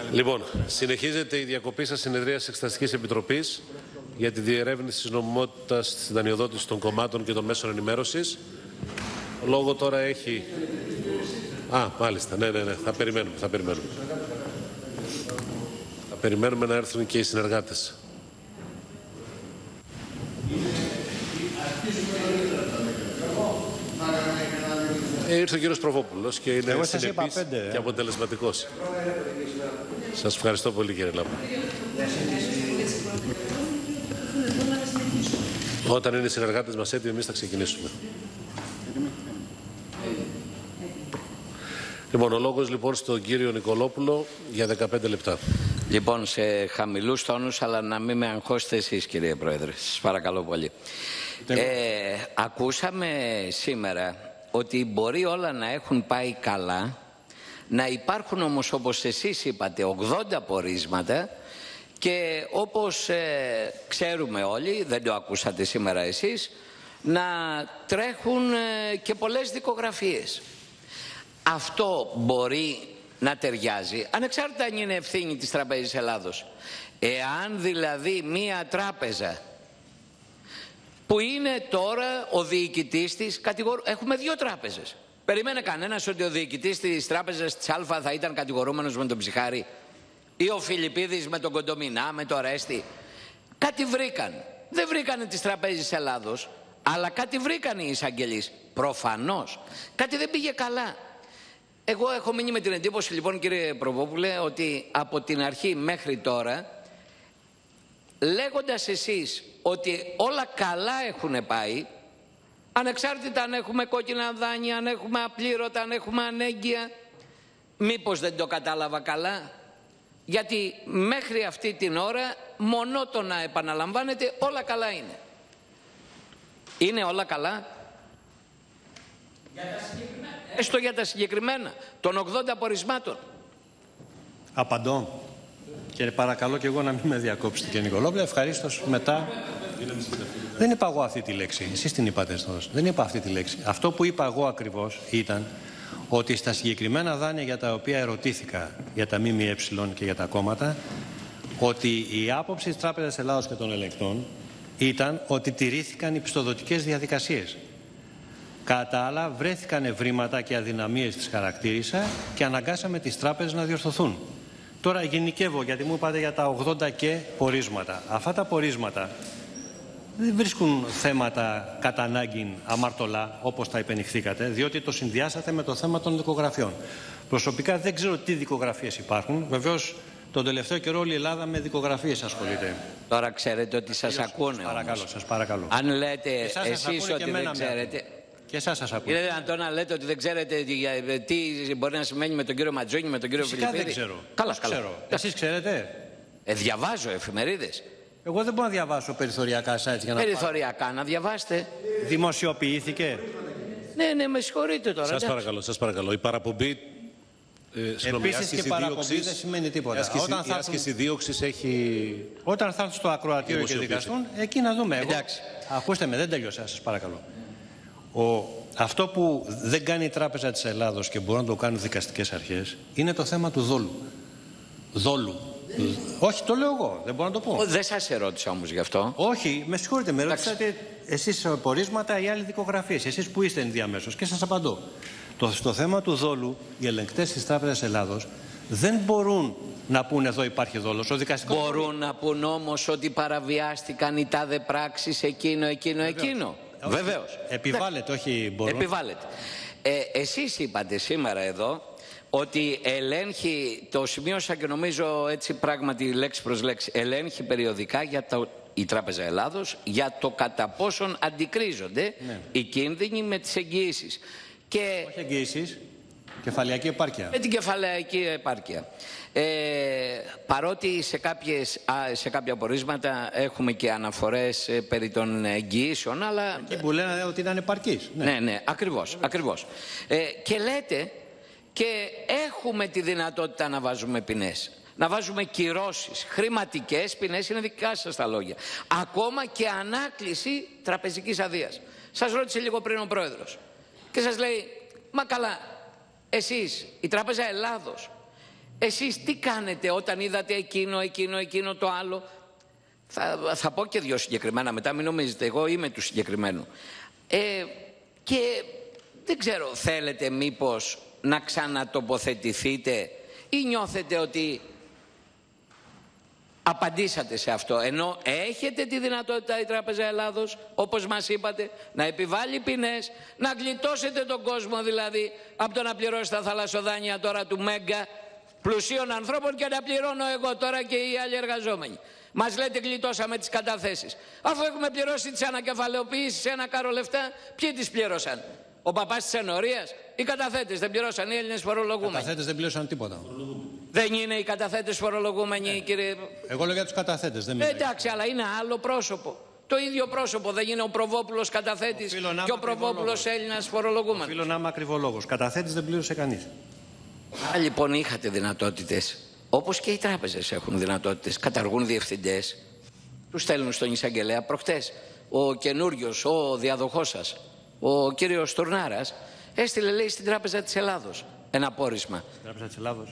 Λοιπόν, συνεχίζεται η διακοπή σας συνεδρίας της Εξεταστικής Επιτροπής για τη διερεύνηση της νομιμότητας της δανειοδότησης των κομμάτων και των μέσων ενημέρωσης. Ο λόγο τώρα έχει... μάλιστα, ναι, θα περιμένουμε. Θα περιμένουμε να έρθουν και οι συνεργάτες. Ήρθε ο κύριος Προβόπουλος και είναι συνεπής και αποτελεσματικός. Σας ευχαριστώ πολύ, κύριε Λάμπα. Όταν είναι οι συνεργάτες μας έτοιμοι, εμείς θα ξεκινήσουμε. Λοιπόν, ο λόγος λοιπόν στον κύριο Νικολόπουλο για 15 λεπτά. Λοιπόν, σε χαμηλούς τόνους, αλλά να μην με αγχώσετε εσείς, κύριε Πρόεδρε. Σας παρακαλώ πολύ. Ακούσαμε σήμερα ότι μπορεί όλα να έχουν πάει καλά, να υπάρχουν όμως, όπως εσείς είπατε, 80 πορίσματα και όπως ξέρουμε όλοι, δεν το ακούσατε σήμερα εσείς, να τρέχουν και πολλές δικογραφίες. Αυτό μπορεί να ταιριάζει, ανεξάρτητα αν είναι ευθύνη της Τραπέζης Ελλάδος. Εάν δηλαδή μία τράπεζα που είναι τώρα ο διοικητής της, έχουμε δύο τράπεζες. Περίμενε κανένας ότι ο διοικητής της τράπεζας της Α θα ήταν κατηγορούμενος με τον Ψυχάρη ή ο Φιλιππίδης με τον Κοντομινά, με το Ρέστη? Κάτι βρήκαν. Δεν βρήκανε της Τραπέζης Ελλάδος, αλλά κάτι βρήκαν οι εισαγγελείς. Προφανώς. Κάτι δεν πήγε καλά. Εγώ έχω μείνει με την εντύπωση, λοιπόν, κύριε Προβόπουλε, ότι από την αρχή μέχρι τώρα, λέγοντας εσείς ότι όλα καλά έχουν πάει, ανεξάρτητα αν έχουμε κόκκινα δάνεια, αν έχουμε απλήρωτα, αν έχουμε ανέγγυα, μήπως δεν το κατάλαβα καλά? Γιατί μέχρι αυτή την ώρα μονότονα επαναλαμβάνεται όλα καλά είναι. Είναι όλα καλά? Έστω για τα συγκεκριμένα των 80 πορισμάτων. Απαντώ. Και παρακαλώ και εγώ να μην με διακόψετε, κύριε Νικολόπουλε. Ευχαρίστως μετά. Δεν είπα εγώ αυτή τη λέξη. Εσείς την είπατε ωστόσο. Δεν είπα αυτή τη λέξη. Αυτό που είπα εγώ ακριβώς ήταν ότι στα συγκεκριμένα δάνεια για τα οποία ερωτήθηκα, για τα ΜΜΕ και για τα κόμματα, ότι η άποψη της Τράπεζας Ελλάδος και των ελεγκτών ήταν ότι τηρήθηκαν οι πιστοδοτικές διαδικασίες. Κατά τα άλλα, βρέθηκαν ευρήματα και αδυναμίες τις χαρακτήρισα και αναγκάσαμε τις τράπεζες να διορθωθούν. Τώρα γενικεύω, γιατί μου είπατε για τα 80 και πορίσματα. Αυτά τα πορίσματα δεν βρίσκουν θέματα κατά ανάγκη αμαρτωλά, όπως τα υπενηχθήκατε, διότι το συνδυάσατε με το θέμα των δικογραφιών. Προσωπικά δεν ξέρω τι δικογραφίες υπάρχουν. Βεβαίως, τον τελευταίο καιρό όλη η Ελλάδα με δικογραφίες ασχολείται. Τώρα ξέρετε ότι σας ακούνε. Σας παρακαλώ. Αν λέτε εσείς ότι δεν ξέρετε... Και εσάς σας ακούω. Είναι δυνατόν να λέτε ότι δεν ξέρετε τι μπορεί να σημαίνει με τον κύριο Ματζόνη, με τον κύριο Φιλιππίδη? Δεν ξέρω. Καλά. Εσείς ξέρετε? Διαβάζω εφημερίδες. Εγώ δεν μπορώ να διαβάσω περιθωριακά sites για να περιθωριακά να διαβάσετε. Δημοσιοποιήθηκε? Ναι, με συγχωρείτε τώρα. Σας παρακαλώ. Η παραπομπή... Επίσης και παραπομπή δεν σημαίνει τίποτα. Η άσκηση δίωξης έχει... Όταν θα έρθουν στο ακροατήριο και δικαστούν, εκεί να δούμε. Εντάξει. Ακούστε με, δεν τελειώσα, σας παρακαλώ. Αυτό που δεν κάνει η Τράπεζα της Ελλάδος και μπορούν να το κάνουν δικαστικές αρχές είναι το θέμα του δόλου. Όχι, το λέω εγώ, δεν μπορώ να το πω. Δεν σας ερώτησα όμως γι' αυτό. Όχι, με συγχωρείτε, με ρωτήσατε εσείς πορίσματα ή άλλοι δικογραφίες. Εσείς που είστε ενδιαμέσως και σας απαντώ. Στο θέμα του δόλου, οι ελεγκτές της Τράπεζας Ελλάδος δεν μπορούν να πούν εδώ υπάρχει δόλος. Μπορούν να πούν όμως ότι παραβιάστηκαν οι τάδε πράξεις εκείνο. Βεβαίως. Επιβάλλεται, όχι μπορούν. Επιβάλλεται. Εσείς είπατε σήμερα εδώ ότι ελέγχει, το σημείωσα και νομίζω έτσι πράγματι λέξη προς λέξη, ελέγχει περιοδικά η Τράπεζα Ελλάδος για το κατά πόσον αντικρίζονται οι κίνδυνοι με τις εγγυήσεις. Όχι εγγυήσεις, κεφαλαιακή επάρκεια. Με την κεφαλαιακή επάρκεια. Παρότι σε κάποια πορίσματα έχουμε και αναφορές περί των εγγυήσεων, αλλά... Εκεί που λένε ότι ήταν επαρκής. Ναι, ακριβώς. Και λέτε και έχουμε τη δυνατότητα να βάζουμε ποινές. Να βάζουμε κυρώσεις, χρηματικές ποινές, είναι δικά σας τα λόγια. Ακόμα και ανάκληση τραπεζικής αδείας. Σας ρώτησε λίγο πριν ο Πρόεδρος και σας λέει, μα καλά, εσείς, η Τράπεζα Ελλάδος, Εσείς τι κάνετε όταν είδατε εκείνο το άλλο? Θα πω και δύο συγκεκριμένα μετά, μην νομίζετε, εγώ είμαι του συγκεκριμένου. Και δεν ξέρω, θέλετε μήπως να ξανατοποθετηθείτε ή νιώθετε ότι απαντήσατε σε αυτό, ενώ έχετε τη δυνατότητα η Τράπεζα Ελλάδος, όπως μας είπατε, να επιβάλλει ποινές, να γλιτώσετε τον κόσμο δηλαδή από το να πληρώσει τα θαλασσοδάνεια τώρα του Μέγκα πλουσίων ανθρώπων και να πληρώνω εγώ τώρα και οι άλλοι εργαζόμενοι. Μας λέτε γλιτώσαμε τις καταθέσεις. Αφού έχουμε πληρώσει τις ανακεφαλαιοποιήσεις ένα κάρο λεφτά, ποιοι τις πλήρωσαν? Ο παπάς της ενορίας? Οι καταθέτες δεν πληρώσαν, οι Έλληνες φορολογούμενοι? Οι καταθέτες δεν πλήρωσαν τίποτα. Δεν είναι οι καταθέτες φορολογούμενοι, κύριε? Εγώ λέω για τους καταθέτες, δεν μιλάω. Εντάξει, αλλά είναι άλλο πρόσωπο. Το ίδιο πρόσωπο δεν είναι ο Προβόπουλος καταθέτης και ο Προβόπουλος Έλληνας φορολογούμενος? Οφείλω να είμαι ακριβολόγος. Καταθέτης δεν πλήρωσε κανείς. Λοιπόν, είχατε δυνατότητες, όπως και οι τράπεζες έχουν δυνατότητες. Καταργούν διευθυντές, τους στέλνουν στον εισαγγελέα. Προχτές ο καινούριος, ο διαδοχός σας, ο κύριος Τουρνάρας, έστειλε, λέει, στην Τράπεζα της Ελλάδος ένα πόρισμα. Στην Τράπεζα της Ελλάδος.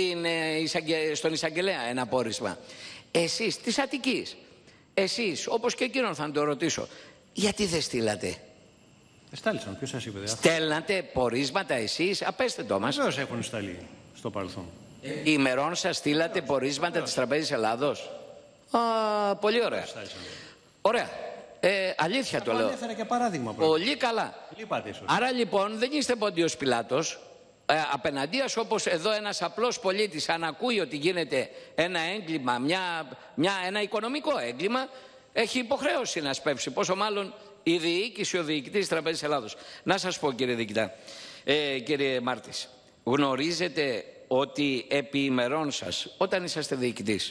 Στον εισαγγελέα ένα πόρισμα. Εσείς της Αττικής, εσείς, όπως και εκείνον θα το ρωτήσω, γιατί δεν στείλατε? Εστάλησαν, ποιος σας είπε? Στέλνατε πορίσματα εσείς? Απέστε το μας. Βεβαίως έχουν σταλεί στο παρελθόν. Ημερών σας στείλατε πορίσματα της Τραπέζης Ελλάδος? Πολύ ωραία. Ωραία. Αλήθεια το λέω. Έφερα και παράδειγμα. Πολύ καλά. Λείπατε ίσως. Άρα λοιπόν δεν είστε Πόντιος Πιλάτος. Απέναντίας, όπως εδώ ένας απλός πολίτης, αν ακούει ότι γίνεται ένα έγκλημα, ένα οικονομικό έγκλημα, έχει υποχρέωση να σπεύσει. Πόσο μάλλον η διοίκηση, ο διοικητής της Τραπέζης Ελλάδος. Να σας πω, κύριε διοικητά, κύριε Μάρτης, γνωρίζετε ότι επί ημερών σας, όταν είσαστε διοικητής,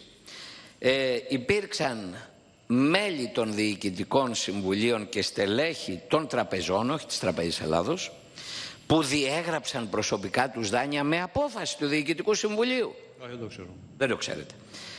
υπήρξαν μέλη των διοικητικών συμβουλίων και στελέχη των τραπεζών, όχι της Τραπέζης Ελλάδος, που διέγραψαν προσωπικά τους δάνεια με απόφαση του Διοικητικού Συμβουλίου? Δεν το ξέρω. Δεν το ξέρετε.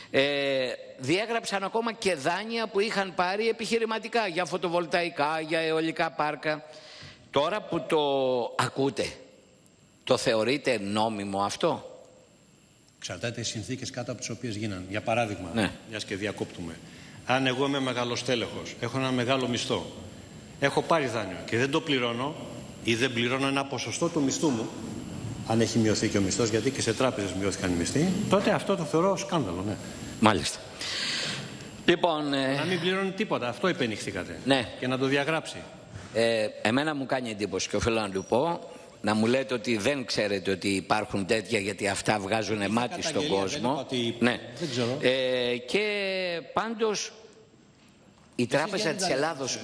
Διέγραψαν ακόμα και δάνεια που είχαν πάρει επιχειρηματικά για φωτοβολταϊκά, για αιωλικά πάρκα. Τώρα που το ακούτε, το θεωρείτε νόμιμο αυτό? Εξαρτάται οι συνθήκες κάτω από τις οποίες γίνανε. Για παράδειγμα, ναι, μιας και διακόπτουμε. Αν εγώ είμαι μεγάλος τέλεχος, έχω ένα μεγάλο μισθό, έχω πάρει δάνειο και δεν το πληρώνω ή δεν πληρώνω ένα ποσοστό του μισθού μου, αν έχει μειωθεί και ο μισθός, γιατί και σε τράπεζες μειώθηκαν οι μισθοί, τότε αυτό το θεωρώ σκάνδαλο, ναι. Μάλιστα. Λοιπόν, να μην πληρώνει τίποτα, αυτό υπενηχθήκατε. Ναι. Και να το διαγράψει. Εμένα μου κάνει εντύπωση και οφείλω να του πω, να μου λέτε ότι δεν ξέρετε ότι υπάρχουν τέτοια, γιατί αυτά βγάζουν μάτι στον κόσμο. Ναι. Δεν ξέρω. Και πάντως η Τράπεζα της Ελλάδος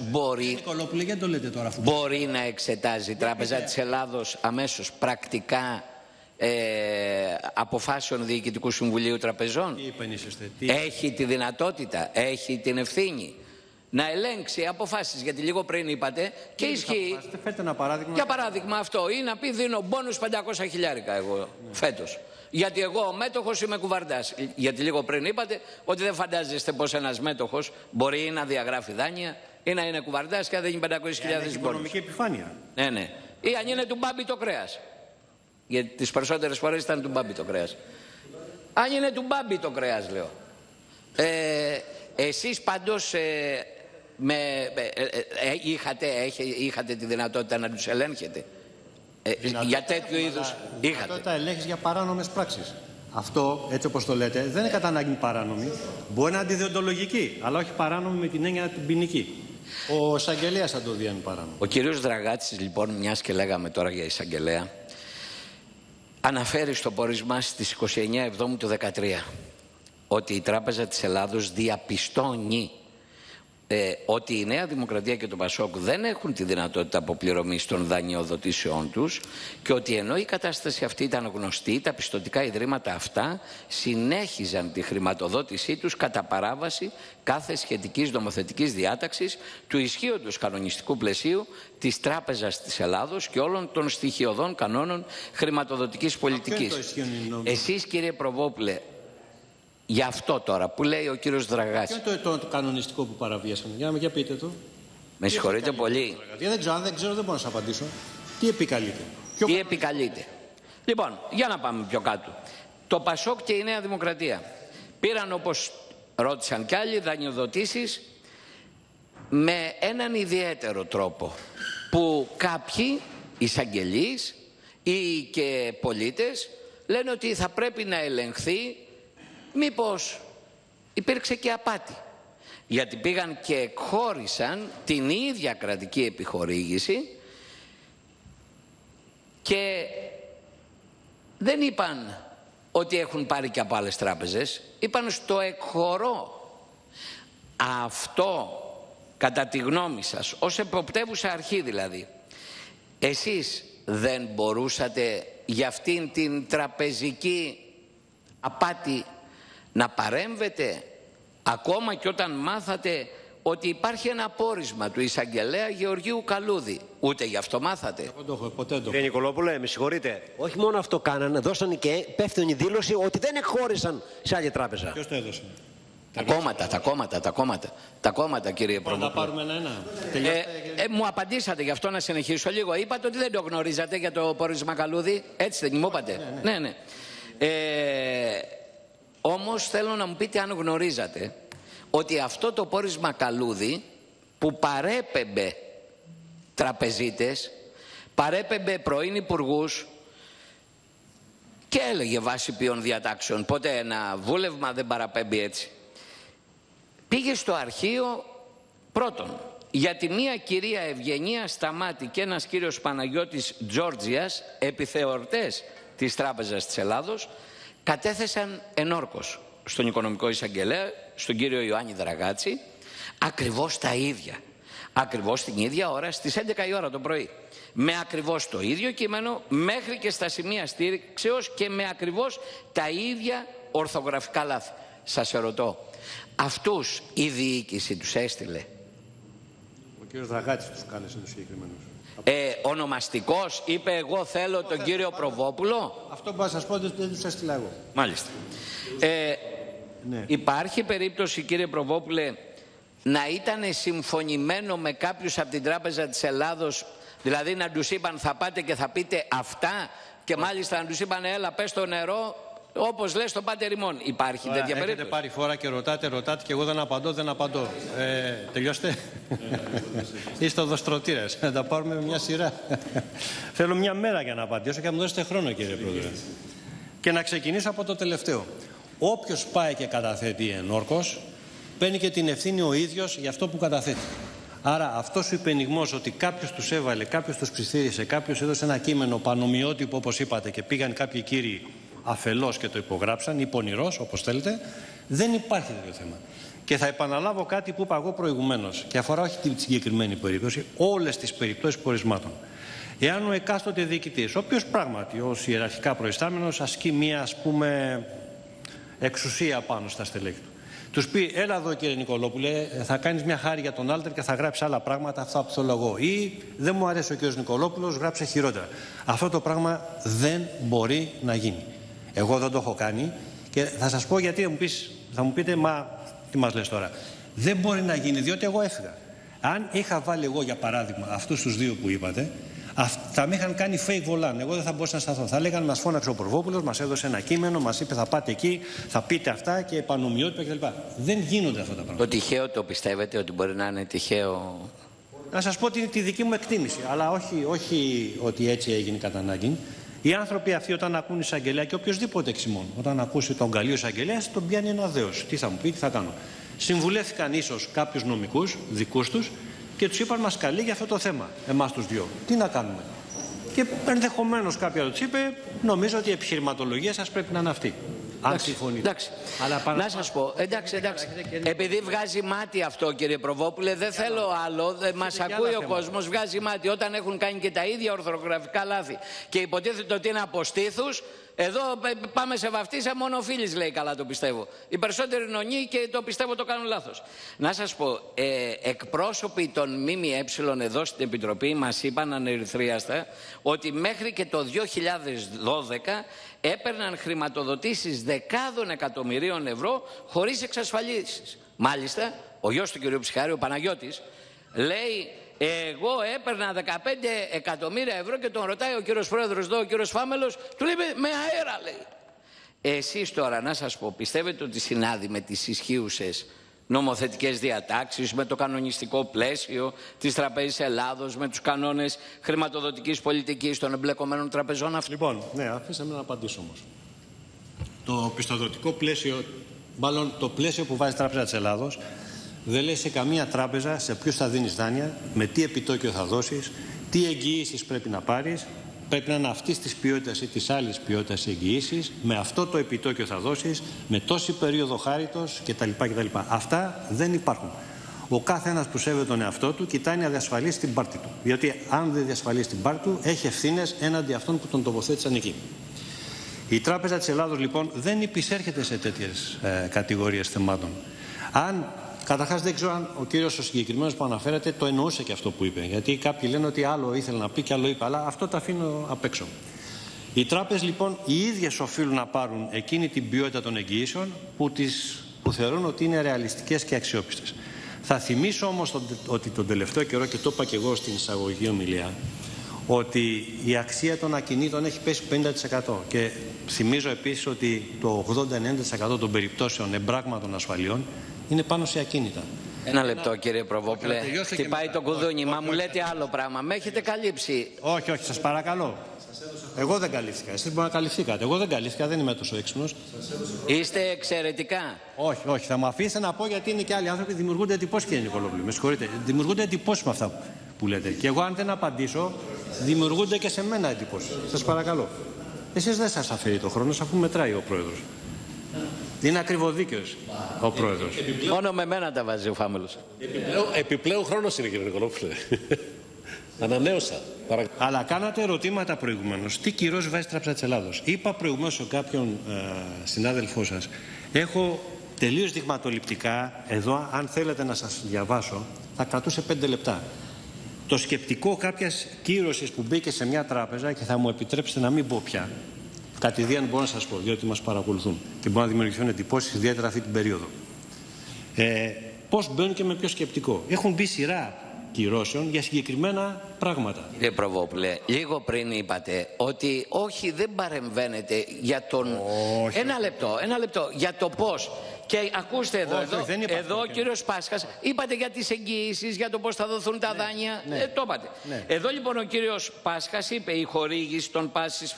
μπορεί να εξετάζει η Τράπεζα της Ελλάδος αμέσως πρακτικά αποφάσεων Διοικητικού Συμβουλίου Τραπεζών? Έχει τη δυνατότητα, έχει την ευθύνη να ελέγξει αποφάσεις, γιατί λίγο πριν είπατε και ισχύει. Φέρτε ένα παράδειγμα. Για παράδειγμα αυτό, ή να πει δίνω μπόνους 500 χιλιάρικα εγώ φέτος. Γιατί εγώ ο μέτοχος είμαι κουβαρντάς. Γιατί λίγο πριν είπατε ότι δεν φαντάζεστε πως ένας μέτοχος μπορεί να διαγράφει δάνεια ή να είναι κουβαρντάς και να δίνει 500.000 μπόνους. Οικονομική επιφάνεια. Ναι, ναι. Ή αν είναι του Μπάμπη το κρέας. Γιατί τις περισσότερες φορές ήταν του Μπάμπη το κρέας. Αν είναι του Μπάμπη το κρέας, λέω. Εσείς πάντως είχατε τη δυνατότητα να τους ελέγχετε? Για τέτοιου είδους είχατε? Δυνατότητα ελέγχεις για παράνομες πράξεις. Αυτό, έτσι όπως το λέτε, δεν είναι κατά ανάγκη παράνομη. Μπορεί να είναι αντιδιοντολογική, αλλά όχι παράνομη με την έννοια την ποινική. Ο εισαγγελέας θα το δει αν παράνομο. Ο κύριος Δραγάτσης, λοιπόν, μιας και λέγαμε τώρα για εισαγγελέα, αναφέρει στο πόρισμα στις 29 Εβδόμου του 2013 ότι η Τράπεζα της Ελλάδος διαπιστώνει ότι η Νέα Δημοκρατία και το Πασόκ δεν έχουν τη δυνατότητα αποπληρωμής των δανειοδοτήσεών τους και ότι ενώ η κατάσταση αυτή ήταν γνωστή, τα πιστωτικά ιδρύματα αυτά συνέχιζαν τη χρηματοδότησή τους κατά παράβαση κάθε σχετικής νομοθετικής διάταξης του ισχύοντος κανονιστικού πλαισίου της Τράπεζας της Ελλάδος και όλων των στοιχειωδών κανόνων χρηματοδοτικής πολιτικής. Εσείς, κύριε Προβόπουλε, για αυτό τώρα που λέει ο κύριος Δραγάτσης. Ποιο είναι το κανονιστικό που παραβίασαν? Για πείτε το. Με συγχωρείτε πολύ. Αν δεν ξέρω δεν μπορώ να σας απαντήσω. Τι επικαλείται? Τι επικαλείται? Λοιπόν, για να πάμε πιο κάτω. το Πασόκ και η Νέα Δημοκρατία πήραν, όπως ρώτησαν κι άλλοι, δανειοδοτήσεις με έναν ιδιαίτερο τρόπο που κάποιοι εισαγγελείς ή και πολίτες λένε ότι θα πρέπει να ελεγχθεί μήπως υπήρξε και απάτη. Γιατί πήγαν και εκχώρησαν την ίδια κρατική επιχορήγηση και δεν είπαν ότι έχουν πάρει και από άλλες τράπεζες, είπαν στο εκχωρώ. Αυτό, κατά τη γνώμη σας, ως εποπτεύουσα αρχή δηλαδή, εσείς δεν μπορούσατε για αυτήν την τραπεζική απάτη να παρέμβετε, ακόμα και όταν μάθατε ότι υπάρχει ένα πόρισμα του εισαγγελέα Γεωργίου Καλούδη? Ούτε γι' αυτό μάθατε. Κύριε Νικολόπουλε, με συγχωρείτε. Όχι μόνο αυτό κάνανε, δώσανε και υπεύθυνη δήλωση ότι δεν εκχώρησαν σε άλλη τράπεζα. Ποιος το έδωσε? Τα κόμματα, κύριε Προβόπουλε. Να πάρουμε ένα-ένα. Μου απαντήσατε, γι' αυτό να συνεχίσω λίγο. Είπατε ότι δεν το γνωρίζατε για το πόρισμα Καλούδη. Έτσι δεν μου είπατε? Ναι. Όμως θέλω να μου πείτε αν γνωρίζατε ότι αυτό το πόρισμα Καλούδη που παρέπεμπε τραπεζίτες, παρέπεμπε πρώην υπουργούς και έλεγε βάσει ποιων διατάξεων, ποτέ ένα βούλευμα δεν παραπέμπει έτσι. Πήγε στο αρχείο πρώτον γιατί μία κυρία Ευγενία Σταμάτη και ένας κύριος Παναγιώτης Τζόρτζιας, επιθεωρητές της Τράπεζας της Ελλάδος, κατέθεσαν ενόρκως στον οικονομικό εισαγγελέα, στον κύριο Ιωάννη Δραγάτση, ακριβώς τα ίδια. Ακριβώς την ίδια ώρα, στις 11 η ώρα το πρωί. Με ακριβώς το ίδιο κείμενο, μέχρι και στα σημεία στήριξεως και με ακριβώς τα ίδια ορθογραφικά λάθη. Σας ερωτώ, αυτούς η διοίκηση τους έστειλε? Ο κύριος Δραγάτης τους κάλεσε τους συγκεκριμένους. Ονομαστικός είπε εγώ θέλω τον κύριο Προβόπουλο? Αυτό που θα σας πω δεν τους έστειλα εγώ. Μάλιστα. Υπάρχει περίπτωση, κύριε Προβόπουλε, να ήταν συμφωνημένο με κάποιους από την Τράπεζα της Ελλάδος, δηλαδή να τους είπαν θα πάτε και θα πείτε αυτά, και μάλιστα να τους είπαν έλα πες στο νερό όπως λες τον Πάτερ ημών? Υπάρχει τέτοια περίπτωση? Έχετε πάρει φορά και ρωτάτε και εγώ δεν απαντώ. Τελειώστε. Είστε οδοστρωτήρες. Να τα πάρουμε με μια σειρά. Θέλω μια μέρα για να απαντήσω και να μου δώσετε χρόνο, κύριε Πρόεδρε. Και να ξεκινήσω από το τελευταίο. Όποιος πάει και καταθέτει ενόρκος, παίρνει και την ευθύνη ο ίδιος για αυτό που καταθέτει. Άρα αυτός ο υπενιγμός ότι κάποιος τους έβαλε, κάποιος τους ψιθύρισε, κάποιος έδωσε ένα κείμενο πανομοιότυπο όπως είπατε και πήγαν κάποιοι κύριοι αφελώς και το υπογράψαν ή πονηρός όπως θέλετε, δεν υπάρχει τέτοιο θέμα. Και θα επαναλάβω κάτι που είπα εγώ προηγουμένως και αφορά όχι την συγκεκριμένη περίπτωση, όλες τις περιπτώσεις πορισμάτων. Εάν ο εκάστοτε διοικητής, ο οποίος πράγματι ως ιεραρχικά προϊστάμενος ασκεί μία ας πούμε εξουσία πάνω στα στελέχη του, τους πει έλα εδώ κύριε Νικολόπουλε, θα κάνεις μια χάρη για τον Άλτερ και θα γράψει άλλα πράγματα, αυτά που θέλω εγώ, ή δεν μου αρέσει ο κύριος Νικολόπουλος, γράψε χειρότερα. Αυτό το πράγμα δεν μπορεί να γίνει. Εγώ δεν το έχω κάνει και θα σας πω γιατί θα μου πείτε μα τι μας λες τώρα? Δεν μπορεί να γίνει διότι εγώ έφυγα. Αν είχα βάλει εγώ για παράδειγμα αυτούς τους δύο που είπατε, θα με είχαν κάνει fake volant. Εγώ δεν θα μπορούσα να σταθώ. Θα λέγανε μας φώναξε ο Προβόπουλος, μας έδωσε ένα κείμενο, μας είπε θα πάτε εκεί, θα πείτε αυτά και επανομοιότυπα κτλ. Δεν γίνονται αυτά τα πράγματα. Το τυχαίο το πιστεύετε ότι μπορεί να είναι τυχαίο? Να σας πω τη δική μου εκτίμηση, αλλά όχι ότι έτσι έγινε κατά ανάγκη. Οι άνθρωποι αυτοί όταν ακούν εισαγγελέα και οποιοδήποτε εξημών, όταν ακούσει τον καλείο εισαγγελέα, τον πιάνει ένα δέος. Τι θα μου πει, τι θα κάνω? Συμβουλεύτηκαν ίσως κάποιους νομικούς δικούς τους και τους είπαν μας καλεί για αυτό το θέμα, εμάς τους δυο. Τι να κάνουμε? Και ενδεχομένως κάποια τους είπε, νομίζω ότι η επιχειρηματολογία σας πρέπει να είναι αυτή. Αν συμφωνείτε. Εντάξει. Να σας πω, εντάξει. Επειδή βγάζει μάτι αυτό, κύριε Προβόπουλε, δεν θέλω άλλο. Μας ακούει ο κόσμος, βγάζει μάτι. Όταν έχουν κάνει και τα ίδια ορθογραφικά λάθη και υποτίθεται ότι είναι από στήθους, εδώ πάμε σε βαφτίσα, μόνο ο Φίλης λέει καλά, το πιστεύω. Οι περισσότεροι νονοί και το πιστεύω το κάνουν λάθος. Να σας πω, εκπρόσωποι των ΜΜΕ εδώ στην Επιτροπή μας είπαν ανερυθρίαστα ότι μέχρι και το 2012 έπαιρναν χρηματοδοτήσεις δεκάδων εκατομμυρίων ευρώ χωρίς εξασφαλίσεις. Μάλιστα, ο γιος του κ. Ψυχάρη, ο Παναγιώτης, λέει εγώ έπαιρνα 15 εκατομμύρια ευρώ και τον ρωτάει ο κύριος πρόεδρος εδώ, ο κύριος Φάμελος, του λέει με αέρα λέει. Εσείς τώρα, να σας πω, πιστεύετε ότι συνάδει με τις ισχύουσες νομοθετικές διατάξεις, με το κανονιστικό πλαίσιο της Τραπέζης Ελλάδος, με τους κανόνες χρηματοδοτικής πολιτικής των εμπλεκομένων τραπεζών αυτών? Λοιπόν, ναι, αφήστε με να απαντήσω όμως. Το πιστοδοτικό πλαίσιο, μάλλον το πλαίσιο που βάζει η Τράπεζα της Ελλάδος, δεν λέει σε καμία τράπεζα σε ποιους θα δίνεις δάνεια, με τι επιτόκιο θα δώσεις, τι εγγυήσεις πρέπει να πάρεις. Πρέπει να είναι αυτής της ποιότητας ή της άλλης ποιότητας εγγυήσεις, με αυτό το επιτόκιο θα δώσεις, με τόση περίοδο χάριτος κτλ. Αυτά δεν υπάρχουν. Ο κάθε ένας που σέβεται τον εαυτό του κοιτάει να διασφαλίσει την πάρτη του. Διότι αν δεν διασφαλίσει την πάρτη του, έχει ευθύνες έναντι αυτών που τον τοποθέτησαν εκεί. Η Τράπεζα της Ελλάδος λοιπόν δεν υπησέρχεται σε τέτοιες κατηγορίες θεμάτων. Καταρχάς δεν ξέρω αν ο κύριος ο συγκεκριμένος που αναφέρεται το εννοούσε και αυτό που είπε. Γιατί κάποιοι λένε ότι άλλο ήθελε να πει και άλλο είπε, αλλά αυτό το αφήνω απ' έξω. Οι τράπεζες λοιπόν οι ίδιες οφείλουν να πάρουν εκείνη την ποιότητα των εγγυήσεων που θεωρούν ότι είναι ρεαλιστικές και αξιόπιστες. Θα θυμίσω όμως ότι τον τελευταίο καιρό, και το είπα και εγώ στην εισαγωγική ομιλία, ότι η αξία των ακινήτων έχει πέσει 50%. Και θυμίζω επίσης ότι το 80-90% των περιπτώσεων εμπράγματων ασφαλιών είναι πάνω σε ακίνητα. Ένα λεπτό κύριε Προβόπουλε, χτυπάει το κουδούνι, μα μου λέτε άλλο πράγμα, με έχετε καλύψει. Όχι, όχι, σας παρακαλώ. Εγώ δεν καλύφθηκα, εσείς μπορεί να καλυφθήκατε. Εγώ δεν καλύφθηκα, δεν είμαι τόσο έξυπνος. Είστε εξαιρετικά. Όχι, όχι, θα μου αφήσετε να πω, γιατί είναι και άλλοι άνθρωποι, δημιουργούνται εντυπώσεις, κύριε Νικολόπουλε. Με συγχωρείτε, δημιουργούνται εντυπώσεις με αυτά που λέτε. Και εγώ αν δεν απαντήσω, δημιουργούνται και σε μένα εντυπώσεις. Σας παρακαλώ. Εσείς δεν σας αφαιρεί το χρόνο, αφού μετράει ο πρόεδρος. Είναι ακριβοδίκαιος ο πρόεδρος. Μόνο με μένα τα βάζει ο Φάμελος. Επιπλέον χρόνος είναι, κύριε Νικολόπουλε. Ανανέωσα. Αλλά κάνατε ερωτήματα προηγουμένως. Τι κυρώσεις βάζει η Τράπεζα της Ελλάδος? Είπα προηγουμένως σε κάποιον συνάδελφό σας. Έχω τελείως δειγματοληπτικά εδώ, αν θέλετε να σας διαβάσω, θα κρατούσε 5 λεπτά. Το σκεπτικό κάποιας κύρωσης που μπήκε σε μια τράπεζα, και θα μου επιτρέψετε να μην πω πια. Κατηδίαν μπορώ να σας πω, διότι μας παρακολουθούν και μπορούν να δημιουργηθούν εντυπώσεις, ιδιαίτερα αυτή την περίοδο. Πώς μπαίνουν και με ποιο σκεπτικό? Έχουν μπει σειρά κυρώσεων για συγκεκριμένα πράγματα. Κύριε Προβόπουλε, λίγο πριν είπατε ότι όχι, δεν παρεμβαίνετε για τον... Όχι. Ένα λεπτό, για το πώς. Και ακούστε εδώ, όχι, εδώ ο κύριος Πάσχας, είπατε για τις εγγυήσεις, για το πώς θα δοθούν τα δάνεια, το είπατε. Ναι. Εδώ λοιπόν ο κύριος Πάσχας είπε η χορήγηση των πάσης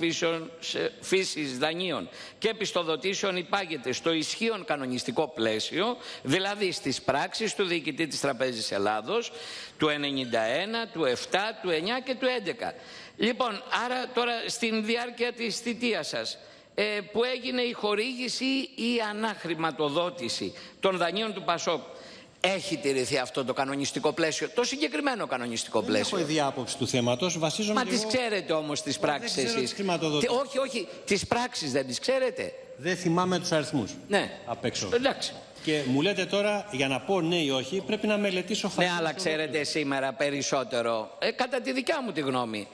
φύσης δανείων και επιστοδοτήσεων υπάγεται στο ισχύον κανονιστικό πλαίσιο, δηλαδή στις πράξεις του διοικητή της Τραπέζης Ελλάδος, του 91, του 7, του 9 και του 11. Λοιπόν, άρα τώρα στην διάρκεια της θητείας σας, που έγινε η χορήγηση ή αναχρηματοδότηση των δανείων του ΠΑΣΟΚ, έχει τηρηθεί αυτό το κανονιστικό πλαίσιο, το συγκεκριμένο κανονιστικό πλαίσιο? Δεν έχω ίδια άποψη του θέματος. Βασίζομαι. Μα τις ξέρετε όμως τις πράξεις εσείς? Όχι, όχι, τις πράξεις δεν τις ξέρετε? Δεν θυμάμαι τους αριθμούς. Ναι. Απ' έξω. Εντάξει. Και μου λέτε τώρα, για να πω ναι ή όχι, πρέπει να μελετήσω Ναι, αλλά ξέρετε σήμερα περισσότερο, κατά τη δικιά μου τη γνώμη,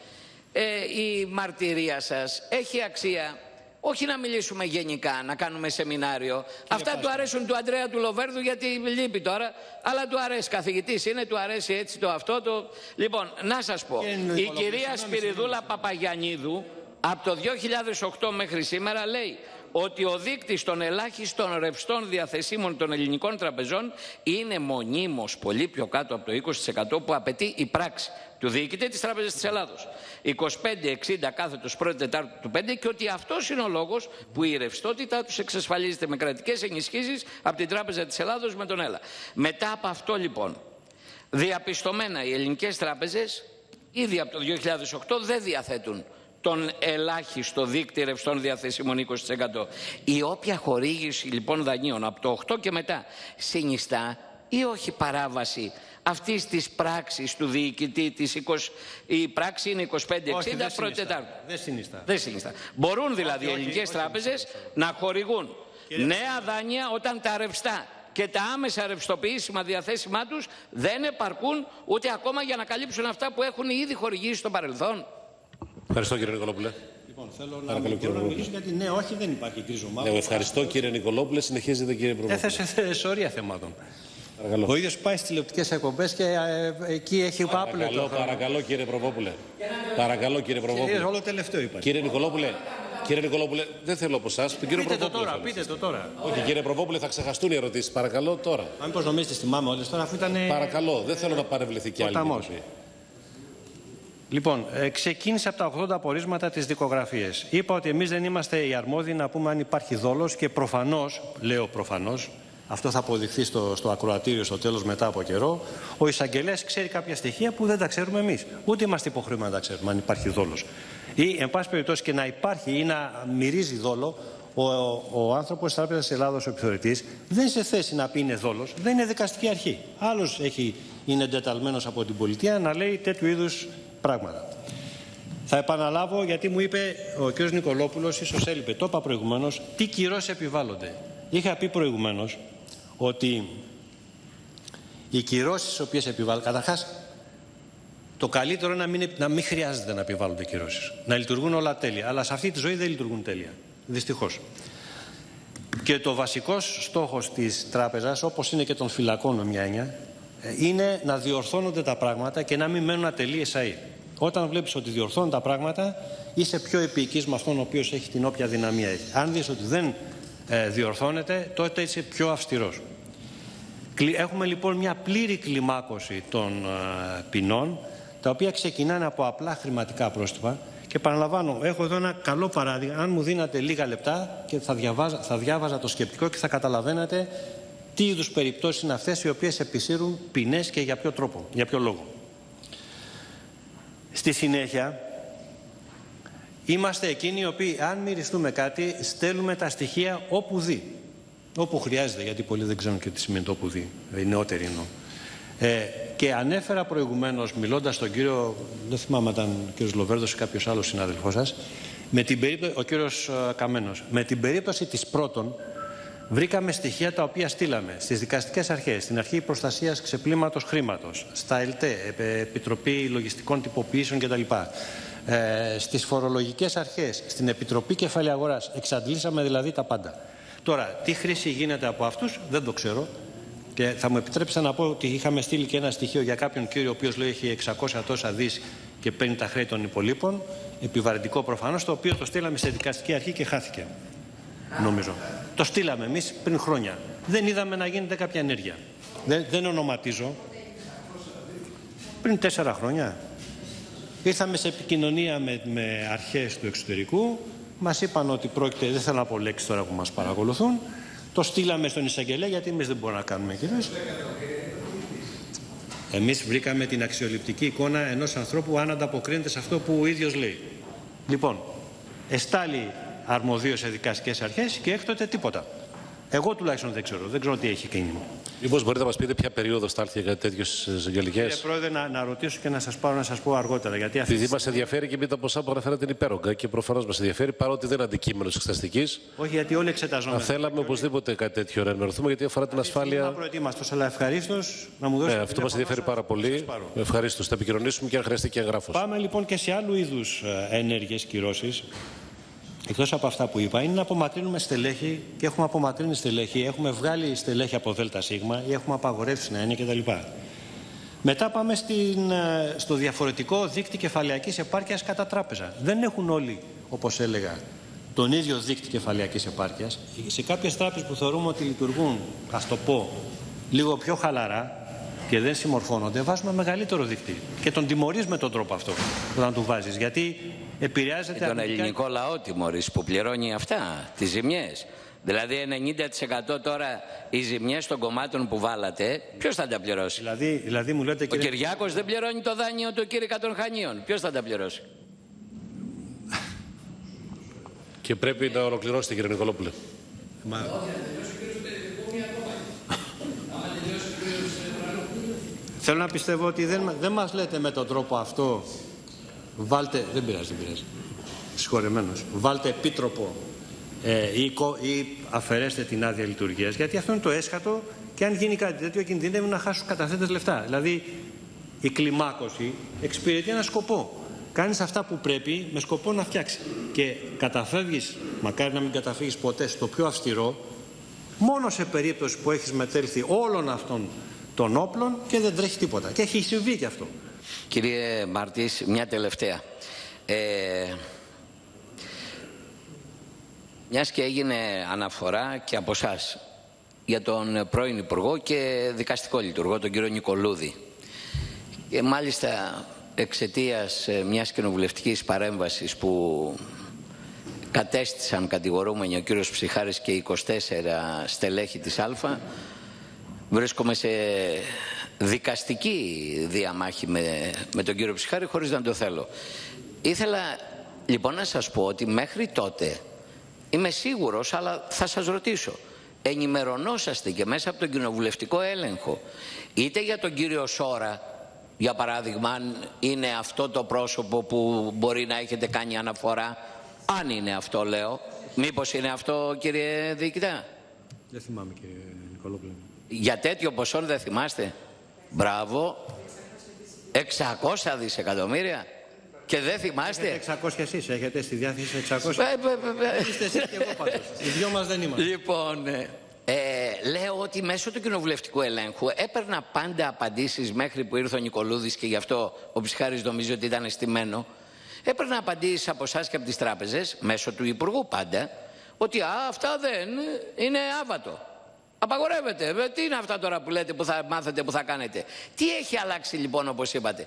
η μαρτυρία σας έχει αξία. Όχι να μιλήσουμε γενικά, να κάνουμε σεμινάριο. Αυτά του αρέσουν του Αντρέα του Λοβέρδου, γιατί λείπει τώρα, αλλά του αρέσει, καθηγητής είναι, του αρέσει έτσι το αυτό το... Λοιπόν, να σας πω, η κυρία Σπυριδούλα Παπαγιαννίδου από το 2008 μέχρι σήμερα λέει ότι ο δείκτης των ελάχιστων ρευστών διαθεσίμων των ελληνικών τραπεζών είναι μονίμως πολύ πιο κάτω από το 20% που απαιτεί η πράξη του διοικητή της Τράπεζας της Ελλάδος. 25-60 κάθετος 1η Τετάρτου του 5, και ότι αυτός είναι ο λόγος που η ρευστότητα τους εξασφαλίζεται με κρατικές ενισχύσεις από την Τράπεζα της Ελλάδος με τον ΕΛΑ. Μετά από αυτό λοιπόν, διαπιστωμένα οι ελληνικές τράπεζες ήδη από το 2008 δεν διαθέτουν τον ελάχιστο δείκτη ρευστών διαθέσιμων 20%. Η όποια χορήγηση λοιπόν δανείων από το 8 και μετά συνιστά ή όχι παράβαση αυτής της πράξης του διοικητή της η πράξη είναι 25-60 πρώτη Τετάρτου. Δεν συνιστά. Μπορούν δηλαδή οι ελληνικές τράπεζες να χορηγούν νέα δάνεια όταν τα ρευστά και τα άμεσα ρευστοποιήσιμα διαθέσιμά τους δεν επαρκούν ούτε ακόμα για να καλύψουν αυτά που έχουν ήδη χορηγήσει στο παρελθόν. Ευχαριστώ, κύριε Νικολόπουλε. Λοιπόν, θέλω να μιλήσω γιατί ναι, όχι, δεν υπάρχει κρίζο μαύρο. Ευχαριστώ, κύριε Νικολόπουλε. Συνεχίζετε, κύριε Προβόπουλε. Έθεσε σωρία θεμάτων. Ο ίδιος πάει στις τηλεοπτικές εκπομπές και εκεί έχει πάπλετο. Παρακαλώ, κύριε Προβόπουλε. Παρακαλώ, κύριε Προβόπουλε. Όλο τελευταίο είπα. Κύριε Νικολόπουλε, Κύριε Νικολόπουλε, δεν θέλω από εσάς. Πείτε το τώρα. Όχι, κύριε Προβόπουλε, θα ξεχαστούν οι ερωτήσεις. Παρακαλώ τώρα. Αν μήπως νομίζετε θυμάμαι όλες τώρα, αφού ήταν. Παρακαλώ, δεν θέλω να παρευληθεί κι άλλη. Λοιπόν, ξεκίνησα από τα 80 απορίσματα της δικογραφίας. Είπα ότι εμείς δεν είμαστε οι αρμόδιοι να πούμε αν υπάρχει δόλος και προφανώς, λέω προφανώς, αυτό θα αποδειχθεί στο ακροατήριο στο τέλος μετά από καιρό, ο εισαγγελέας ξέρει κάποια στοιχεία που δεν τα ξέρουμε εμείς. Ούτε είμαστε υποχρεωμένοι να τα ξέρουμε αν υπάρχει δόλος. Ή, εν πάση περιπτώσει, και να υπάρχει ή να μυρίζει δόλο, ο άνθρωπος της Τράπεζας Ελλάδος, ο επιθεωρητής, δεν είναι σε θέση να πει είναι δόλος, δεν είναι δικαστική αρχή. Άλλος είναι εντεταλμένος από την πολιτεία να λέει τέτοιου είδους πράγματα. Θα επαναλάβω, γιατί μου είπε ο κ. Νικολόπουλος, ίσως έλειπε, το είπα προηγουμένως, τι κυρώσεις επιβάλλονται. Είχα πει προηγουμένως ότι οι κυρώσεις τις οποίες επιβάλλονται, καταρχάς, το καλύτερο είναι να μην χρειάζεται να επιβάλλονται κυρώσεις. Να λειτουργούν όλα τέλεια. Αλλά σε αυτή τη ζωή δεν λειτουργούν τέλεια. Δυστυχώς. Και το βασικός στόχος της τράπεζας, όπως είναι και των φυλακών με μια έννοια, είναι να διορθώνονται τα πράγματα και να μην μένουν ατελείς αεί. Όταν βλέπεις ότι διορθώνουν τα πράγματα, είσαι πιο επίοικης με αυτόν ο οποίος έχει την όποια δυναμία έχει. Αν δεις ότι δεν διορθώνεται, τότε είσαι πιο αυστηρός. Έχουμε λοιπόν μια πλήρη κλιμάκωση των ποινών, τα οποία ξεκινάνε από απλά χρηματικά πρόστιπα. Και παραλαμβάνω, έχω εδώ ένα καλό παράδειγμα. Αν μου δίνατε λίγα λεπτά και θα διάβαζα το σκεπτικό και θα καταλαβαίνατε τι είδους περιπτώσεις είναι αυτές οι οποίες επισύρουν ποινές και για ποιο τρόπο, για ποιο λόγο. Στη συνέχεια, είμαστε εκείνοι οι οποίοι, αν μυριστούμε κάτι, στέλνουμε τα στοιχεία όπου δει. Όπου χρειάζεται, γιατί πολλοί δεν ξέρουν και τι σημαίνει το όπου δει. Οι νεότεροι εννοώ. Και ανέφερα προηγουμένως, μιλώντας στον κύριο, δεν θυμάμαι αν ήταν ο κύριος Λοβέρδος ή κάποιος άλλος συνάδελφός σας, ο κύριος Καμένος, με την περίπτωση της πρώτων, βρήκαμε στοιχεία τα οποία στείλαμε στις δικαστικές αρχές, στην Αρχή Προστασίας Ξεπλήματος Χρήματος, στα ΕΛΤΕ, Επιτροπή Λογιστικών Τυποποιήσεων κτλ. Στις φορολογικές αρχές, στην Επιτροπή Κεφαλαίου Αγοράς. Εξαντλήσαμε δηλαδή τα πάντα. Τώρα, τι χρήση γίνεται από αυτούς, δεν το ξέρω. Και θα μου επιτρέψετε να πω ότι είχαμε στείλει και ένα στοιχείο για κάποιον κύριο, ο οποίος λέει έχει 600 τόσα δις και παίρνει τα χρέη των υπολείπων. Επιβαρυντικό προφανώς, το οποίο το στείλαμε σε δικαστική αρχή και χάθηκε. Νομίζω. Το στείλαμε εμείς πριν χρόνια. Δεν είδαμε να γίνεται κάποια ενέργεια. Δεν ονοματίζω. Πριν 4 χρόνια. Ήρθαμε σε επικοινωνία με αρχές του εξωτερικού. Μας είπαν ότι πρόκειται, δεν θέλω να πω λέξεις τώρα που μας παρακολουθούν. Το στείλαμε στον εισαγγελέα, γιατί εμείς δεν μπορούμε να κάνουμε κυρίως. Εμείς βρήκαμε την αξιοληπτική εικόνα ενός ανθρώπου αν ανταποκρίνεται σε αυτό που ο ίδιος λέει. Λοιπόν, εστάλει αρμοδίως σε δικαστικές αρχές και έκτοτε τίποτα. Εγώ τουλάχιστον δεν ξέρω τι έχει κίνημα. Μήπως μπορείτε να μας πείτε ποια περίοδο στάλθηκε για τέτοιες εισαγγελικές? Κύριε Πρόεδρε, να ρωτήσω και να σας πω αργότερα. Γιατί επειδή μας ενδιαφέρει και τα ποσά που αναφέρατε είναι υπέρογκα και προφανώς μας ενδιαφέρει, παρότι δεν είναι αντικείμενο της εξεταστικής. Όχι, γιατί όλοι εξεταζόμαστε. Θα θέλαμε οπωσδήποτε κάτι τέτοιο να ενημερωθούμε, γιατί αφορά την ασφάλεια. Δεν είμαι προετοίμαστος, αλλά ευχαρίστως να μου δώσετε. Αυτό μας ενδιαφέρει πάρα πολύ. Ευχαρίστως. Θα επικοινωνήσουμε και αν χρειαστεί και εγγράφος. Πάμε λοιπόν και σε άλλου είδους ενέργειες, κυρώσεις. Εκτός από αυτά που είπα, είναι να απομακρύνουμε στελέχη και έχουμε απομακρύνει στελέχη, έχουμε βγάλει στελέχη από ΔΣ ή έχουμε απαγορεύσει να είναι κτλ. Μετά πάμε στο διαφορετικό δείκτη κεφαλαιακής επάρκειας κατά τράπεζα. Δεν έχουν όλοι, όπως έλεγα, τον ίδιο δείκτη κεφαλαιακής επάρκειας. Σε κάποιες τράπεζες που θεωρούμε ότι λειτουργούν, ας το πω, λίγο πιο χαλαρά και δεν συμμορφώνονται, βάζουμε μεγαλύτερο δείκτη. Και τον τιμωρείς με τον τρόπο αυτό όταν του βάζεις. Γιατί επηρεάζεται. Τον ελληνικό λαό τιμωρείς που πληρώνει αυτά, τις ζημιές. Δηλαδή 90% τώρα οι ζημιές των κομμάτων που βάλατε, ποιος θα τα πληρώσει? Δηλαδή μου λέτε, ο Κυριάκος δεν πληρώνει το δάνειο του Κήρυκα των Χανίων. Ποιος θα τα πληρώσει? Και πρέπει να ολοκληρώσετε, κύριε Νικολόπουλε. Θέλω να πιστεύω ότι δεν μας λέτε με τον τρόπο αυτό, βάλτε, δεν πειράζει, συγχωρεμένος, βάλτε επίτροπο ή αφαιρέστε την άδεια λειτουργίας, γιατί αυτό είναι το έσχατο και αν γίνει κάτι τέτοιο κινδυνεύουν να χάσουν καταθέτες λεφτά. Δηλαδή η κλιμάκωση εξυπηρετεί ένα σκοπό. Κάνεις αυτά που πρέπει με σκοπό να φτιάξει. Και καταφεύγεις, μακάρι να μην καταφύγεις ποτέ, στο πιο αυστηρό, μόνο σε περίπτωση που έχεις μετέλθει όλων αυτών των όπλων και δεν τρέχει τίποτα. Και έχει συμβεί και αυτό. Κύριε Μαρτής, μια τελευταία. μιας και έγινε αναφορά και από εσάς για τον πρώην Υπουργό και δικαστικό λειτουργό, τον κύριο Νικολούδη. Και μάλιστα εξαιτίας μιας κοινοβουλευτικής παρέμβασης που κατέστησαν κατηγορούμενοι ο κύριος Ψιχάρης και 24 στελέχη της Α, βρίσκομαι σε δικαστική διαμάχη με τον κύριο Ψιχάρη χωρίς να το θέλω. Ήθελα λοιπόν να σας πω ότι μέχρι τότε είμαι σίγουρος, αλλά θα σας ρωτήσω, ενημερωνόσαστε και μέσα από τον κοινοβουλευτικό έλεγχο είτε για τον κύριο Σόρα, για παράδειγμα, αν είναι αυτό το πρόσωπο που μπορεί να έχετε κάνει αναφορά, αν είναι αυτό λέω, μήπως είναι αυτό κύριε Διοικητά? Δεν θυμάμαι κύριε Νικολόπουλε. Για τέτοιο ποσό δεν θυμάστε? Μπράβο. 600 δισεκατομμύρια και δεν θυμάστε? Έχετε 600 εσείς, έχετε στη διάθεση 600. Είστε εσείς και εγώ πάντως. Οι δυο μας δεν είμαστε. Λοιπόν, λέω ότι μέσω του κοινοβουλευτικού ελέγχου έπαιρνα πάντα απαντήσεις μέχρι που ήρθε ο Νικολούδης και γι' αυτό ο Ψιχάρης νομίζει ότι ήταν στημένο. Έπαιρνα απαντήσεις από εσάς και από τις τράπεζες, μέσω του Υπουργού πάντα, ότι αυτά δεν είναι άβατο. Απαγορεύεται. Τι είναι αυτά τώρα που λέτε, που θα μάθετε, που θα κάνετε? Τι έχει αλλάξει λοιπόν, όπως είπατε?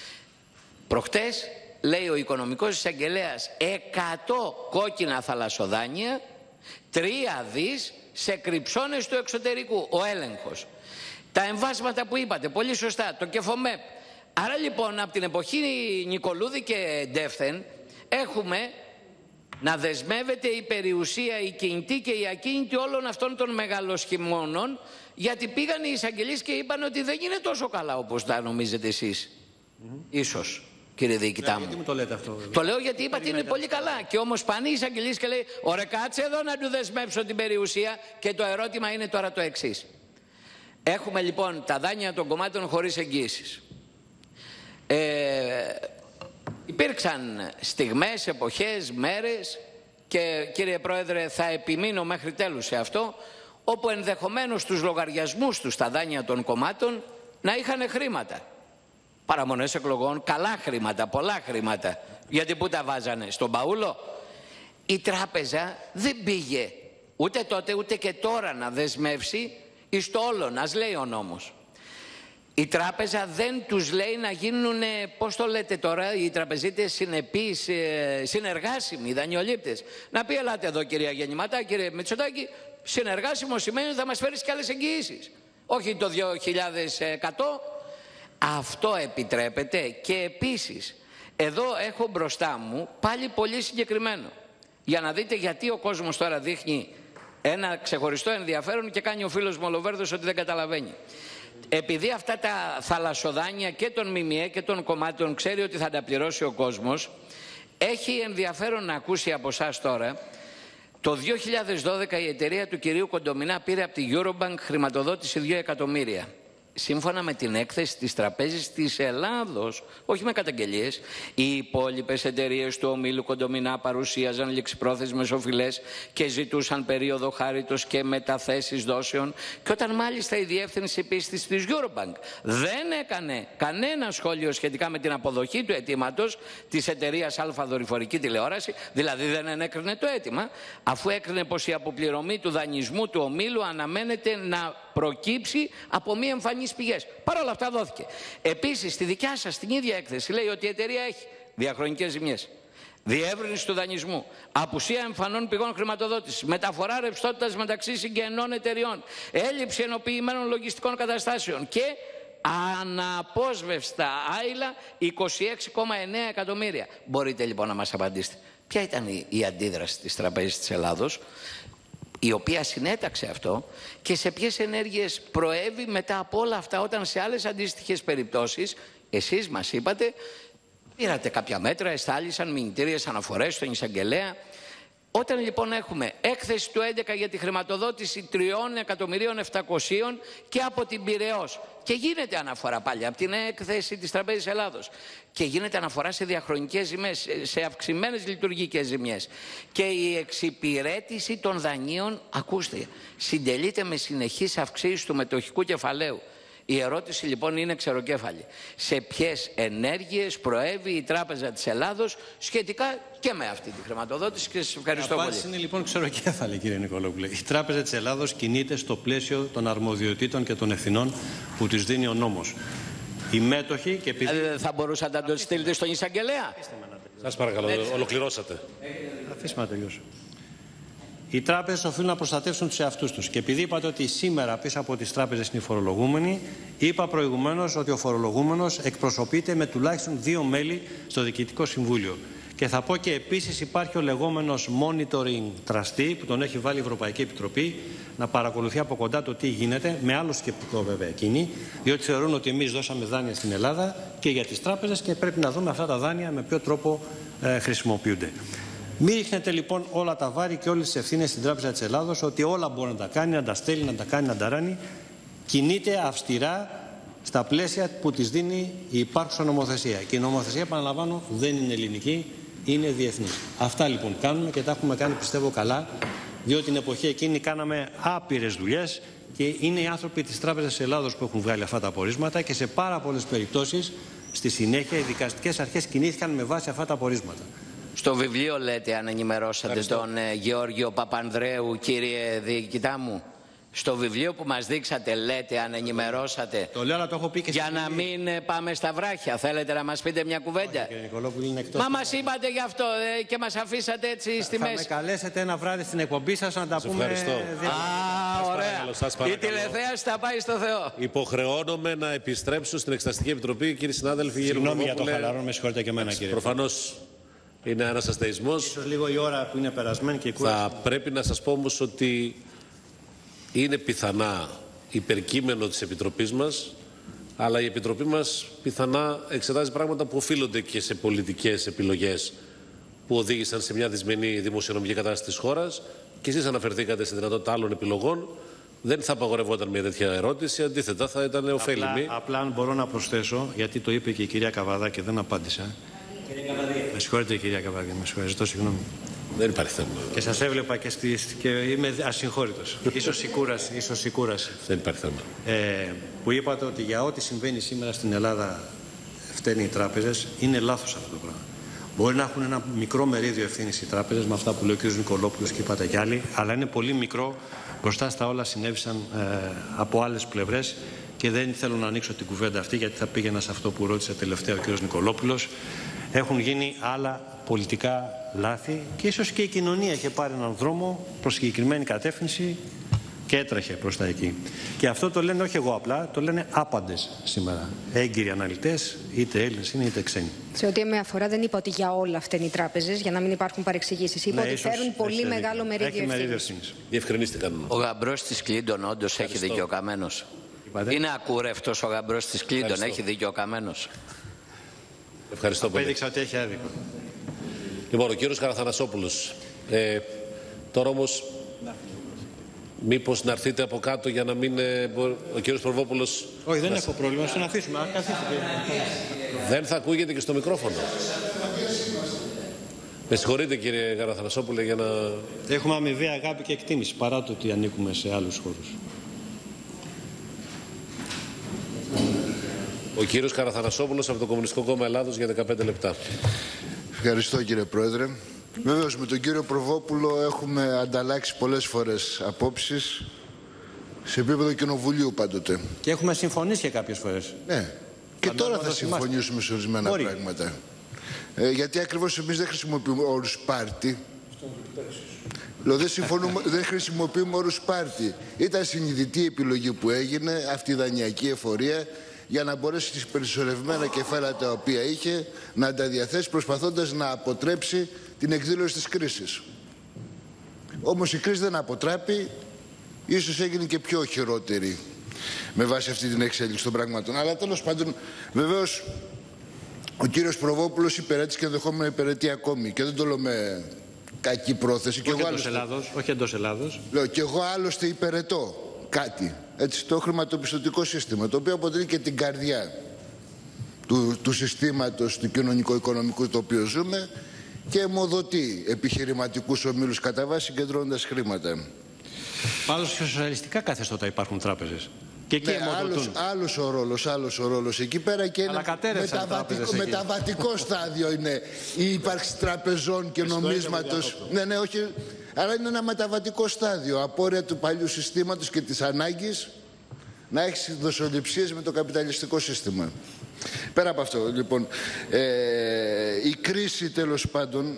Προχτές λέει ο οικονομικός εισαγγελέας 100 κόκκινα θαλασσοδάνεια, 3 δις σε κρυψώνες του εξωτερικού. Ο έλεγχος. Τα εμβάσματα που είπατε, πολύ σωστά, το Κεφομέπ. Άρα λοιπόν από την εποχή Νικολούδη και Ντεύθεν έχουμε να δεσμεύεται η περιουσία, η κινητή και η ακίνητη όλων αυτών των μεγαλοσχημόνων, γιατί πήγαν οι εισαγγελείς και είπαν ότι δεν είναι τόσο καλά όπως τα νομίζετε εσείς. Ίσως, κύριε Διοικητά μου. Γιατί μου το λέτε αυτό? Το λέω γιατί είπατε είναι πολύ καλά. Και όμως πάνε οι εισαγγελείς και λέει, ωραία, κάτσε εδώ να του δεσμεύσω την περιουσία. Και το ερώτημα είναι τώρα το εξής. Έχουμε λοιπόν τα δάνεια των κομμάτων χωρίς εγγύησεις. Υπήρξαν στιγμές, εποχές, μέρες και κύριε Πρόεδρε θα επιμείνω μέχρι τέλους σε αυτό, όπου ενδεχομένως τους λογαριασμούς τους στα δάνεια των κομμάτων να είχαν χρήματα. Παραμονές εκλογών, καλά χρήματα, πολλά χρήματα. Γιατί πού τα βάζανε? Στον παούλο? Η τράπεζα δεν πήγε ούτε τότε ούτε και τώρα να δεσμεύσει εις το όλον, ας λέει ο νόμος. Η τράπεζα δεν τους λέει να γίνουν, πώς το λέτε τώρα, οι τραπεζίτες συνεπείς, συνεργάσιμοι, οι δανειολήπτες. Να πει, ελάτε εδώ κυρία Γεννηματά, κύριε Μητσοτάκη, συνεργάσιμο σημαίνει ότι θα μας φέρεις και άλλες εγγυήσεις. Όχι το 2100. Αυτό επιτρέπεται. Και επίσης, εδώ έχω μπροστά μου πάλι πολύ συγκεκριμένο. Για να δείτε γιατί ο κόσμος τώρα δείχνει ένα ξεχωριστό ενδιαφέρον και κάνει ο φίλος μου ο Λοβέρδος ότι δεν καταλαβαίνει. Επειδή αυτά τα θαλασσοδάνεια και των ΜΜΕ και των κομμάτων ξέρει ότι θα τα πληρώσει ο κόσμος, έχει ενδιαφέρον να ακούσει από εσάς τώρα. Το 2012 η εταιρεία του κυρίου Κοντομινά πήρε από τη Eurobank χρηματοδότηση 2 εκατομμύρια. Σύμφωνα με την έκθεση της Τραπέζης της Ελλάδος, όχι με καταγγελίες, οι υπόλοιπες εταιρείες του ομίλου Κοντομινά παρουσίαζαν ληξιπρόθεσμες οφειλές και ζητούσαν περίοδο χάριτος και μεταθέσεις δόσεων. Και όταν μάλιστα η διεύθυνση πίστης της Eurobank δεν έκανε κανένα σχόλιο σχετικά με την αποδοχή του αιτήματος της εταιρείας Αλφα Δορυφορική Τηλεόραση, δηλαδή δεν ενέκρινε το αίτημα, αφού έκρινε πως η αποπληρωμή του δανεισμού του ομίλου αναμένεται να προκύψει από μη εμφανείς πηγές. Παρ' όλα αυτά δόθηκε. Επίσης, στη δικιά σας την ίδια έκθεση λέει ότι η εταιρεία έχει διαχρονικές ζημιές, διεύρυνση του δανεισμού, απουσία εμφανών πηγών χρηματοδότησης, μεταφορά ρευστότητας μεταξύ συγγενών εταιριών, έλλειψη ενοποιημένων λογιστικών καταστάσεων και αναπόσβεστα άειλα 26,9 εκατομμύρια. Μπορείτε λοιπόν να μας απαντήσετε ποια ήταν η αντίδραση της Τραπέζης της Ελλάδος, η οποία συνέταξε αυτό, και σε ποιες ενέργειες προέβη μετά από όλα αυτά, όταν σε άλλες αντίστοιχες περιπτώσεις εσείς μας είπατε πήρατε κάποια μέτρα, εστάλησαν μηνυτήριες αναφορές στον εισαγγελέα. Όταν λοιπόν έχουμε έκθεση του 2011 για τη χρηματοδότηση 3.700.000 και από την Πειραιώς και γίνεται αναφορά πάλι από την έκθεση της Τραπέζης Ελλάδος και γίνεται αναφορά σε διαχρονικές ζημίες, σε αυξημένες λειτουργικές ζημιές, και η εξυπηρέτηση των δανείων, ακούστε, συντελείται με συνεχείς αυξήσεις του μετοχικού κεφαλαίου. Η ερώτηση λοιπόν είναι ξεροκέφαλη. Σε ποιες ενέργειες προέβη η Τράπεζα της Ελλάδος σχετικά και με αυτή τη χρηματοδότηση, και σας ευχαριστώ πολύ. Η απάντηση είναι λοιπόν ξεροκέφαλη, κύριε Νικολόπουλε. Η Τράπεζα της Ελλάδος κινείται στο πλαίσιο των αρμοδιοτήτων και των ευθυνών που της δίνει ο νόμος. Οι μέτοχοι και επειδή... Θα μπορούσατε να το στείλετε στον εισαγγελέα. Σας παρακαλώ, ολοκληρώσατε. Αφήστε με να τελειώσω. Οι τράπεζες οφείλουν να προστατεύσουν τους εαυτούς τους. Και επειδή είπατε ότι σήμερα πίσω από τις τράπεζες είναι οι φορολογούμενοι, είπα προηγουμένως ότι ο φορολογούμενος εκπροσωπείται με τουλάχιστον 2 μέλη στο Διοικητικό Συμβούλιο. Και θα πω και επίσης υπάρχει ο λεγόμενος monitoring trustee που τον έχει βάλει η Ευρωπαϊκή Επιτροπή να παρακολουθεί από κοντά το τι γίνεται, με άλλο σκεπτικό βέβαια εκείνοι, διότι θεωρούν ότι εμείς δώσαμε δάνεια στην Ελλάδα και για τις τράπεζες και πρέπει να δούμε αυτά τα δάνεια με ποιο τρόπο χρησιμοποιούνται. Μην ρίχνετε λοιπόν όλα τα βάρη και όλες τις ευθύνες στην Τράπεζα της Ελλάδος, ότι όλα μπορεί να τα κάνει, να τα στέλνει, να τα κάνει, να τα ράνει. Κινείται αυστηρά στα πλαίσια που της δίνει η υπάρχουσα νομοθεσία. Και η νομοθεσία, επαναλαμβάνω, δεν είναι ελληνική, είναι διεθνής. Αυτά λοιπόν κάνουμε και τα έχουμε κάνει, πιστεύω, καλά, διότι την εποχή εκείνη κάναμε άπειρες δουλειές και είναι οι άνθρωποι της Τράπεζας της Ελλάδος που έχουν βγάλει αυτά τα απορίσματα και σε πάρα πολλές περιπτώσεις στη συνέχεια οι δικαστικές αρχές κινήθηκαν με βάση αυτά τα απορίσματα. Στο βιβλίο λέτε, αν ενημερώσατε τον Γεώργιο Παπανδρέου, κύριε διοικητά μου. Στο βιβλίο που μας δείξατε λέτε, αν ενημερώσατε. Το λέω, αλλά το έχω πει και για να μην πάμε στα βράχια. Θέλετε να μας πείτε μια κουβέντα? Μα μας είπατε γι' αυτό και μας αφήσατε έτσι στη μέση. Θα με καλέσετε ένα βράδυ στην εκπομπή σας να τα πούμε. Ευχαριστώ. Ωραία. Η τηλεθέαση θα πάει στο Θεό. Υποχρεώνομαι να επιστρέψω στην Εξεταστική Επιτροπή, κύριοι συνάδελφοι. Συγγνώμη για το χαλαρό, με συγχωρείτε και εμένα, κύριε. Προφανώς είναι ένας αστεϊσμός. Ίσως λίγο η ώρα που είναι περασμένη και η κούραση. Θα πρέπει να σας πω όμως ότι είναι πιθανά υπερκείμενο της Επιτροπής μας, αλλά η Επιτροπή μας πιθανά εξετάζει πράγματα που οφείλονται και σε πολιτικές επιλογές που οδήγησαν σε μια δυσμενή δημοσιονομική κατάσταση της χώρας, και εσείς αναφερθήκατε στη δυνατότητα άλλων επιλογών. Δεν θα απαγορευόταν μια τέτοια ερώτηση, αντίθετα θα ήταν ωφέλιμη. Απλά αν μπορώ να προσθέσω, γιατί το είπε και η κυρία Καβαδά και δεν απάντησα. Με συγχωρείτε, κυρία Καβαδά, με συγχωρείτε, συγγνώμη. Δεν υπάρχει θέμα. Και σας έβλεπα και είμαι ασυγχώρητος. Ίσως η κούραση. Δεν υπάρχει θέμα. Που είπατε ότι για ό,τι συμβαίνει σήμερα στην Ελλάδα φταίνουν οι τράπεζες, είναι λάθος αυτό το πράγμα. Μπορεί να έχουν ένα μικρό μερίδιο ευθύνης οι τράπεζες με αυτά που λέει ο κ. Νικολόπουλος και είπατε κι άλλοι, αλλά είναι πολύ μικρό μπροστά στα όλα συνέβησαν από άλλες πλευρές και δεν θέλω να ανοίξω την κουβέντα αυτή γιατί θα πήγαινα σε αυτό που ρώτησε τελευταία ο κ. Νικολόπουλος. Έχουν γίνει άλλα πολιτικά λάθη και ίσως και η κοινωνία είχε πάρει έναν δρόμο προς συγκεκριμένη κατεύθυνση και έτρεχε προς τα εκεί. Και αυτό το λένε όχι εγώ απλά, το λένε άπαντες σήμερα. Έγκυροι αναλυτές, είτε Έλληνες είναι είτε ξένοι. Σε ό,τι με αφορά, δεν είπα ότι για όλα φταίνουν οι τράπεζες, για να μην υπάρχουν παρεξηγήσεις. Είπα ότι φέρουν πολύ μεγάλο μερίδιο ευθύνης. Διευκρινίστηκαν. Ο γαμπρός της Κλίντον όντως έχει δίκιο ο Καμένος. Είναι ακούρευτος ο γαμπρός της Κλίντον, έχει δίκιο ο Καμένος. Ευχαριστώ πολύ. Έδειξα ότι έχει άδικο. Λοιπόν, ο κύριος Καραθανασόπουλος. Τώρα όμως, μήπως να έρθετε από κάτω για να μην... ο κύριος Προβόπουλος... Όχι, δεν έχω πρόβλημα, να αφήσουμε. Δεν θα ακούγεται και στο μικρόφωνο. Με συγχωρείτε, κύριε Καραθανασόπουλε, για να... Έχουμε αμοιβαία αγάπη και εκτίμηση, παρά το ότι ανήκουμε σε άλλους χώρους. Ο κύριος Καραθανασόπουλος από το Κομμουνιστικό Κόμμα Ελλάδος για 15 λεπτά. Ευχαριστώ, κύριε Πρόεδρε. Βέβαιως με τον κύριο Προβόπουλο έχουμε ανταλλάξει πολλές φορές απόψεις σε επίπεδο κοινοβουλίου πάντοτε. Και έχουμε συμφωνήσει και κάποιες φορές. Ναι. Και τώρα θα συμφωνήσουμε σε ορισμένα πράγματα. Γιατί ακριβώς εμείς δεν χρησιμοποιούμε όρους πάρτι. Δεν χρησιμοποιούμε όρους πάρτι. Ήταν συνειδητή επιλογή που έγινε αυτή η δανειακή εφορία για να μπορέσει τις περισσορευμένα κεφάλαια τα οποία είχε να τα διαθέσει προσπαθώντας να αποτρέψει την εκδήλωση της κρίσης. Όμως η κρίση δεν αποτράπει, ίσως έγινε και πιο χειρότερη με βάση αυτή την εξέλιξη των πραγμάτων. Αλλά τέλος πάντων, βεβαίως, ο κύριος Προβόπουλος υπηρέτησε και ενδεχόμενα υπηρετεί ακόμη και δεν το λέω με κακή πρόθεση. Όχι εντός Ελλάδος. Λέω και εγώ άλλωστε υπηρετώ κάτι. Έτσι, το χρηματοπιστωτικό σύστημα, το οποίο αποτελεί και την καρδιά του συστήματος του κοινωνικο-οικονομικού το οποίο ζούμε και αιμοδοτεί επιχειρηματικούς ομίλους κατά βάση συγκεντρώνοντας χρήματα. Πάντως σε σοσιαλιστικά καθεστώτα υπάρχουν τράπεζες. Και εκεί άλλος ο ρόλος εκεί πέρα και είναι μεταβατικό στάδιο είναι η ύπαρξη τραπεζών και νομίσματος. Ναι, όχι, αλλά είναι ένα μεταβατικό στάδιο, απόρρια του παλιού συστήματος και της ανάγκης να έχει δοσοληψίες με το καπιταλιστικό σύστημα. Πέρα από αυτό, λοιπόν, η κρίση τέλος πάντων,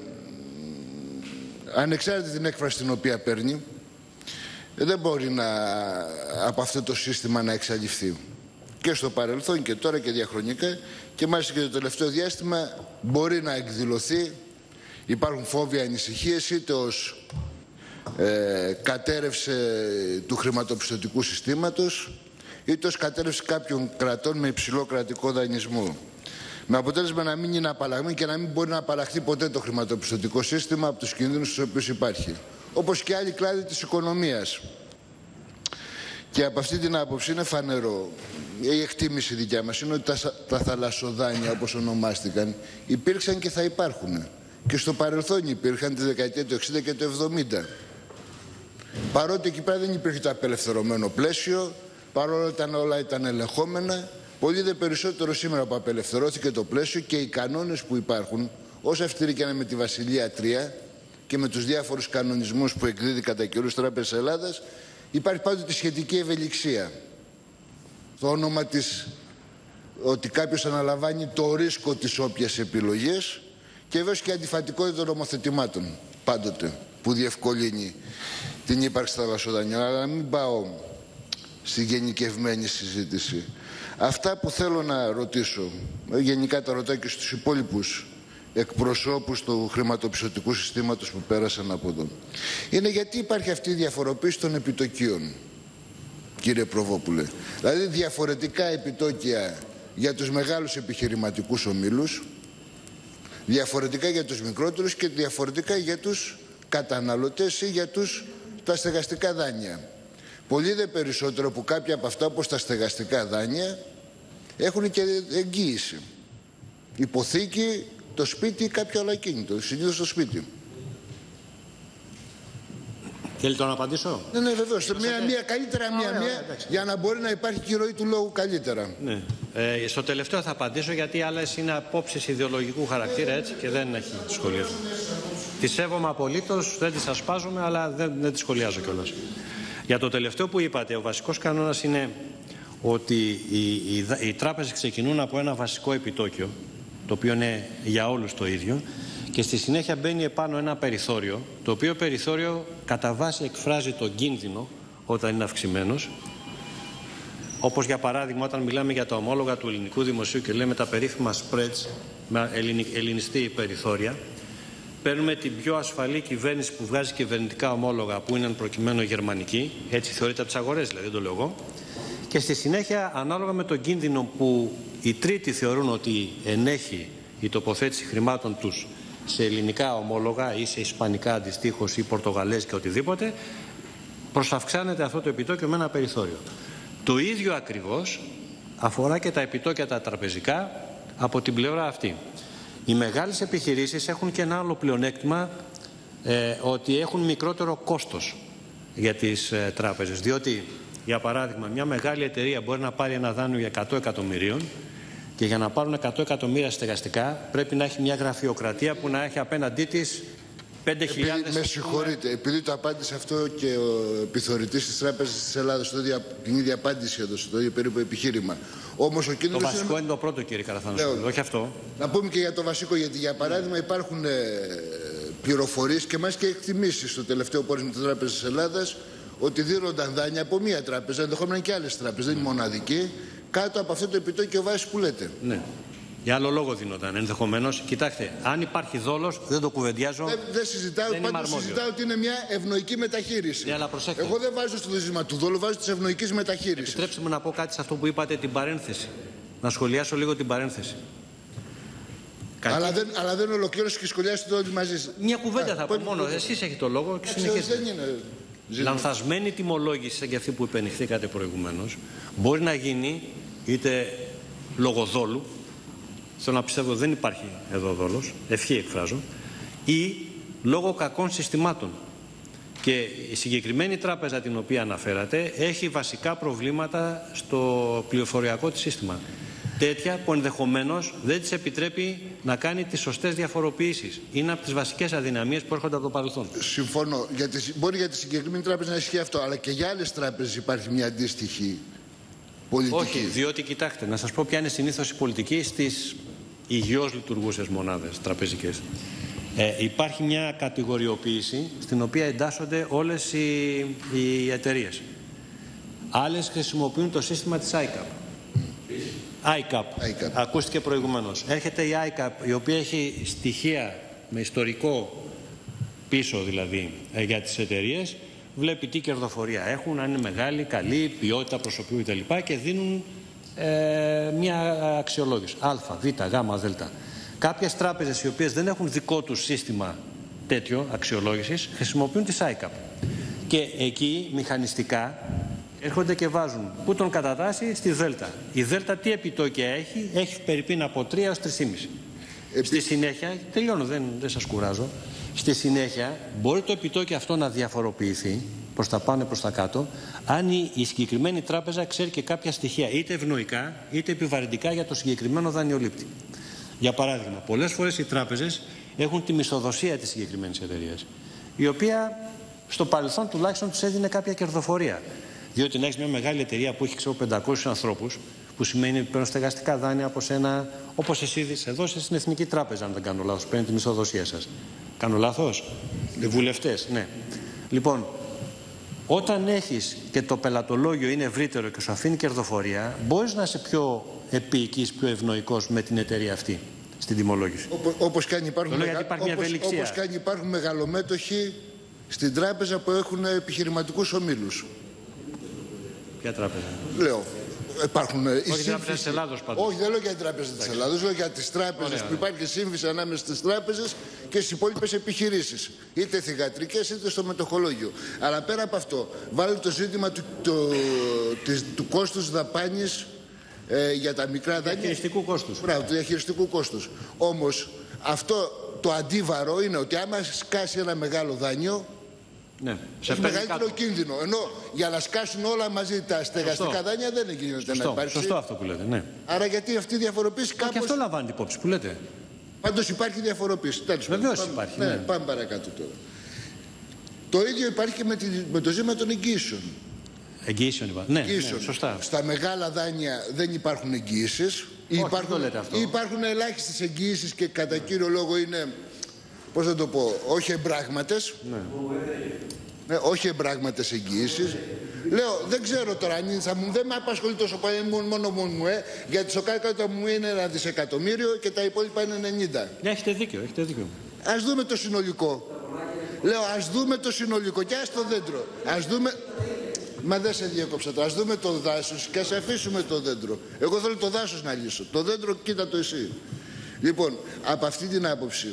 ανεξάρτητα την έκφραση την οποία παίρνει, δεν μπορεί από αυτό το σύστημα να εξαλειφθεί. Και στο παρελθόν και τώρα και διαχρονικά και μάλιστα και το τελευταίο διάστημα μπορεί να εκδηλωθεί. Υπάρχουν φόβοι, ανησυχίες, είτε ως κατέρευση του χρηματοπιστωτικού συστήματος, είτε ως κατέρευση κάποιων κρατών με υψηλό κρατικό δανεισμό. Με αποτέλεσμα να μην είναι απαλλαγμένη και να μην μπορεί να απαλλαχθεί ποτέ το χρηματοπιστωτικό σύστημα από τους κινδύνους στους οποίους υπάρχει. Όπως και άλλοι κλάδοι της οικονομίας. Και από αυτή την άποψη είναι φανερό, η εκτίμηση δικιά μας είναι ότι τα θαλασσοδάνεια, όπως ονομάστηκαν, υπήρξαν και θα υπάρχουν. Και στο παρελθόν υπήρχαν τη δεκαετία του 60 και του 70. Παρότι εκεί πέρα δεν υπήρχε το απελευθερωμένο πλαίσιο, παρόλο όλα ήταν ελεγχόμενα, πολύ δε περισσότερο σήμερα που απελευθερώθηκε το πλαίσιο και οι κανόνες που υπάρχουν, όσο αυστηροί και με τη Βασιλεία 3 και με τους διάφορους κανονισμούς που εκδίδει κατά καιρούς Τράπεζα Ελλάδας, υπάρχει πάντοτε σχετική ευελιξία. Στο όνομα της ότι κάποιος αναλαμβάνει το ρίσκο της όποιας επιλογής και βέβαια και αντιφατικότητα των νομοθετημάτων πάντοτε που διευκολύνει την ύπαρξη θαλασσοδανειών. Αλλά να μην πάω στη γενικευμένη συζήτηση. Αυτά που θέλω να ρωτήσω, γενικά τα ρωτάω και στους υπόλοιπους εκπροσώπους του χρηματοπιστωτικού συστήματος που πέρασαν από εδώ, είναι γιατί υπάρχει αυτή η διαφοροποίηση των επιτοκίων, κύριε Προβόπουλε. Δηλαδή διαφορετικά επιτόκια για τους μεγάλους επιχειρηματικούς ομίλους, διαφορετικά για τους μικρότερους και διαφορετικά για τους καταναλωτές ή για τα στεγαστικά δάνεια. Πολύ δε περισσότερο που κάποια από αυτά, όπως τα στεγαστικά δάνεια, έχουν και εγγύηση. Υποθήκη, το σπίτι ή κάποιο άλλο ακίνητο, συνήθως το σπίτι. Θέλετε να απαντήσω? Ναι, βεβαίως. Μία καλύτερα, για να μπορεί να υπάρχει και η ροή του λόγου καλύτερα. Ναι. Στο τελευταίο θα απαντήσω, γιατί άλλες είναι απόψεις ιδεολογικού χαρακτήρα, έτσι, και δεν έχει σχολιασμό. Τη σέβομαι απολύτως, δεν τις ασπάζομαι, αλλά δεν τις σχολιάζω κιόλας. Για το τελευταίο που είπατε, ο βασικός κανόνας είναι ότι οι τράπεζες ξεκινούν από ένα βασικό επιτόκιο, το οποίο είναι για όλους το ίδιο, και στη συνέχεια μπαίνει επάνω ένα περιθώριο, το οποίο περιθώριο κατά βάση εκφράζει τον κίνδυνο όταν είναι αυξημένος. Όπως για παράδειγμα όταν μιλάμε για τα ομόλογα του ελληνικού δημοσίου και λέμε τα περίφημα spreads, με ελληνιστή περιθώρια, παίρνουμε την πιο ασφαλή κυβέρνηση που βγάζει κυβερνητικά ομόλογα, που είναι προκειμένου γερμανική, έτσι θεωρείται από τις αγορές, δηλαδή δεν το λέω εγώ, και στη συνέχεια ανάλογα με τον κίνδυνο που οι τρίτοι θεωρούν ότι ενέχει η τοποθέτηση χρημάτων τους σε ελληνικά ομόλογα ή σε ισπανικά αντιστοίχως ή πορτογαλέζικα οτιδήποτε, προσαυξάνεται αυτό το επιτόκιο με ένα περιθώριο. Το ίδιο ακριβώς αφορά και τα επιτόκια τα τραπεζικά από την πλευρά αυτή. Οι μεγάλες επιχειρήσεις έχουν και ένα άλλο πλεονέκτημα, ότι έχουν μικρότερο κόστος για τις τράπεζες. Διότι, για παράδειγμα, μια μεγάλη εταιρεία μπορεί να πάρει ένα δάνειο για 100 εκατομμυρίων και για να πάρουν 100 εκατομμύρια στεγαστικά πρέπει να έχει μια γραφειοκρατία που να έχει απέναντί της 5.000... Με συγχωρείτε, επειδή το απάντησε αυτό και ο επιθεωρητής της Τράπεζας της Ελλάδας, την ίδια απάντηση έδωσε, το ίδιο περίπου επιχείρημα. Όμως ο κίνδυνος... Το βασικό είναι το πρώτο, κύριε Καραθανασόπουλο, όχι αυτό. Να πούμε και για το βασικό, γιατί για παράδειγμα υπάρχουν πληροφορίες και μάλιστα και εκτιμήσεις στο τελευταίο πόρισμα της Τράπεζας της Ελλάδας ότι δίνονταν δάνεια από μία τράπεζα, ενδεχόμενα και άλλες τράπεζες, δεν είναι μοναδική, κάτω από αυτό το επιτόκιο βάσης που λέτε. Ναι. Για άλλο λόγο δίνονταν ενδεχομένως. Κοιτάξτε, αν υπάρχει δόλος, δεν το κουβεντιάζω. Δεν συζητάω, πάντως συζητάω ότι είναι μια ευνοϊκή μεταχείριση. Ναι, αλλά προσέξτε. Εγώ δεν βάζω στο ζήτημα του δόλου, βάζω της ευνοϊκής μεταχείρισης. Επιτρέψτε μου να πω κάτι σε αυτό που είπατε, την παρένθεση. Να σχολιάσω λίγο την παρένθεση. Αλλά δεν ολοκλήρωσε και σχολιάσετε όλοι μαζί σας. Μια κουβέντα θα πω μόνο. Εσείς έχετε το λόγο και συνεχίζετε. Δεν είναι. Λανθασμένη τιμολόγηση, σαν και αυτή που υπενηχθήκατε προηγουμένως, μπορεί να γίνει είτε λόγω δόλου. Θέλω να πιστεύω δεν υπάρχει εδώ δόλος, ευχή εκφράζω, ή λόγω κακών συστημάτων. Και η συγκεκριμένη τράπεζα την οποία αναφέρατε έχει βασικά προβλήματα στο πληροφοριακό της σύστημα. Τέτοια που ενδεχομένως δεν της επιτρέπει να κάνει τις σωστές διαφοροποιήσεις. Είναι από τις βασικές αδυναμίες που έρχονται από το παρελθόν. Συμφωνώ. Μπορεί για τη συγκεκριμένη τράπεζα να ισχύει αυτό, αλλά και για άλλες τράπεζες υπάρχει μια αντίστοιχη πολιτική. Όχι, διότι κοιτάξτε, να σας πω ποια είναι συνήθως η πολιτική στις υγιώς λειτουργούσες μονάδες τραπεζικές. Υπάρχει μια κατηγοριοποίηση στην οποία εντάσσονται όλες οι εταιρείες. Άλλες χρησιμοποιούν το σύστημα της ICAP. ICAP. Ακούστηκε προηγουμένως. Έρχεται η ICAP, η οποία έχει στοιχεία με ιστορικό πίσω δηλαδή για τις εταιρείες, βλέπει τι κερδοφορία έχουν, αν είναι μεγάλη, καλή, ποιότητα προσωπικού κτλ. Και δίνουν μια αξιολόγηση. Α, Β, Γ, Δ. Κάποιες τράπεζες οι οποίες δεν έχουν δικό τους σύστημα τέτοιο αξιολόγησης χρησιμοποιούν τις ICAP. Και εκεί μηχανιστικά έρχονται και βάζουν πού τον κατατάσσει στη Δέλτα. Η Δέλτα τι επιτόκια έχει, έχει περίπου από 3 έως 3,5. Στη συνέχεια, τελειώνω, δεν σας κουράζω, στη συνέχεια μπορεί το επιτόκιο αυτό να διαφοροποιηθεί προς τα πάνω προς τα κάτω, αν η συγκεκριμένη τράπεζα ξέρει και κάποια στοιχεία είτε ευνοϊκά είτε επιβαρυντικά για το συγκεκριμένο δανειολήπτη. Για παράδειγμα, πολλές φορές οι τράπεζες έχουν τη μισθοδοσία της συγκεκριμένης εταιρείας, η οποία στο παρελθόν τουλάχιστον τους έδινε κάποια κερδοφορία. Διότι να έχεις μια μεγάλη εταιρεία που έχει 500 ανθρώπους, που σημαίνει ότι παίρνουν στεγαστικά δάνεια από σένα, όπως εσείς εδώ στην Εθνική Τράπεζα, αν δεν κάνω λάθος, παίρνει τη μισθοδοσία σας. Κάνω λάθος? Βουλευτές, ναι. Λοιπόν, όταν έχεις και το πελατολόγιο είναι ευρύτερο και σου αφήνει κερδοφορία, μπορείς να είσαι πιο επίοικης, πιο ευνοϊκός με την εταιρεία αυτή στην τιμολόγηση. Όπως κάνει υπάρχουν μεγαλομέτοχοι στην τράπεζα που έχουν επιχειρηματικούς ομίλους. Ποια τράπεζα? Λέω. Υπάρχουν όχι την τράπεζα της Ελλάδος πάντως. Όχι, δεν λέω για την τράπεζα της Ελλάδος, λέω για τις τράπεζες που υπάρχει σύμβηση ανάμεσα στις τράπεζες και στις υπόλοιπες επιχειρήσεις. Είτε θυγατρικές είτε στο μετοχολόγιο. Αλλά πέρα από αυτό, βάλει το ζήτημα του κόστους δαπάνης για τα μικρά δάνεια. Διαχειριστικού κόστους. Μπράβο, του διαχειριστικού κόστους. Όμως αυτό το αντίβαρο είναι ότι άμα σκάσει ένα μεγάλο δάνειο, ναι, σε μεγαλύτερο κίνδυνο. Ενώ για να σκάσουν όλα μαζί τα στεγαστικά δάνεια δεν γίνεται να υπάρξει. Σωστό αυτό που λέτε, ναι. Άρα γιατί αυτή η διαφοροποίηση κάπως... Και αυτό λαμβάνει υπόψη που λέτε. Πάντως υπάρχει διαφοροποίηση. Βεβαίως υπάρχει. Ναι, πάμε παρακάτω τώρα. Το ίδιο υπάρχει και με το ζήτημα των εγγύσεων. Εγγύσεων είπα. Ναι, σωστά. Στα μεγάλα δάνεια δεν υπάρχουν εγγύησεις. Υπάρχουν ελάχιστες εγγύησεις και κατά κύριο λόγο είναι, πώς να το πω, όχι εμπράγματες. Ναι, όχι εμπράγματες εγγύησεις. Λέω, δεν ξέρω τώρα αν δεν με απασχολεί τόσο πολύ μόνο μου, γιατί στο κάτω μου είναι 1 δισεκατομμύριο και τα υπόλοιπα είναι 90. Ναι, έχετε δίκιο. Ας δούμε το συνολικό. Λέω, ας δούμε το συνολικό και ας το δέντρο. Ας δούμε... Μα δεν σε διέκοψα τώρα. Ας δούμε το δάσος και ας αφήσουμε το δέντρο. Εγώ θέλω το δάσος να λύσω. Το δέντρο κοίτα το εσύ. Λοιπόν, από αυτή την άποψη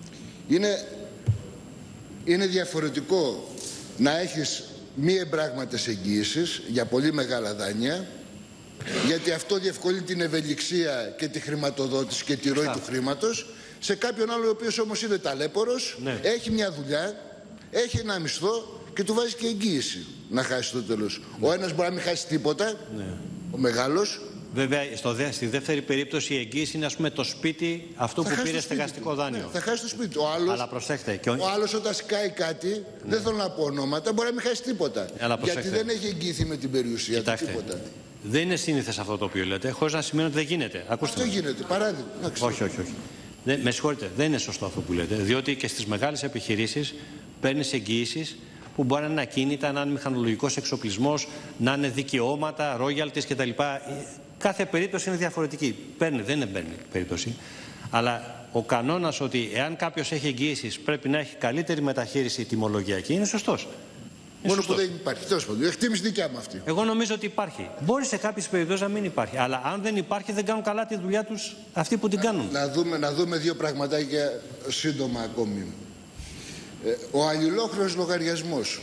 είναι διαφορετικό να έχεις μη εμπράγματες εγγύησεις για πολύ μεγάλα δάνεια, γιατί αυτό διευκολύνει την ευελιξία και τη χρηματοδότηση και τη ροή του χρήματος, σε κάποιον άλλο ο οποίος όμως είναι ταλέπορος, έχει μια δουλειά, έχει ένα μισθό και του βάζει και εγγύηση να χάσει το τέλος. Ο ένας μπορεί να μην χάσει τίποτα, ο μεγάλος. Βέβαια, στη δεύτερη περίπτωση η εγγύηση είναι, ας πούμε, το σπίτι αυτού που πήρε στεγαστικό δάνειο. Ναι, θα χάσει το σπίτι. Αλλά προσέχτε. Ο άλλος όταν σκάει κάτι, δεν θέλω να πω ονόματα, μπορεί να μην χάσει τίποτα. Γιατί δεν έχει εγγύηθει με την περιουσία. Κοιτάξτε, τίποτα. Δεν είναι σύνηθες αυτό το οποίο λέτε, χωρίς να σημαίνει ότι δεν γίνεται. Ακούστε. Αυτό γίνεται, παράδειγμα. Όχι. Με συγχωρείτε, δεν είναι σωστό αυτό που λέτε, διότι και στις μεγάλες επιχειρήσεις παίρνεις εγγυήσεις που μπορεί να είναι ακίνητα, να είναι μηχανολογικός εξοπλισμός, να είναι δικαιώματα, royalties κτλ. Κάθε περίπτωση είναι διαφορετική. Δεν παίρνει περίπτωση. Αλλά ο κανόνας ότι εάν κάποιος έχει εγγύησεις πρέπει να έχει καλύτερη μεταχείριση τιμολογιακή είναι σωστός. Μόνο που δεν υπάρχει. Τέλος πάντων, εκτίμηση δικιά μου αυτή. Εγώ νομίζω ότι υπάρχει. Μπορεί σε κάποιες περιπτώσεις να μην υπάρχει. Αλλά αν δεν υπάρχει, δεν κάνουν καλά τη δουλειά τους αυτοί που την κάνουν. Να δούμε δύο πραγματάκια σύντομα ακόμη. Ο αλληλόχρεος λογαριασμός.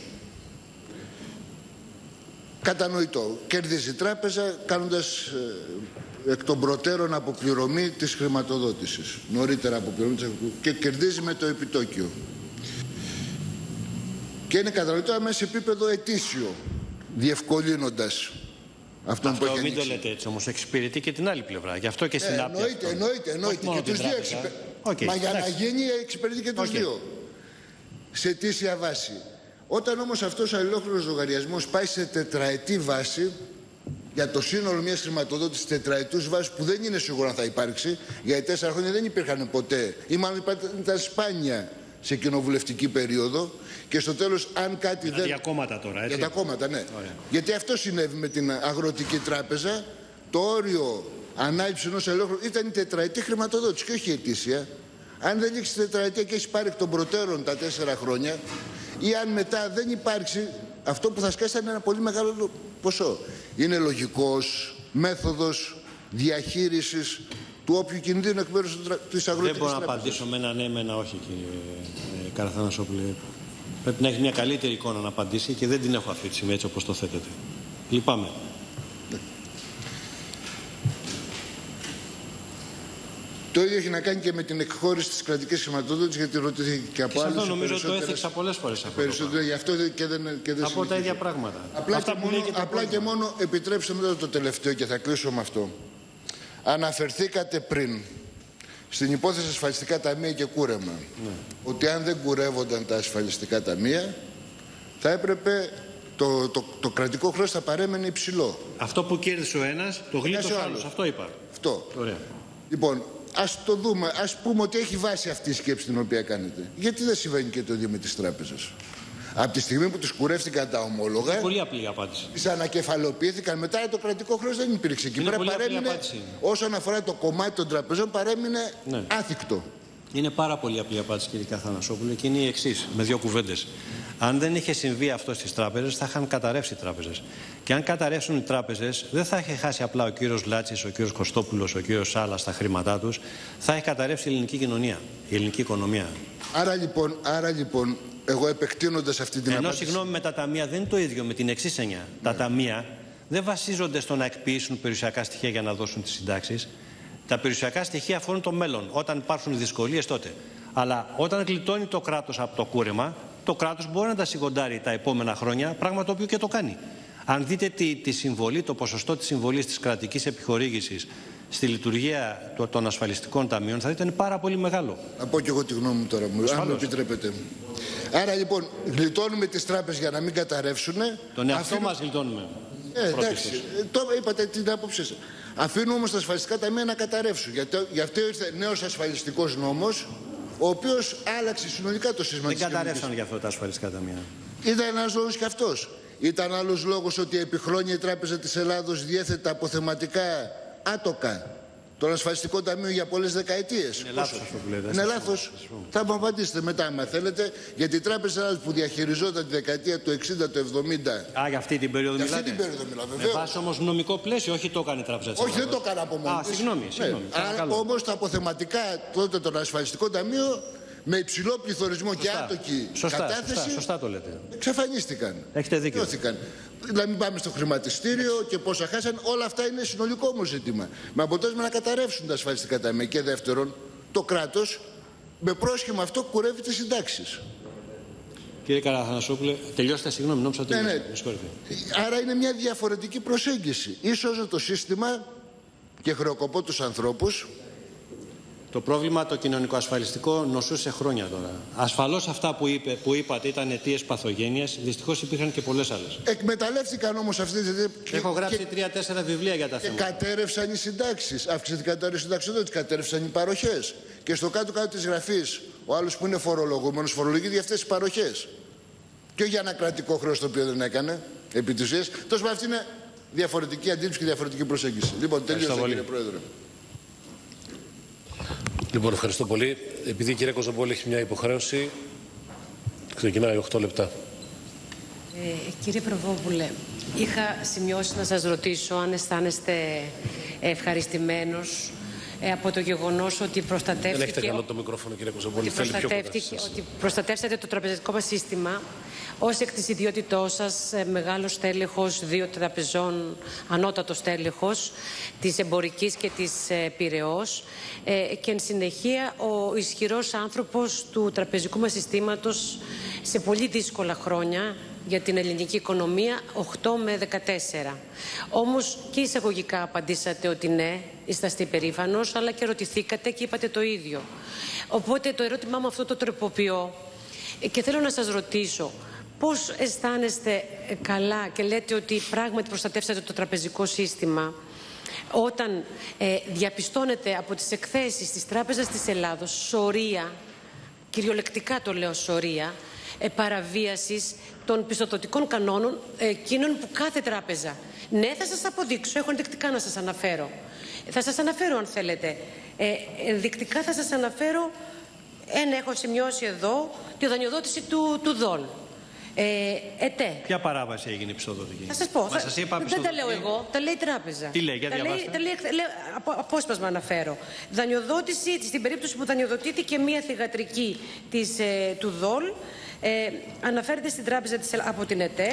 Κατανοητό. Κερδίζει η τράπεζα κάνοντας εκ των προτέρων αποπληρωμή της χρηματοδότησης. Νωρίτερα αποπληρωμή και κερδίζει με το επιτόκιο. Και είναι κατανοητό μέσα σε επίπεδο ετήσιο, διευκολύνοντας αυτόν που έχει μην ανοίξει. το λέτε έτσι όμως, εξυπηρετεί και την άλλη πλευρά. Γι' αυτό και συνάπτει. Εννοείται. Και τους δύο εξυπηρετεί. Μα για να γίνει εξυπηρετεί και τους δύο. Σε αιτήσια βάση. Όταν όμως αυτός ο αλληλόχρονος λογαριασμός πάει σε τετραετή βάση, για το σύνολο μιας χρηματοδότησης τετραετούς βάσης που δεν είναι σίγουρο αν θα υπάρξει, γιατί 4 χρόνια δεν υπήρχαν ποτέ, ή μάλλον ήταν σπάνια σε κοινοβουλευτική περίοδο, και στο τέλος αν κάτι δεν... Για κόμματα τώρα, έτσι. Για τα κόμματα, ναι. Ωραία. Γιατί αυτό συνέβη με την Αγροτική Τράπεζα. Το όριο ανάληψης ενός αλληλόχρονου ήταν η τετραετή χρηματοδότηση και όχι η ετήσια. Αν δεν λήξει τετραετία και έχει πάρει εκ των προτέρων τα 4 χρόνια, ή αν μετά δεν υπάρξει, αυτό που θα σκάσει θα είναι ένα πολύ μεγάλο ποσό. Είναι λογικός μέθοδος διαχείρισης του όποιου κινδύνου εκ μέρους της Αγροτικής Τράπεζας. Δεν μπορώ να απαντήσω με ένα ναι, με ένα όχι, κύριε Καραθανασόπουλε. Πρέπει να έχει μια καλύτερη εικόνα να απαντήσει και δεν την έχω αυτή τη στιγμή έτσι όπως το θέτετε. Λυπάμαι. Το ίδιο έχει να κάνει και με την εκχώρηση της κρατικής χρηματοδότησης, γιατί ρωτήθηκε και από άλλους. Αυτό νομίζω το έθιξα πολλές φορές αυτό. Περισσότερο, γι' αυτό και δεν από τα ίδια πράγματα. Απλά και μόνο επιτρέψτε μου το τελευταίο και θα κλείσω με αυτό. Αναφερθήκατε πριν στην υπόθεση ασφαλιστικά ταμεία και κούρεμα. Ναι. Ότι αν δεν κουρεύονταν τα ασφαλιστικά ταμεία, θα έπρεπε το κρατικό χρέος θα παρέμενε υψηλό. Αυτό που κέρδισε ο ένας, το γλίτωσε ο άλλος. Αυτό είπα. Αυτό. Ωραία. Λοιπόν, ας το δούμε, ας πούμε ότι έχει βάση αυτή η σκέψη την οποία κάνετε. Γιατί δεν συμβαίνει και το ίδιο με τις τράπεζες? Από τη στιγμή που τους κουρεύτηκαν τα ομόλογα, πολύ απλή απάντηση. Τις ανακεφαλοποιήθηκαν, μετά το κρατικό χρέος δεν υπήρξε. Εκεί πέρα παρέμεινε, όσον αφορά το κομμάτι των τραπεζών, παρέμεινε άθικτο. Είναι πάρα πολύ απλή απάντηση, κύριε Καραθανασόπουλε, και είναι η εξής, με 2 κουβέντες. Αν δεν είχε συμβεί αυτό στις τράπεζες, θα είχαν καταρρεύσει οι τράπεζες. Και αν καταρρεύσουν οι τράπεζες, δεν θα είχε χάσει απλά ο κύριος Λάτσης, ο κύριος Κωστόπουλος, ο κύριος Σάλας τα χρήματά τους, θα έχει καταρρεύσει η ελληνική κοινωνία, η ελληνική οικονομία. Άρα λοιπόν, εγώ επεκτείνοντας αυτή την απάντηση. Συγγνώμη, με τα ταμεία δεν είναι το ίδιο, με την εξής έννοια. Ναι. Τα ταμεία δεν βασίζονται στο να εκποιήσουν περιουσιακά στοιχεία για να δώσουν τις συντάξεις. Τα περιουσιακά στοιχεία αφορούν το μέλλον. Όταν υπάρχουν δυσκολίες, τότε. Αλλά όταν γλιτώνει το κράτος από το κούρεμα, το κράτος μπορεί να τα σιγοντάρει τα επόμενα χρόνια, πράγμα το οποίο και το κάνει. Αν δείτε τη συμβολή, το ποσοστό της συμβολής της κρατικής επιχορήγησης στη λειτουργία των ασφαλιστικών ταμείων, θα δείτε είναι πάρα πολύ μεγάλο. Να πω και εγώ τη γνώμη μου τώρα, αν μου επιτρέπετε. Άρα λοιπόν, γλιτώνουμε τις τράπεζες για να μην καταρρεύσουν. Τον εαυτό μας γλιτώνουμε. Εντάξει, είπατε την άποψή σας. Αφήνουμε όμως τα ασφαλιστικά ταμεία να καταρρεύσουν. Γι' αυτό ήρθε νέος ασφαλιστικός νόμος, ο οποίος άλλαξε συνολικά το σύστημα της κοινωνικής. Δεν καταρρεύσαν γι' αυτό τα ασφαλιστικά ταμεία. Ήταν ένας λόγος και αυτός. Ήταν άλλος λόγος ότι επί χρόνια η Τράπεζα της Ελλάδος διέθετε αποθεματικά άτοκα των ασφαλιστικών ταμείων για πολλές δεκαετίες. Είναι λάθος αυτό που λέτε. Είναι λάθος. Θα μου απαντήσετε μετά, άμα θέλετε, γιατί η Τράπεζα της Ελλάδος που διαχειριζόταν τη δεκαετία του 60, του 70. Για αυτή την περίοδο μιλάτε. Για αυτή την περίοδο μιλάω, βεβαίως. Με βάση όμως νομικό πλαίσιο, όχι το έκανε η Τράπεζα της Ελλάδος. Όχι, δεν το έκανε από μόνο της. Συγγνώμη. Όμως τα αποθεματικά τότε των ασφαλιστικών ταμείων, με υψηλό πληθωρισμό και άτοκη κατάθεση, σωστά το λέτε. Εξαφανίστηκαν. Έχετε δίκιο. Να μην πάμε στο χρηματιστήριο και πόσα χάσαν. Όλα αυτά είναι συνολικό όμως ζήτημα. Με αποτέλεσμα να καταρρεύσουν τα ασφαλιστικά ταμεία. Και δεύτερον, το κράτος με πρόσχημα αυτό κουρεύει τις συντάξεις. Κύριε Καραθανασόπουλε, τελειώστε, συγγνώμη, νόμιζα ότι άρα είναι μια διαφορετική προσέγγιση. Ίσως το σύστημα και χρεοκοπώ τους ανθρώπους. Το πρόβλημα το κοινωνικοασφαλιστικό νοσούσε χρόνια τώρα. Ασφαλώς αυτά που είπατε ήταν αιτίες παθογένειας, δυστυχώς υπήρχαν και πολλές άλλες. Εκμεταλλεύτηκαν όμως αυτές τις αιτίες. Έχω γράψει 3-4 βιβλία για τα θέματα. Και κατέρευσαν οι συντάξεις. Αυξήθηκαν τα συνταξιοδότηση, κατέρευσαν οι παροχές. Και στο κάτω-κάτω της γραφής, ο άλλος που είναι φορολογούμενος φορολογείται για αυτές τις παροχές. Και όχι για ένα κρατικό χρέος το οποίο δεν έκανε, επί της ουσίας. Τόσο πάντων, αυτή είναι διαφορετική αντίληψη και διαφορετική προσέγγιση. Λοιπόν, τελείωσα, κύριε Πρόεδρε. Λοιπόν, ευχαριστώ πολύ. Επειδή η κυρία Κοζομπόλη έχει μια υποχρέωση, ξεκινάει 8 λεπτά. Κύριε Προβόπουλε, είχα σημειώσει να σας ρωτήσω αν αισθάνεστε ευχαριστημένος από το γεγονός ότι προστατεύτηκε... Δεν έχετε καλό το μικρόφωνο, κύριε Κοζοπόλη. Ότι προστατεύσατε το τραπεζικό μας σύστημα ως εκ της ιδιότητός σας μεγάλος τέλεχος 2 τραπεζών, ανώτατος τέλεχος της Εμπορικής και της Πειραιώς και εν συνεχεία ο ισχυρός άνθρωπος του τραπεζικού μας συστήματος σε πολύ δύσκολα χρόνια για την ελληνική οικονομία, 8 με 14. Όμως και εισαγωγικά απαντήσατε ότι ναι, είσαστε υπερήφανος, αλλά και ρωτηθήκατε και είπατε το ίδιο. Οπότε το ερώτημά μου αυτό το τροποποιώ και θέλω να σας ρωτήσω πώς αισθάνεστε καλά και λέτε ότι πράγματι προστατεύσατε το τραπεζικό σύστημα όταν διαπιστώνετε από τις εκθέσεις της Τράπεζας της Ελλάδος σωρία, κυριολεκτικά το λέω σωρία, παραβίασης των πιστωτικών κανόνων εκείνων που κάθε τράπεζα. Ναι, θα σας αποδείξω, έχω ενδεικτικά να σας αναφέρω. Θα σας αναφέρω αν θέλετε. Ενδεικτικά θα σας αναφέρω, έχω σημειώσει εδώ, τη δανειοδότηση του ΔΟΛ. ΕΤΕ. Ποια παράβαση έγινε πιστοδοτική? Θα σας πω. Δεν τα λέω εγώ, τα λέει η τράπεζα. Τι λέει, για διαβάστε. Απόσπασμα αναφέρω. Δανειοδότηση, στην περίπτωση που δανειοδοτήθηκε μία θυγατρική του ΔΟΛ, αναφέρεται στην τράπεζα από την ΕΤΕ.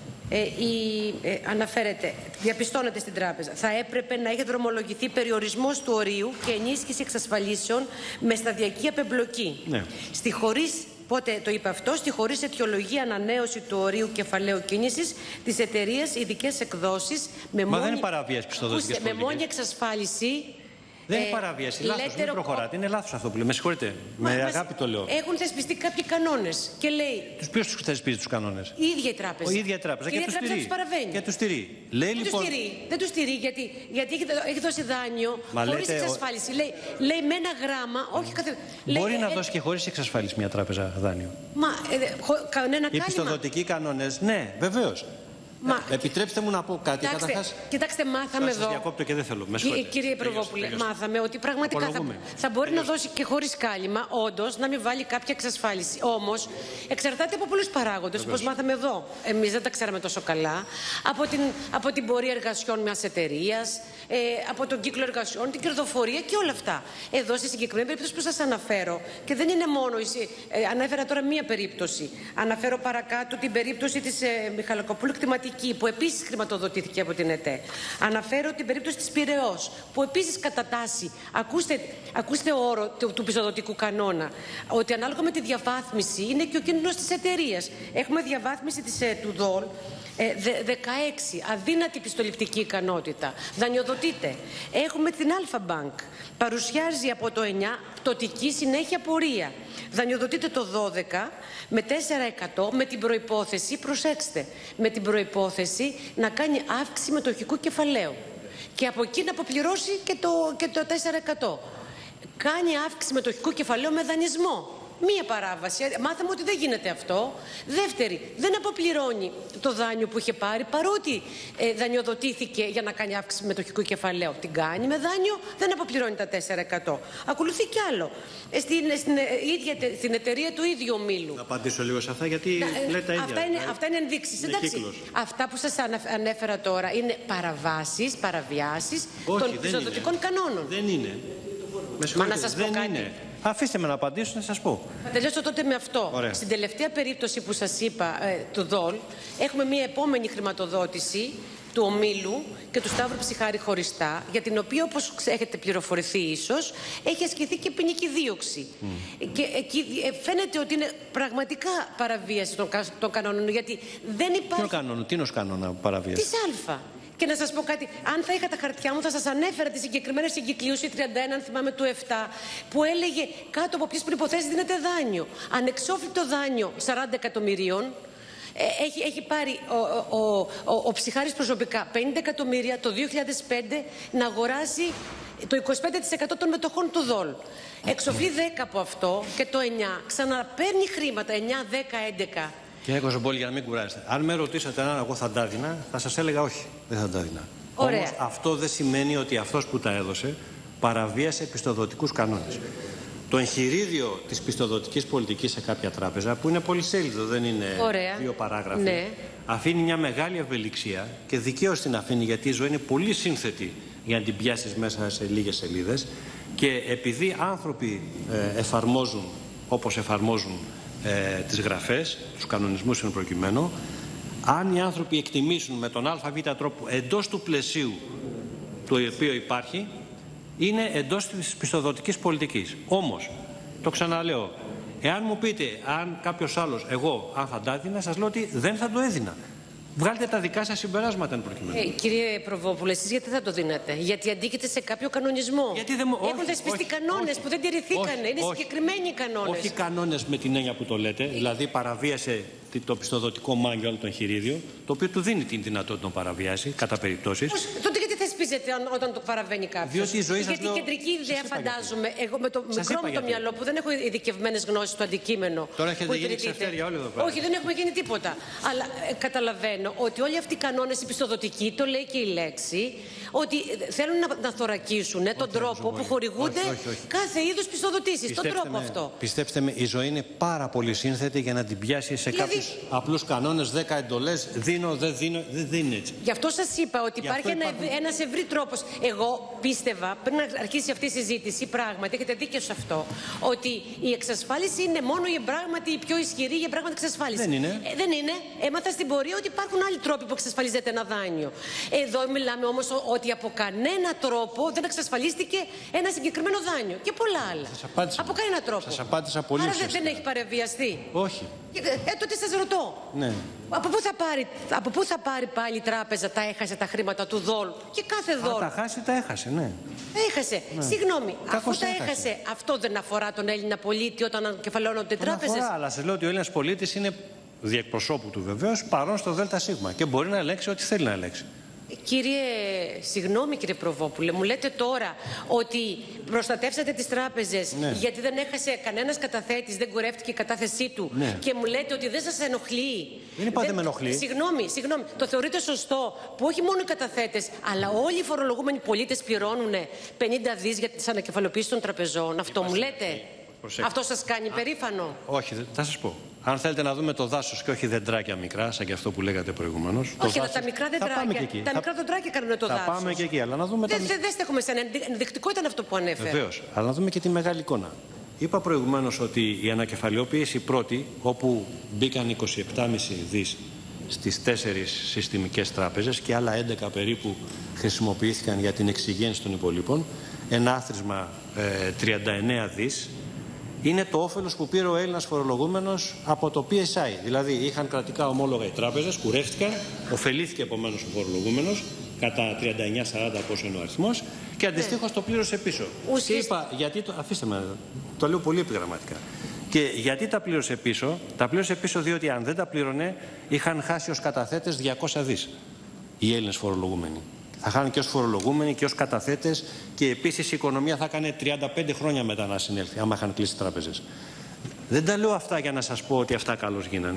Αναφέρεται, διαπιστώνεται στην τράπεζα, θα έπρεπε να έχει δρομολογηθεί περιορισμός του ορίου και ενίσχυση εξασφαλίσεων με σταδιακή απεμπλοκή. Ναι. Πότε το είπε αυτό, στη χωρίς αιτιολογία ανανέωση του ορίου κεφαλαίου κίνησης της εταιρείας ειδικές εκδόσεις με δεν είναι παραβίαση πιστοδοτικής πολιτικής. Με μόνη εξασφάλιση. Δεν είναι παραβίαση. Λάθος, μην προχωράτε. Είναι λάθος αυτό που λέμε. Με συγχωρείτε. Με αγάπη το λέω. Έχουν θεσπιστεί κάποιοι κανόνες. Και λέει. Ποιος τους θεσπίζει τους κανόνες? Η ίδια η τράπεζα. Η ίδια η τράπεζα. Και τους στηρεί. Και τους στηρεί. Λέει λοιπόν. Δεν τους στηρεί γιατί έχει δώσει δάνειο χωρίς εξασφάλιση. Λέει με ένα γράμμα. Όχι κάθε. Μπορεί να δώσει και χωρίς εξασφάλιση μια τράπεζα δάνειο. Κανένα οι πιστοδοτικοί κανόνες, ναι, βεβαίως. Επιτρέψτε μου να πω κάτι καταρχάς. Κοιτάξτε, μάθαμε εδώ. Σας διακόπτω και δεν θέλω. Κύριε Προβόπουλε, μάθαμε ότι πραγματικά θα μπορεί να δώσει και χωρίς κάλυμα, όντως, να μην βάλει κάποια εξασφάλιση. Όμως, εξαρτάται από πολλούς παράγοντες, όπως μάθαμε εδώ. Εμείς δεν τα ξέραμε τόσο καλά. Από την πορεία εργασιών μιας εταιρείας, από τον κύκλο εργασιών, την κερδοφορία και όλα αυτά. Εδώ, στη συγκεκριμένη περίπτωση που σας αναφέρω, και δεν είναι μόνο. Ανέφερα τώρα μία περίπτωση. Αναφέρω παρακάτω την περίπτωση της Μιχαλακοπούλου που επίσης χρηματοδοτήθηκε από την ΕΤΕ. Αναφέρω την περίπτωση της Πειραιώς, που επίσης κατά τάση, ακούστε όρο του πιστοδοτικού κανόνα, ότι ανάλογα με τη διαβάθμιση είναι και ο κίνδυνος της εταιρείας. Έχουμε διαβάθμιση του ΔΟΛ 16, αδύνατη πιστοληπτική ικανότητα. Δανειοδοτείται. Έχουμε την Αλφα-Μπανκ. Παρουσιάζει από το 9 πτωτική συνέχεια πορεία. Δανειοδοτείται το 12 με 4% με την προϋπόθεση, προσέξτε, με την προϋπόθεση να κάνει αύξηση μετοχικού κεφαλαίου. Και από εκεί να αποπληρώσει και το 4%. Κάνει αύξηση μετοχικού κεφαλαίου με δανεισμό. Μία παράβαση. Μάθαμε ότι δεν γίνεται αυτό. Δεύτερη, δεν αποπληρώνει το δάνειο που είχε πάρει, παρότι δανειοδοτήθηκε για να κάνει αύξηση μετοχικού κεφαλαίου. Την κάνει με δάνειο, δεν αποπληρώνει τα 4%. Ακολουθεί κι άλλο. Στην εταιρεία του ίδιου ομίλου. Να απαντήσω λίγο σε αυτά, γιατί λέτε τα ίδια. Αυτά είναι ενδείξεις. Αυτά που σας ανέφερα τώρα είναι παραβιάσεις των πιστοδοτικών κανόνων. Δεν είναι. Μα να σας πω κάτι. Αφήστε με να απαντήσω, να σας πω. Θα τελειώσω τότε με αυτό. Ωραία. Στην τελευταία περίπτωση που σας είπα, του ΔΟΛ, έχουμε μια επόμενη χρηματοδότηση του ομίλου και του Σταύρου Ψιχάρη χωριστά, για την οποία, όπως έχετε πληροφορηθεί ίσως, έχει ασκηθεί και ποινική δίωξη. Και εκεί φαίνεται ότι είναι πραγματικά παραβίαση των κανόνων, γιατί δεν υπάρχει... Τι είναι ως κανόνα παραβίαση? Της Α. Και να σας πω κάτι, αν θα είχα τα χαρτιά μου θα σας ανέφερα τη συγκεκριμένη συγκυκλίωση 31, αν θυμάμαι, του 7, που έλεγε κάτω από ποιες προϋποθέσεις δίνεται δάνειο. Ανεξόφλητο δάνειο 40 εκατομμυρίων, έχει πάρει ο Ψιχάρης προσωπικά 50 εκατομμύρια το 2005 να αγοράσει το 25% των μετοχών του ΔΟΛ. Εξοφλεί 10 από αυτό και το 9 ξαναπαίρνει χρήματα, 9, 10, 11. Κύριε Κοζοπόλη, για να μην κουράζετε. Αν με ρωτήσατε αν εγώ θα τα έδινα, θα σας έλεγα όχι, δεν θα τα έδινα. Όμως αυτό δεν σημαίνει ότι αυτός που τα έδωσε παραβίασε πιστοδοτικούς κανόνες. Το εγχειρίδιο της πιστοδοτικής πολιτικής σε κάποια τράπεζα, που είναι πολυσέλιδο, δεν είναι 2 παράγραφοι, αφήνει μια μεγάλη ευελιξία και δικαίως την αφήνει, γιατί η ζωή είναι πολύ σύνθετη για να την πιάσεις μέσα σε λίγες σελίδες. Και επειδή άνθρωποι εφαρμόζουν όπως εφαρμόζουν τις γραφές, τους κανονισμούς εν προκειμένου, αν οι άνθρωποι εκτιμήσουν με τον ΑΒ τρόπο εντός του πλαισίου το οποίο υπάρχει, είναι εντός της πιστοδοτικής πολιτικής. Όμως, το ξαναλέω, εάν μου πείτε αν κάποιος άλλος, εγώ, αν θα τα έδινα, σας λέω ότι δεν θα το έδινα. Βγάλτε τα δικά σας συμπεράσματα εν προκειμένου. Κύριε Προβόπουλε, εσείς γιατί θα το δίνατε? Γιατί αντίκειται σε κάποιο κανονισμό. Έχουν θεσπιστεί κανόνες που δεν τηρηθήκαν. Είναι συγκεκριμένοι οι κανόνες. Όχι κανόνες με την έννοια που το λέτε, δηλαδή παραβίασε το πιστοδοτικό manual το εγχειρίδιο, το οποίο του δίνει την δυνατότητα να παραβιάσει κατά περιπτώσεις. Τότε γιατί θεσπίζεται όταν το παραβαίνει κάποιος? Διότι η ζωή σας γιατί η κεντρική ιδέα, φαντάζομαι, εγώ με το μικρό μου το μυαλό που δεν έχω ειδικευμένες γνώσεις στο αντικείμενο. Τώρα έχετε γίνει ξεφτέρια όλοι εδώ πέρα. Όχι, δεν έχουμε γίνει τίποτα. Αλλά καταλαβαίνω ότι όλοι αυτοί οι κανόνες, οι πιστοδοτικοί, το λέει και η λέξη, ότι θέλουν να θωρακίσουν τον τρόπο που χορηγούνται κάθε είδους πιστοδοτήσεις. Τον τρόπο αυτό. Πιστέψτε με, η ζωή είναι πάρα πολύ σύνθετη για να την πιάσει σε κάποιους απλούς κανόνες, 10 εντολές, δίνω, δεν δίνω, δεν είναι έτσι. Γι' αυτό σας είπα ότι υπάρχει ένας ευρύ τρόπος. Εγώ πίστευα, πριν να αρχίσει αυτή η συζήτηση, πράγματι, έχετε δίκιο σε αυτό, ότι η εξασφάλιση είναι μόνο η πράγματι η πιο ισχυρή, η πράγματι εξασφάλιση. Δεν είναι. Δεν είναι. Έμαθα στην πορεία ότι υπάρχουν άλλοι τρόποι που εξασφαλίζεται ένα δάνειο. Εδώ μιλάμε όμως ότι από κανένα τρόπο δεν εξασφαλίστηκε ένα συγκεκριμένο δάνειο. Και πολλά άλλα. Από κανένα τρόπο. Σας απάντησα πολύ Άρα δεν έχει παραβιαστεί. Όχι. Τότε σας ρωτώ. Ναι. Από πού θα πάρει πάλι η τράπεζα τα έχασε τα χρήματα του δόλου? Και κάθε δόλου. Τα χάσει, τα έχασε, ναι. Έχασε. Ναι. Συγγνώμη, αφού τα έχασε, αυτό δεν αφορά τον Έλληνα πολίτη όταν ανακεφαλαιώνονται τράπεζες? Αφορά, αλλά σας λέω ότι ο Έλληνας πολίτης είναι διεκπροσώπου του βεβαίως παρόν στο ΔΣ και μπορεί να ελέγξει ό,τι θέλει να ελέγξει. Συγγνώμη κύριε Προβόπουλε, μου λέτε τώρα ότι προστατεύσατε τις τράπεζες γιατί δεν έχασε κανένας καταθέτης, δεν κουρεύτηκε η κατάθεσή του και μου λέτε ότι δεν σας ενοχλεί. Δεν είπα δεν με ενοχλεί. Συγγνώμη, το θεωρείτε σωστό που όχι μόνο οι καταθέτες αλλά όλοι οι φορολογούμενοι πολίτες πληρώνουν 50 δις για τις ανακεφαλαιοποίησεις των τραπεζών? Αυτό μου λέτε? Αυτό σας κάνει περήφανο? Όχι, θα σας πω. Αν θέλετε να δούμε το δάσος και όχι δεντράκια μικρά, σαν και αυτό που λέγατε προηγουμένως. Όχι, αλλά τα μικρά δεντράκια. Τα μικρά δεντράκια κάνουν το δάσος. Θα πάμε και εκεί, αλλά να δούμε. Δεν στέκομαι σαν ενδεικτικό ήταν αυτό που ανέφερα. Βεβαίως, αλλά να δούμε και τη μεγάλη εικόνα. Είπα προηγουμένως ότι η ανακεφαλαιοποίηση πρώτη, όπου μπήκαν 27,5 δις στις 4 συστημικές τράπεζες και άλλα 11 περίπου χρησιμοποιήθηκαν για την εξυγένση των υπολείπων, ένα άθροισμα 39 δις. Είναι το όφελος που πήρε ο Έλληνας φορολογούμενος από το PSI. Δηλαδή είχαν κρατικά ομόλογα οι τράπεζες, κουρεύτηκαν, ωφελήθηκε επομένως ο φορολογούμενος κατά 39-40 πόσο είναι ο αριθμός και αντιστοίχως το πλήρωσε πίσω. Και είπα, γιατί αφήστε με, το λέω πολύ επιγραμματικά. Και γιατί τα πλήρωσε πίσω? Τα πλήρωσε πίσω διότι αν δεν τα πλήρωνε είχαν χάσει ως καταθέτες 200 δις οι Έλληνες φορολογούμενοι. Θα χάνουν και ως φορολογούμενοι και ως καταθέτες και επίσης η οικονομία θα έκανε 35 χρόνια μετά να συνέλθει, άμα είχαν κλείσει τράπεζες. Δεν τα λέω αυτά για να σας πω ότι αυτά καλώς γίνανε.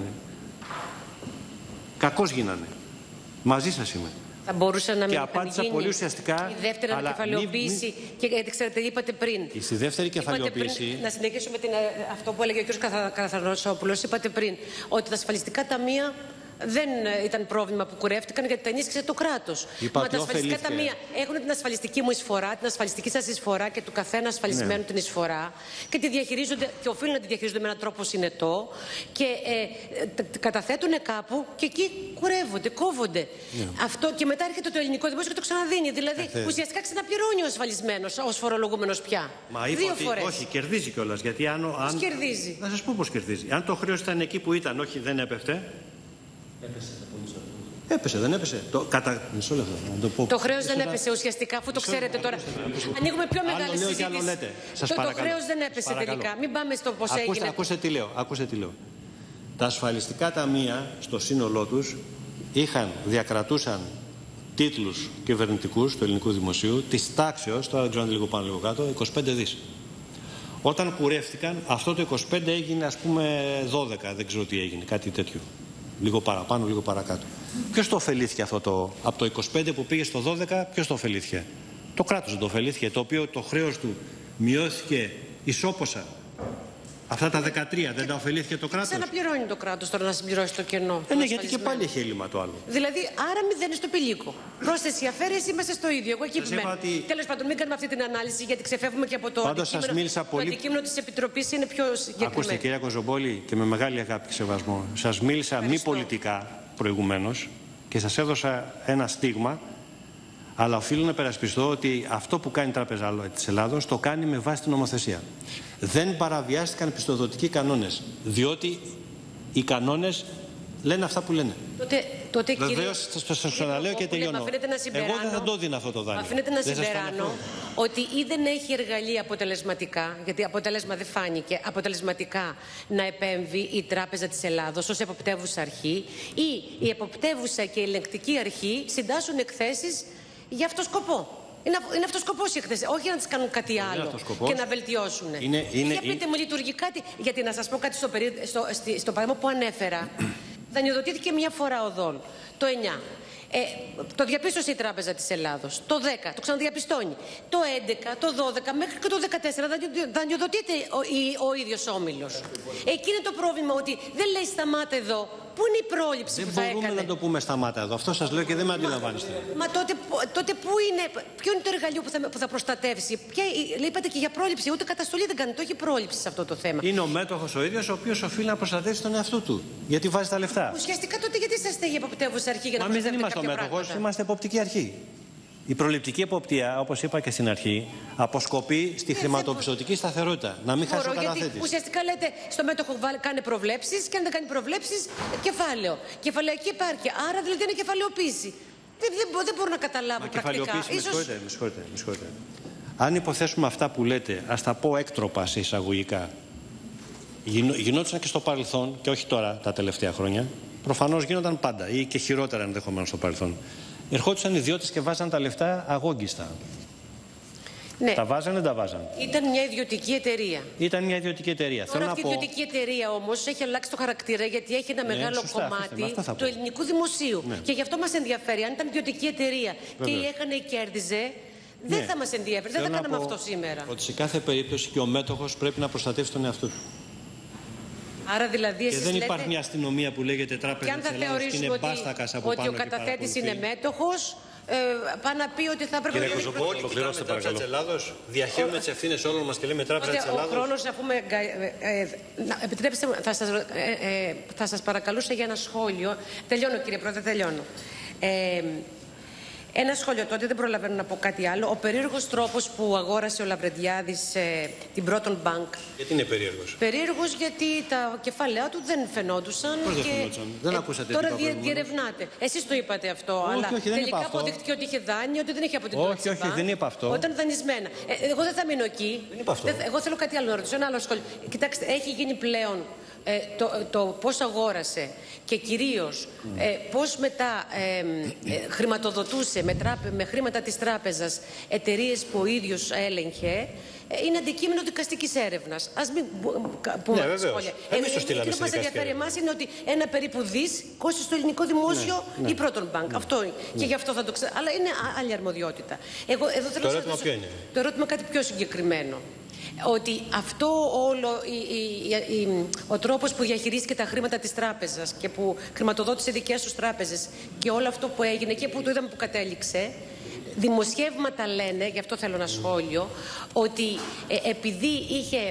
Κακώς γίνανε. Μαζί σας είμαι. Θα μπορούσε να μην απάντησα πολύ ουσιαστικά. Η δεύτερη ανακεφαλαιοποίηση. Και ξέρετε, είπατε πριν. Στη δεύτερη κεφαλαιοποίηση. Να συνεχίσουμε αυτό που έλεγε ο κ. Καθαροσόπουλος. Είπατε πριν ότι τα ασφαλιστικά ταμεία δεν ήταν πρόβλημα που κουρεύτηκαν γιατί τα ενίσχυσε το κράτος. Μα τα ασφαλιστικά ταμεία έχουν την ασφαλιστική μου εισφορά, την ασφαλιστική σας εισφορά και του καθένα ασφαλισμένου την εισφορά και τη διαχειρίζονται και οφείλουν να τη διαχειρίζονται με έναν τρόπο συνετό και καταθέτουν κάπου και εκεί κουρεύονται, κόβονται. Αυτό, και μετά έρχεται το ελληνικό δημόσιο και το ξαναδίνει. Δηλαδή ουσιαστικά ξαναπληρώνει ο ασφαλισμένος, ως φορολογούμενος πια. Μα είπα ότι όχι, κερδίζει κιόλας. Γιατί πώς κερδίζει? Να σας πω πώς κερδίζει. Αν το χρέος ήταν εκεί που ήταν, όχι δεν έπεφτε. Έπεσε, δεν έπεσε. Μισό λεπτό, να το πω. Το χρέος δεν έπεσε ουσιαστικά, αφού το ξέρετε τώρα. Ανοίγουμε πιο μεγάλη συζήτηση. Το χρέος δεν έπεσε τελικά. Μην πάμε στο πώς έγινε. Ακούστε τι λέω. Τα ασφαλιστικά ταμεία στο σύνολό τους διακρατούσαν τίτλους κυβερνητικούς του ελληνικού δημοσίου της τάξεως, τώρα δεν ξέρω αν λίγο πάνω λίγο κάτω, 25 δις. Όταν κουρεύτηκαν, αυτό το 25 έγινε ας πούμε 12, δεν ξέρω τι έγινε, κάτι τέτοιο. Λίγο παραπάνω, λίγο παρακάτω. Ποιος το ωφελήθηκε αυτό από το 25 που πήγε στο 12, ποιος το ωφελήθηκε? Το κράτος δεν το ωφελήθηκε, το οποίο το χρέος του μειώθηκε ισόποσα Αυτά τα 13 δεν τα ωφελήθηκε το κράτος? Ξαναπληρώνει το κράτος τώρα να συμπληρώσει το κενό. Ναι, γιατί και πάλι έχει έλλειμμα το άλλο. Δηλαδή, άρα μηδέν στο πηλίκο. Πρόσθεση αφαίρεση, είμαστε στο ίδιο. Εγώ εκεί επιμένω. Ότι... Τέλος πάντων, μην κάνουμε αυτή την ανάλυση, γιατί ξεφεύγουμε και από το αντικείμενο. Το αντικείμενο της Επιτροπής είναι πιο συγκεκριμένο. Ακούστε, κυρία Κοζομπόλη, και με μεγάλη αγάπη και σεβασμό, σας μίλησα μη πολιτικά προηγουμένως και σας έδωσα ένα στίγμα. Αλλά οφείλω να περασπιστώ ότι αυτό που κάνει η Τράπεζα της Ελλάδος το κάνει με βάση την νομοθεσία. Δεν παραβιάστηκαν πιστοδοτικοί κανόνες, διότι οι κανόνες λένε αυτά που λένε. Τότε βεβαίως, σας ξαναλέω και τελειώνω. Εγώ δεν θα το δίνα αυτό το δάνειο. Αφήνετε να συμπεράνω ότι ή δεν έχει εργαλεία αποτελεσματικά, γιατί αποτέλεσμα δεν φάνηκε, αποτελεσματικά να επέμβει η Τράπεζα της Ελλάδος ως εποπτεύουσα αρχή, ή η εποπτεύουσα και η ελεγκτική αρχή συντάσσουν εκθέσεις για αυτό σκοπό. Είναι αυτό ο σκοπός η εκθέση, όχι να τις κάνουν κάτι άλλο και να βελτιώσουν. Για πείτε μου, λειτουργεί κάτι, γιατί να σας πω κάτι στο παράδειγμα που ανέφερα. Δανειοδοτήθηκε μια φορά οδόν, το 9. Το διαπίστωσε η Τράπεζα της Ελλάδος. Το 10 το ξαναδιαπιστώνει. Το 11, το 12 μέχρι και το 14 δανειοδοτείται ο ίδιος όμιλος. Εκεί είναι το πρόβλημα, ότι δεν λέει σταμάτε εδώ. Πού είναι η πρόληψη που θα έκανε? Δεν μπορούμε να το πούμε σταμάτα εδώ. Αυτό σας λέω και δεν με αντιλαμβάνεστε. Μα τότε ποιο είναι το εργαλείο που θα προστατεύσει? Είπατε και για πρόληψη. Ούτε καταστολή δεν κάνει. Το έχει πρόληψη σε αυτό το θέμα. Είναι ο μέτοχος ο ίδιος ο οποίος οφείλει να προστατεύσει τον εαυτό του. Γιατί βάζει τα λεφτά. Ουσιαστικά τότε γιατί είσαστε η εποπτεύουσα αρχή για να προστατεύετε? Μα δεν είμαστε ο μέτοχος, είμαστε εποπτική αρχή. Η προληπτική εποπτεία, όπως είπα και στην αρχή, αποσκοπεί στη χρηματοπιστωτική σταθερότητα. Να μην χάσει ο καταθέτης. Γιατί ουσιαστικά λέτε στο μέτοχο κάνει προβλέψεις, και αν δεν κάνει προβλέψεις, κεφάλαιο. Κεφαλαϊκή επάρκεια. Άρα δηλαδή είναι κεφαλαιοποίηση. Δεν μπορώ να καταλάβω πρακτικά. Με συγχωρείτε. Αν υποθέσουμε αυτά που λέτε, ας τα πω έκτροπα σε εισαγωγικά, γινόντουσαν και στο παρελθόν, και όχι τώρα τα τελευταία χρόνια. Προφανώς γίνονταν πάντα ή και χειρότερα ενδεχομένως στο παρελθόν. Ερχόντουσαν ιδιώτες και βάζαν τα λεφτά αγόγγιστα. Ναι. Τα βάζανε, τα βάζανε. Ήταν μια ιδιωτική εταιρεία. Ήταν μια ιδιωτική εταιρεία. Τώρα αυτή η ιδιωτική εταιρεία όμως έχει αλλάξει το χαρακτήρα, γιατί έχει ένα μεγάλο κομμάτι του ελληνικού δημοσίου. Ναι. Και γι' αυτό μας ενδιαφέρει. Αν ήταν ιδιωτική εταιρεία και η έκανε ή κέρδιζε, δεν θα μας ενδιαφέρει. Δεν θα κάναμε αυτό σήμερα. Ότι σε κάθε περίπτωση και ο μέτοχος πρέπει να προστατεύσει τον εαυτό του. Άρα δηλαδή και δεν υπάρχει μια αστυνομία που λέγεται Τράπεζα της Ελλάδος και είναι μπάστακας από πάνω. Ότι ο καταθέτης είναι μέτοχος, πάει να πει ότι θα έπρεπε να είναι. Κύριε Κοζομπόλη, κοιτάμε Τράπεζα της Ελλάδος, διαχέουμε τις ευθύνες όλων μας και λέμε Τράπεζα της Ελλάδος. Ο χρόνος, αφού επιτρέψτε, θα σας παρακαλούσα για ένα σχόλιο. Τελειώνω, κύριε Πρόεδρε, τελειώνω. Ένα σχόλιο τότε, δεν προλαβαίνω να πω κάτι άλλο. Ο περίεργος τρόπος που αγόρασε ο Λαβρεντιάδης την Proton Bank. Γιατί είναι περίεργος? Περίεργος γιατί τα κεφάλαια του δεν φαινόντουσαν. Πώς δεν φαινόντουσαν? Δεν ακούσατε? Τώρα διερευνάτε. Εσείς το είπατε αυτό. Όχι, αλλά όχι, τελικά αποδείχτηκε ότι είχε δάνειο, ότι δεν είχε από την Deutsche Bank. Όχι, δεν είπα αυτό. Όταν δανεισμένα. Εγώ δεν θα μείνω εκεί. Δεν είπα αυτό. Εγώ θέλω κάτι άλλο να ρωτήσω. Ένα άλλο σχόλιο. Κοιτάξτε, έχει γίνει πλέον το πώς αγόρασε και κυρίως πώς μετά χρηματοδοτούσε με χρήματα της τράπεζας εταιρείες που ο ίδιος έλεγχε, είναι αντικείμενο δικαστικής έρευνας. Ας μην πούμε σχόλια. Εκείνο που μας ενδιαφέρει εμάς είναι ότι ένα περίπου δις κόστησε στο ελληνικό δημόσιο η Proton Bank. Αυτό είναι. Και γι' αυτό θα το ξέρω. Αλλά είναι άλλη αρμοδιότητα. Εγώ εδώ θέλω να σας δώσω το ερώτημα κάτι πιο συγκεκριμένο. Ότι αυτό όλο ο τρόπος που διαχειρίστηκε τα χρήματα της τράπεζας και που χρηματοδότησε δικές τους τράπεζες και όλο αυτό που έγινε και που το είδαμε που κατέληξε, δημοσιεύματα λένε, γι' αυτό θέλω ένα σχόλιο, ότι επειδή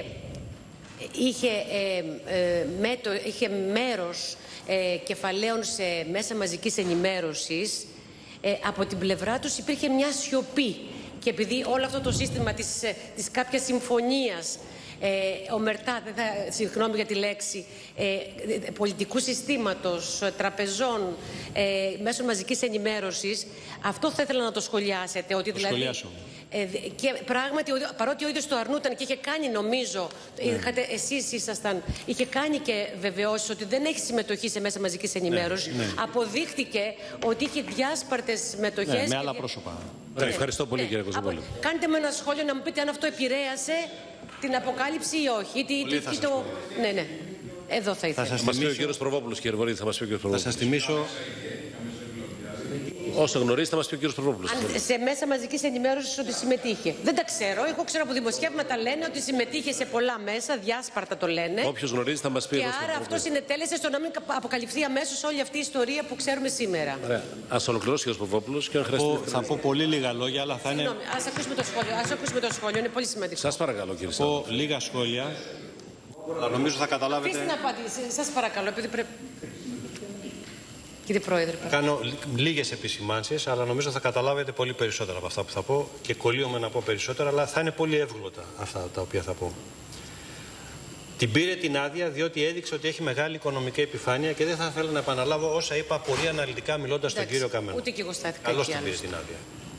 είχε μέρος κεφαλαίων σε μέσα μαζικής ενημέρωσης, από την πλευρά τους υπήρχε μια σιωπή. Και επειδή όλο αυτό το σύστημα της κάποιας συμφωνίας, ομερτά, συγγνώμη για τη λέξη, πολιτικού συστήματος, τραπεζών, μέσω μαζικής ενημέρωσης, αυτό θα ήθελα να το σχολιάσετε. Ότι δηλαδή, και πράγματι, παρότι ο ίδιος το αρνούταν και είχε κάνει, νομίζω, εσείς είχε κάνει και βεβαιώσεις ότι δεν έχει συμμετοχή σε μέσα μαζικής ενημέρωσης, αποδείχτηκε ότι είχε διάσπαρτες μετοχές. Με άλλα πρόσωπα. Ευχαριστώ πολύ, κύριε Κοζομπόλη. Κάντε με ένα σχόλιο να μου πείτε αν αυτό επηρέασε την αποκάλυψη ή όχι. Ναι. Εδώ θα ήθελα. Θα μας πει ο κύριος Προβόπουλος, κύριε Βορύδη, θα μας πει ο κύριος Προβόπουλος. Θα σας θυμίσω Όσο γνωρίζετε, θα μας πει ο κύριος Παπαδόπουλος. Σε μέσα μαζικής ενημέρωσης ότι συμμετείχε. Δεν τα ξέρω. Εγώ ξέρω από δημοσιεύματα λένε ότι συμμετείχε σε πολλά μέσα, διάσπαρτα το λένε. Όποιος γνωρίζει θα μας πει. Και άρα αυτό συνετέλεσε στο να μην αποκαλυφθεί αμέσως όλη αυτή η ιστορία που ξέρουμε σήμερα. Ωραία. Ας ολοκληρώσει ο κύριος Παπαδόπουλος και αν χρειαστεί. Θα πω πολύ λίγα λόγια, αλλά θα είναι. Συγγνώμη, ας ακούσουμε το σχόλιο. Είναι πολύ σημαντικό. Σας παρακαλώ, κύριε Θα πω λίγα σχόλια. Αλλά νομίζω θα καταλάβετε. Αφήστε να απαντήσει. Σας παρακαλώ, επειδή πρέπει. Κύριε Πρόεδρε. Κάνω λίγες επισημάνσεις, αλλά νομίζω θα καταλάβετε πολύ περισσότερα από αυτά που θα πω και κολλείομαι να πω περισσότερα, αλλά θα είναι πολύ εύγλωτα αυτά τα οποία θα πω. Την πήρε την άδεια διότι έδειξε ότι έχει μεγάλη οικονομική επιφάνεια και δεν θα ήθελα να επαναλάβω όσα είπα πολύ αναλυτικά μιλώντας στον κύριο Καμένο. Ούτε και εγώ στάθηκα. Καλώς την πήρε την άδεια.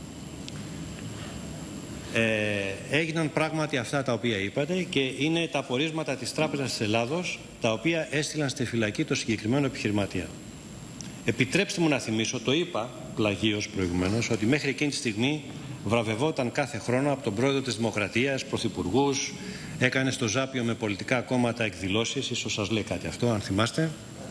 Έγιναν πράγματι αυτά τα οποία είπατε και είναι τα πορίσματα της Τράπεζας της Ελλάδος τα οποία έστειλαν στη φυλακή το συγκεκριμένο επιχειρηματία. Επιτρέψτε μου να θυμίσω, το είπα πλαγίως προηγουμένως, ότι μέχρι εκείνη τη στιγμή βραβευόταν κάθε χρόνο από τον πρόεδρο της Δημοκρατίας, πρωθυπουργούς, έκανε στο Ζάπιο με πολιτικά κόμματα εκδηλώσεις, ίσως σας λέει κάτι αυτό, αν θυμάστε.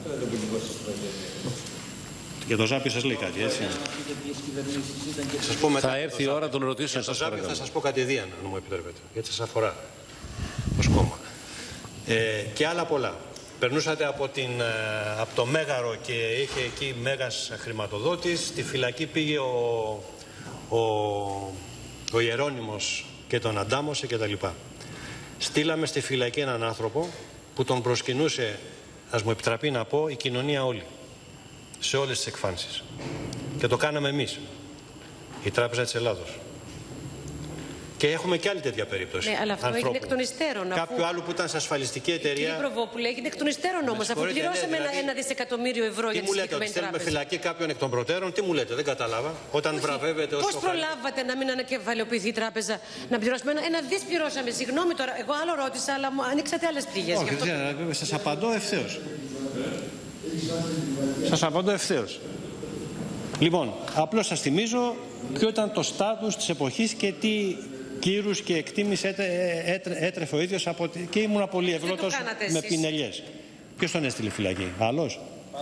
Για το Ζάπιο σας λέει κάτι, έτσι. Σας πω μετά, θα έρθει η ώρα των ερωτήσεων. Για το Ζάπιο θα σας πω κατηδίαν, αν μου επιτρέπετε, γιατί σας αφορά ως κόμμα. Και άλλα πολλά. Περνούσατε από το Μέγαρο και είχε εκεί μέγας χρηματοδότης. Στη φυλακή πήγε ο Ιερώνυμος και τον αντάμωσε κτλ. Στείλαμε στη φυλακή έναν άνθρωπο που τον προσκυνούσε, ας μου επιτραπεί να πω, η κοινωνία όλη. Σε όλες τις εκφάνσεις. Και το κάναμε εμείς. Η Τράπεζα της Ελλάδος. Και έχουμε και άλλη τέτοια περίπτωση. Ναι, αλλά αυτό έγινε εκ των υστέρων. Κάποιου άλλου που ήταν σε ασφαλιστική εταιρεία. Κύριε Προβόπουλε, έγινε εκ των υστέρων όμως. Αφού πληρώσαμε δηλαδή, 1 δισεκατομμύριο ευρώ για τη συγκεκριμένη τράπεζα. Τι μου λέτε, ότι στέλνουμε φυλακή κάποιον εκ των προτέρων, τι μου λέτε, δεν κατάλαβα. Όταν βραβεύεται ως. Πώς προλάβατε να μην ανακεφαλαιοποιηθεί η τράπεζα, να πληρώσουμε 1 δις πληρώσαμε. Συγγνώμη τώρα, εγώ άλλο ρώτησα, αλλά μου ανοίξατε άλλες πληγές. Όχι, σας απαντώ ευθέως. Σας απαντώ ευθέως. Λοιπόν, απλώς σας θυμίζω ποιο ήταν το στάτους της εποχής και τι κύρους και εκτίμηση έτρεφε ο ίδιος και ήμουν πολύ ευγνώμονος με πινελιές. Ποιος τον έστειλε φυλακή, άλλος?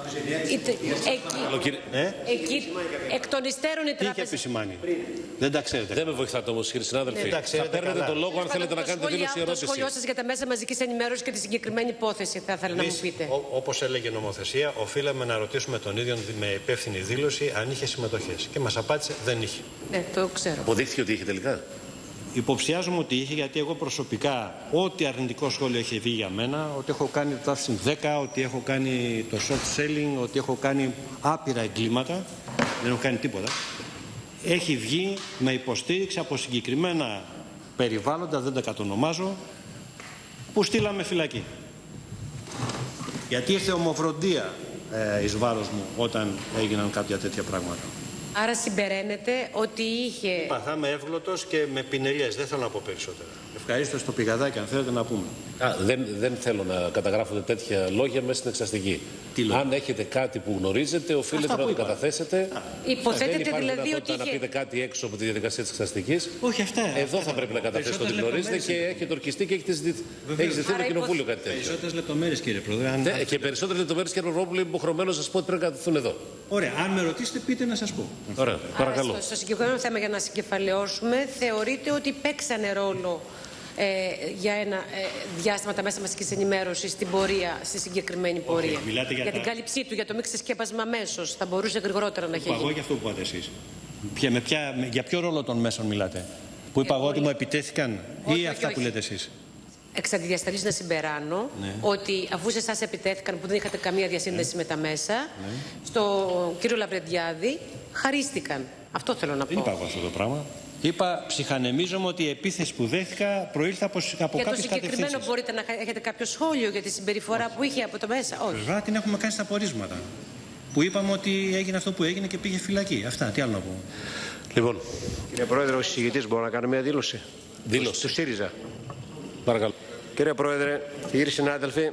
Εκεί, εκ των υστέρων η τράπεζα. Τι είχε επισημάνει? Δεν τα ξέρετε. Δεν με βοηθάτε όμως, κύριοι συνάδελφοι. Θα παίρνετε το λόγο αν θέλετε να κάνετε δήλωση ερώτηση. Το σχόλιο σας για τα μέσα μαζικής ενημέρωσης και τη συγκεκριμένη υπόθεση θα ήθελα να μου πείτε. Όπως έλεγε η νομοθεσία, οφείλαμε να ρωτήσουμε τον ίδιο με υπεύθυνη δήλωση αν είχε συμμετοχές. Και μας απάντησε δεν είχε. Ναι, το ξέρω. Αποδείχθηκε ότι είχε τελικά? Υποψιάζομαι ότι είχε, γιατί εγώ προσωπικά ό,τι αρνητικό σχόλιο έχει βγει για μένα, ότι έχω κάνει το τάφσιν 10, ότι έχω κάνει το short selling, ότι έχω κάνει άπειρα εγκλήματα, δεν έχω κάνει τίποτα, έχει βγει με υποστήριξη από συγκεκριμένα περιβάλλοντα, δεν τα κατονομάζω, που στείλαμε φυλακή. Γιατί ήρθε ομοφροντία εις βάρος μου όταν έγιναν κάποια τέτοια πράγματα. Άρα συμπεραίνεται ότι είχε. Θα είμαι εύγλωτος και με πινελιές. Δεν θέλω να πω περισσότερα. Ευχαρίστω στο πηγαδάκι, αν θέλετε να πούμε. Δεν θέλω να καταγράφετε τέτοια λόγια μέσα στην εξαστική. Αν έχετε κάτι που γνωρίζετε, οφείλετε να το καταθέσετε. Υποθέτετε δηλαδή ότι. Να πείτε κάτι έξω από τη διαδικασία της εξαστικής. Όχι, αυτά. Εδώ θα πρέπει να καταθέσετε ότι γνωρίζετε και έχετε ορκιστεί και έχει ζητηθεί το κοινοβούλιο κάτι τέτοιο. Περισσότερες λεπτομέρειες, κύριε Πρόεδρε. Και περισσότερες λεπτομέρειες, κύριε Προβόπουλο, είμαι υποχρεωμένος να σας πω ότι πρέπει να καταθούν εδώ. Ωραία, αν με ρωτήσετε, πείτε να σας πω. Ωραία, παρακαλώ. Στο συγκεκριμένο θέμα, για να συγκεφαλαιώσουμε, θεωρείτε ότι παίξανε ρόλο για ένα διάστημα τα μέσα μαζικής ενημέρωσης στην πορεία, στη συγκεκριμένη πορεία. Για την κάλυψή του, για το μη ξεσκέπασμα αμέσως. Θα μπορούσε γρηγορότερα να έχει γίνει. Εγώ για αυτό που είπατε εσείς. Για ποιο ρόλο των μέσων μιλάτε? Που είπα εγώ ότι μου επιτέθηκαν ή αυτά που λέτε εσείς? Εξ αντιδιασταλής να συμπεράνω ότι αφού σε εσάς επιτέθηκαν που δεν είχατε καμία διασύνδεση με τα μέσα, στο κύριο Λαβρεντιάδη χαρίστηκαν. Αυτό θέλω να πω. Δεν είπα εγώ αυτό το πράγμα. Είπα, ψυχανεμίζομαι ότι η επίθεση που δέχτηκα προήλθε από κάποιες κατευθύνσεις. Για το συγκεκριμένο μπορείτε να έχετε κάποιο σχόλιο για τη συμπεριφορά που είχε από το μέσα? Όχι. Βέβαια την έχουμε κάνει στα πορίσματα. Που είπαμε ότι έγινε αυτό που έγινε και πήγε φυλακή. Αυτά, τι άλλο να πω. Λοιπόν. Κύριε Πρόεδρε, ο συζητητής μπορεί να κάνει μια δήλωση? Δήλωση. Του ΣΥΡΙΖΑ. Παρακαλώ. Κύριε Πρόεδρε, κύριοι συνάδελφοι,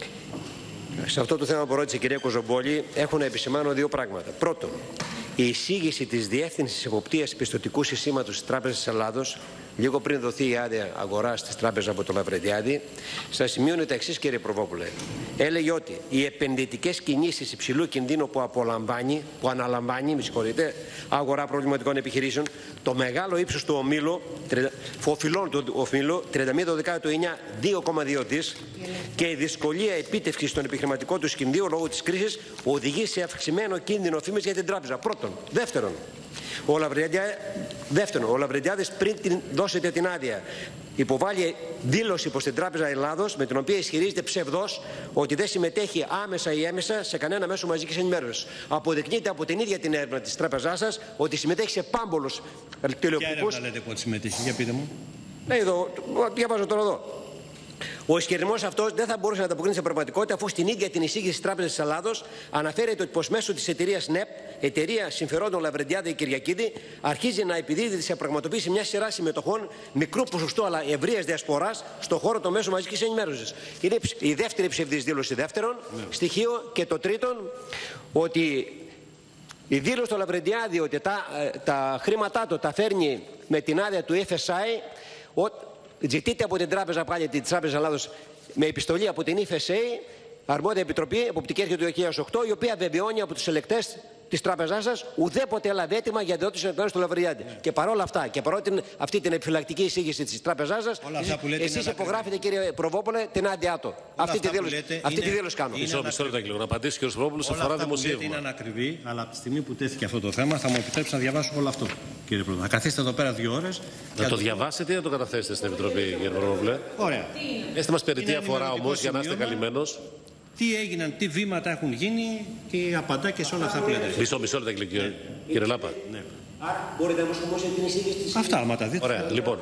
σε αυτό το θέμα που ρώτησε η κυρία Κοζομπόλη, έχω να επισημάνω δύο πράγματα. Πρώτον, η εισήγηση της Διεύθυνσης Εποπτείας Πιστωτικού Συστήματος της Τράπεζας της Ελλάδος λίγο πριν δοθεί η άδεια αγοράς της τράπεζας από το Λαβρεντιάδη, σας σημείωνε τα εξής, κύριε Προβόπουλε. Έλεγε ότι οι επενδυτικές κινήσεις υψηλού κινδύνου που αναλαμβάνει, αγορά προβληματικών επιχειρήσεων, το μεγάλο ύψος του οφειλών του ομίλου, 31 του 9, 2,2 δις, και η δυσκολία επίτευξης των επιχειρηματικών του κινδύνου λόγω της κρίσης οδηγεί σε αυξημένο κίνδυνο φήμης για την τράπεζα. Πρώτον. Δεύτερον, ο Λαβρεντιάδης πριν δώσετε την άδεια υποβάλλει δήλωση προς την Τράπεζα Ελλάδος, με την οποία ισχυρίζεται ψευδώς ότι δεν συμμετέχει άμεσα ή έμεσα σε κανένα μέσο μαζικής ενημέρωσης. Αποδεικνύεται από την ίδια την έρευνα της τράπεζάς σας ότι συμμετέχει σε πάμπολους τηλεοπτικούς. Ποια έρευνα λέτε πότε συμμετέχει, για πείτε μου. Ναι, εδώ, διαβάζω τώρα εδώ. Ο ισχυρισμός αυτός δεν θα μπορούσε να ανταποκρίνει σε πραγματικότητα, αφού στην ίδια την εισήγηση της Τράπεζας της Ελλάδος αναφέρεται ότι πως μέσω της εταιρείας ΝΕΠ, εταιρεία συμφερόντων Λαβρεντιάδη Κυριακίδη, αρχίζει να επιδίδεται σε πραγματοποίηση μια σειρά συμμετοχών μικρού ποσοστού αλλά ευρείας διασποράς στον χώρο των μέσων μαζικής ενημέρωσης. Είναι η δεύτερη ψευδής δήλωση. Δεύτερον, στοιχείο. Και το τρίτον, ότι η δήλωση του Λαβρεντιάδη ότι τα χρήματά του τα φέρνει με την άδεια του FSI, ζητείται από την Τράπεζα πάλι τη Τράπεζα Ελλάδος με επιστολή από την FSA, αρμόδια επιτροπή, εποπτική αρχή του 2008, η οποία βεβαιώνει από τους ελεκτές της τράπεζάς σας ουδέποτε έλαβε έτοιμα για διόδηση ενεκπαίδευση του Λαβρεντιάδη. Και παρόλα αυτά, και παρότι αυτή την επιφυλακτική εισήγηση της τράπεζάς σας, εσείς υπογράφετε, κύριε Προβόπουλε, την άδειά του. Αυτή τη δήλωση κάνουμε. Μισό λεπτό, να απαντήσει ο κ. Προβόπουλος, αφορά δημοσίευμα. Είναι ανακριβή, αλλά από τη στιγμή που τέθηκε αυτό το θέμα, θα μου επιτρέψει να διαβάσω όλο αυτό, κύριε Πρόεδρε. Να καθίσετε εδώ πέρα 2 ώρες. Να το διαβάσετε ή να το καταθέσετε στην Επιτροπή, κύριε Προβόπουλε. Ωραία. Έστε μας περί τι αφορά όμως, για να είστε καλυμμένος. Τι έγιναν, τι βήματα έχουν γίνει και απαντά και σε όλα αυτά που λέτε. Μισό λεπτό, κύριε Λάπα. Ναι. Μπορείτε να μου σχολιάσετε την εισήγηση της. Αυτά, άμα τα δείτε. Ωραία, λοιπόν,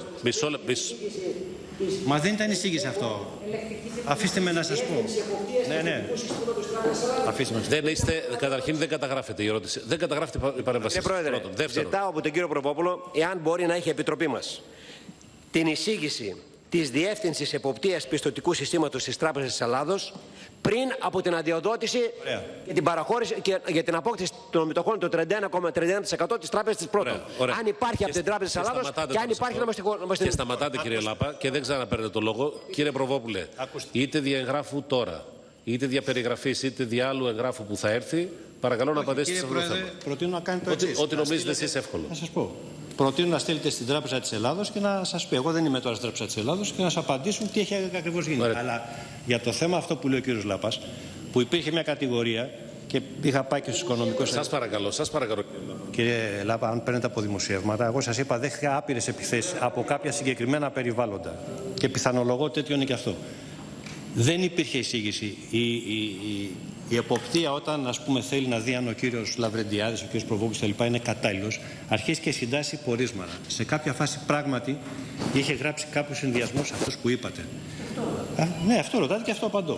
Μα δεν ήταν εισήγηση αυτό. Αφήστε με να σας πω. Ναι. Αφήστε με. Καταρχήν δεν καταγράφεται η ερώτηση. Δεν καταγράφεται η παρέμβαση. Κύριε Πρόεδρε, ζητάω από τον κύριο Προβόπουλο, εάν μπορεί να έχει επιτροπή μας την εισήγηση της Διεύθυνσης Εποπτείας Πιστωτικού Συστήματος της Τράπεζας της Ελλάδος πριν από την αδειοδότηση και την παραχώρηση και για την απόκτηση των μετοχών του 31,31% της Τράπεζας της Πρώτων. Αν υπάρχει από την Τράπεζα της Ελλάδος και αν υπάρχει να μας την... Και σταματάτε, κύριε Λάπα, και δεν ξαναπαίρνετε το λόγο. Κύριε Προβόπουλε, είτε δια εγγράφου τώρα, είτε δια περιγραφής, είτε δια άλλου εγγράφου που θα έρθει, παρακαλώ να απαντήσετε σε αυτό το θέμα. Προτείνω να κάνετε το εξής. Ό,τι νομίζετε εσείς εύκολο. Να σας πω. Προτείνω να στείλετε στην Τράπεζα της Ελλάδος και να σας πει. Εγώ δεν είμαι τώρα στην Τράπεζα της Ελλάδος και να σας απαντήσουν τι έχει ακριβώς γίνει. Αλλά για το θέμα αυτό που λέει ο κύριος Λάπας, που υπήρχε μια κατηγορία και είχα πάει και στους οικονομικούς. Σας παρακαλώ. Κύριε Λάπα, αν παίρνετε από δημοσιεύματα, εγώ σας είπα δέχτηκα άπειρες επιθέσεις από κάποια συγκεκριμένα περιβάλλοντα. Και πιθανολογώ τέτοιο είναι και αυτό. Δεν υπήρχε εισήγηση. Η εποπτεία, όταν ας πούμε, θέλει να δει αν ο κύριος Λαβρεντιάδης, ο κύριος Προβόπουλος κλπ. Είναι κατάλληλος, αρχίζει και συντάσσει πορίσματα. Σε κάποια φάση πράγματι είχε γράψει κάποιους συνδυασμούς αυτούς που είπατε. Ναι, αυτό ρωτάτε και αυτό απαντώ.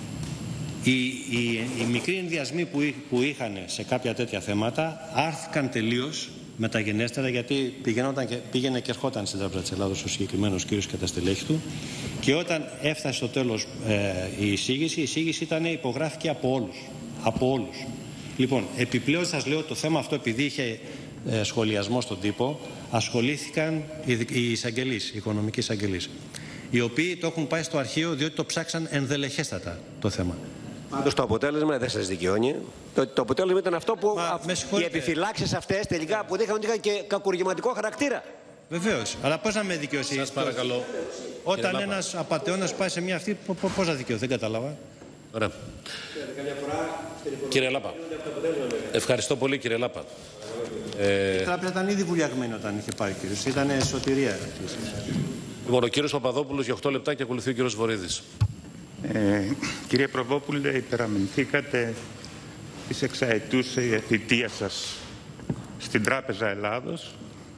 Οι μικροί ενδιασμοί που είχαν σε κάποια τέτοια θέματα άρθηκαν τελείως μεταγενέστερα, γιατί πήγαινε και ερχόταν στην Τράπεζα της Ελλάδος ο συγκεκριμένος κύριος και τα στελέχη του, και όταν έφτασε στο τέλος η εισήγηση υπογράφηκε από όλους. Λοιπόν, επιπλέον σας λέω το θέμα αυτό, επειδή είχε σχολιασμό στον τύπο, ασχολήθηκαν οι εισαγγελείς, οι οικονομικοί εισαγγελείς, οι οποίοι το έχουν πάει στο αρχείο διότι το ψάξαν ενδελεχέστατα το θέμα. Πάντως το αποτέλεσμα δεν σας δικαιώνει. Το αποτέλεσμα ήταν αυτό που οι επιφυλάξεις αυτές τελικά αποδείχαν ότι είχαν και κακουργηματικό χαρακτήρα. Βεβαίως. Αλλά πώς να με δικαιώσει. Σας παρακαλώ. Όταν ένας απατεώνας πάει σε μια αυτή, πώς να δικαιώσει. Δεν κατάλαβα. Ωραία. Κύριε Λάπα. Ευχαριστώ πολύ, κύριε Λάπα. Η τράπεζα ήταν ήδη βουλιαγμένη όταν είχε πάρει, κύριος. Ήταν σωτηρία. Λοιπόν, ο κύριος Παπαδόπουλος για 8 λεπτά και ακολουθεί ο κύριος Βορίδης. Κύριε Προβόπουλε, υπεραμεινθήκατε της εξαετούς θητείας σας στην Τράπεζα Ελλάδος.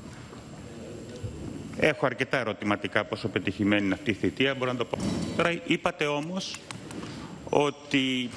Έχω αρκετά ερωτηματικά πόσο πετυχημένη είναι αυτή η θητεία, μπορώ να το πω. Τώρα είπατε όμως ότι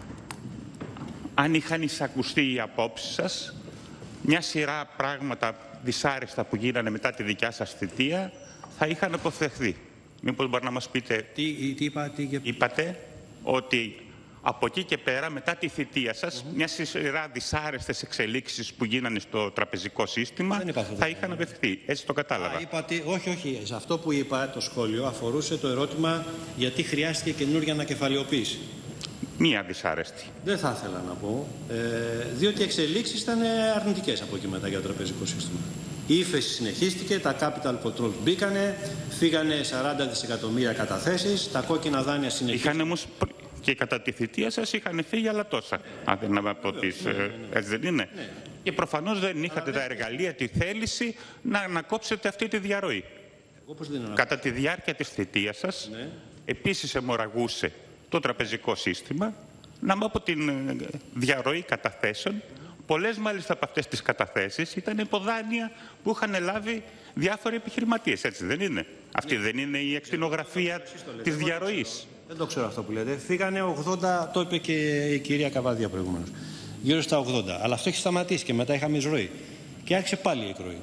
αν είχαν εισακουστεί οι απόψεις σας, μια σειρά πράγματα δυσάρεστα που γίνανε μετά τη δικιά σας θητεία θα είχαν αποφευχθεί. Μήπως μπορεί να μας πείτε... Τι είπα, Είπατε ότι Από εκεί και πέρα, μετά τη θητεία σας, μια σειρά δυσάρεστες εξελίξεις που γίνανε στο τραπεζικό σύστημα θα είχαν απευθυνθεί. Έτσι το κατάλαβα. Όχι. Σε αυτό που είπα, το σχόλιο αφορούσε το ερώτημα γιατί χρειάστηκε καινούργια ανακεφαλαιοποίηση. Μία δυσάρεστη. Δεν θα ήθελα να πω, διότι οι εξελίξεις ήταν αρνητικές από εκεί μετά για το τραπεζικό σύστημα. Η ύφεση συνεχίστηκε, τα capital controls μπήκανε, φύγανε 40 δισεκατομμύρια καταθέσεις, τα κόκκινα δάνεια συνεχίστηκαν. Είχαν όμως και κατά τη θητεία σας είχαν φύγει άλλα τόσα. Αν δεν από τις. Έτσι δεν είναι. Ναι. Και προφανώς δεν είχατε τα εργαλεία, τη θέληση να ανακόψετε αυτή τη διαρροή. Κατά τη διάρκεια της θητείας σας, επίσης αιμορραγούσε το τραπεζικό σύστημα, από την διαρροή καταθέσεων. Πολλές μάλιστα από αυτές τις καταθέσεις ήταν υποδάνεια που είχαν λάβει διάφοροι επιχειρηματίες, έτσι δεν είναι? Αυτή δεν είναι η ακτινογραφία της διαρροής? Δεν το ξέρω αυτό που λέτε. Φύγανε 80, το είπε και η κυρία Καβαδία προηγουμένως. Γύρω στα 80. Αλλά αυτό έχει σταματήσει και μετά είχαμε εισρωή. Και άρχισε πάλι η εκροή.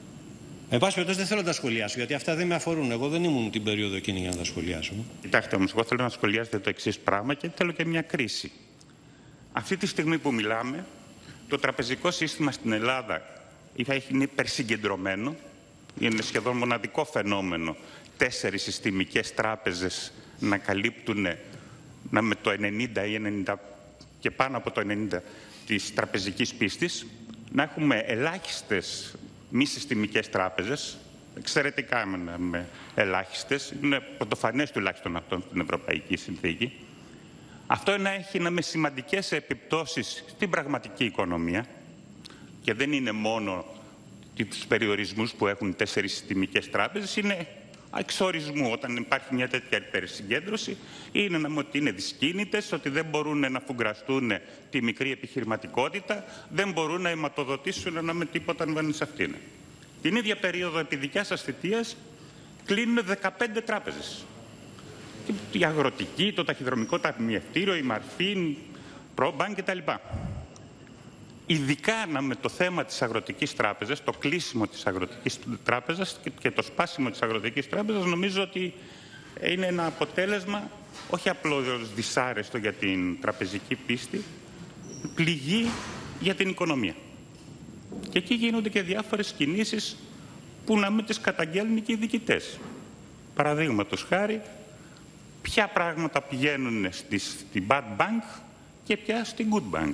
Εν πάση περιπτώσει δεν θέλω να τα σχολιάσω, γιατί αυτά δεν με αφορούν. Εγώ δεν ήμουν την περίοδο εκείνη για να τα σχολιάσω. Κοιτάξτε όμως, εγώ θέλω να σχολιάσετε το εξής πράγμα και θέλω και μια κρίση. Αυτή τη στιγμή που μιλάμε, το τραπεζικό σύστημα στην Ελλάδα είναι υπερσυγκεντρωμένο. Είναι σχεδόν μοναδικό φαινόμενο 4 συστημικές τράπεζες να καλύπτουν με το 90 ή 90 και πάνω από το 90 της τραπεζικής πίστης. Να έχουμε ελάχιστες μη συστημικές τράπεζες, εξαιρετικά με ελάχιστες, είναι πρωτοφανές τουλάχιστον αυτό στην Ευρωπαϊκή Συνθήκη. Αυτό έχει με σημαντικές επιπτώσεις στην πραγματική οικονομία και δεν είναι μόνο τους περιορισμούς που έχουν 4 συστημικές τράπεζες, είναι εξορισμού όταν υπάρχει μια τέτοια υπερσυγκέντρωση, είναι ότι είναι δυσκίνητες, ότι δεν μπορούν να φουγκραστούν τη μικρή επιχειρηματικότητα, δεν μπορούν να αιματοδοτήσουν με τίποτα σε αυτήν. Την ίδια περίοδο επί δικιάς σας θητείας κλείνουν 15 τράπεζες. Η Αγροτική, το Ταχυδρομικό Ταμιευτήριο, η Μαρφίν, Probank κτλ. Ειδικά με το θέμα της Αγροτικής Τράπεζας, το κλείσιμο της Αγροτικής Τράπεζας και το σπάσιμο της Αγροτικής Τράπεζας, νομίζω ότι είναι ένα αποτέλεσμα όχι απλώς δυσάρεστο για την τραπεζική πίστη, πληγή για την οικονομία. Και εκεί γίνονται και διάφορες κινήσεις που να μην τις καταγγέλνουν και οι διοικητές. Παραδείγματος χάρη, ποια πράγματα πηγαίνουν στην bad bank και ποια στην good bank.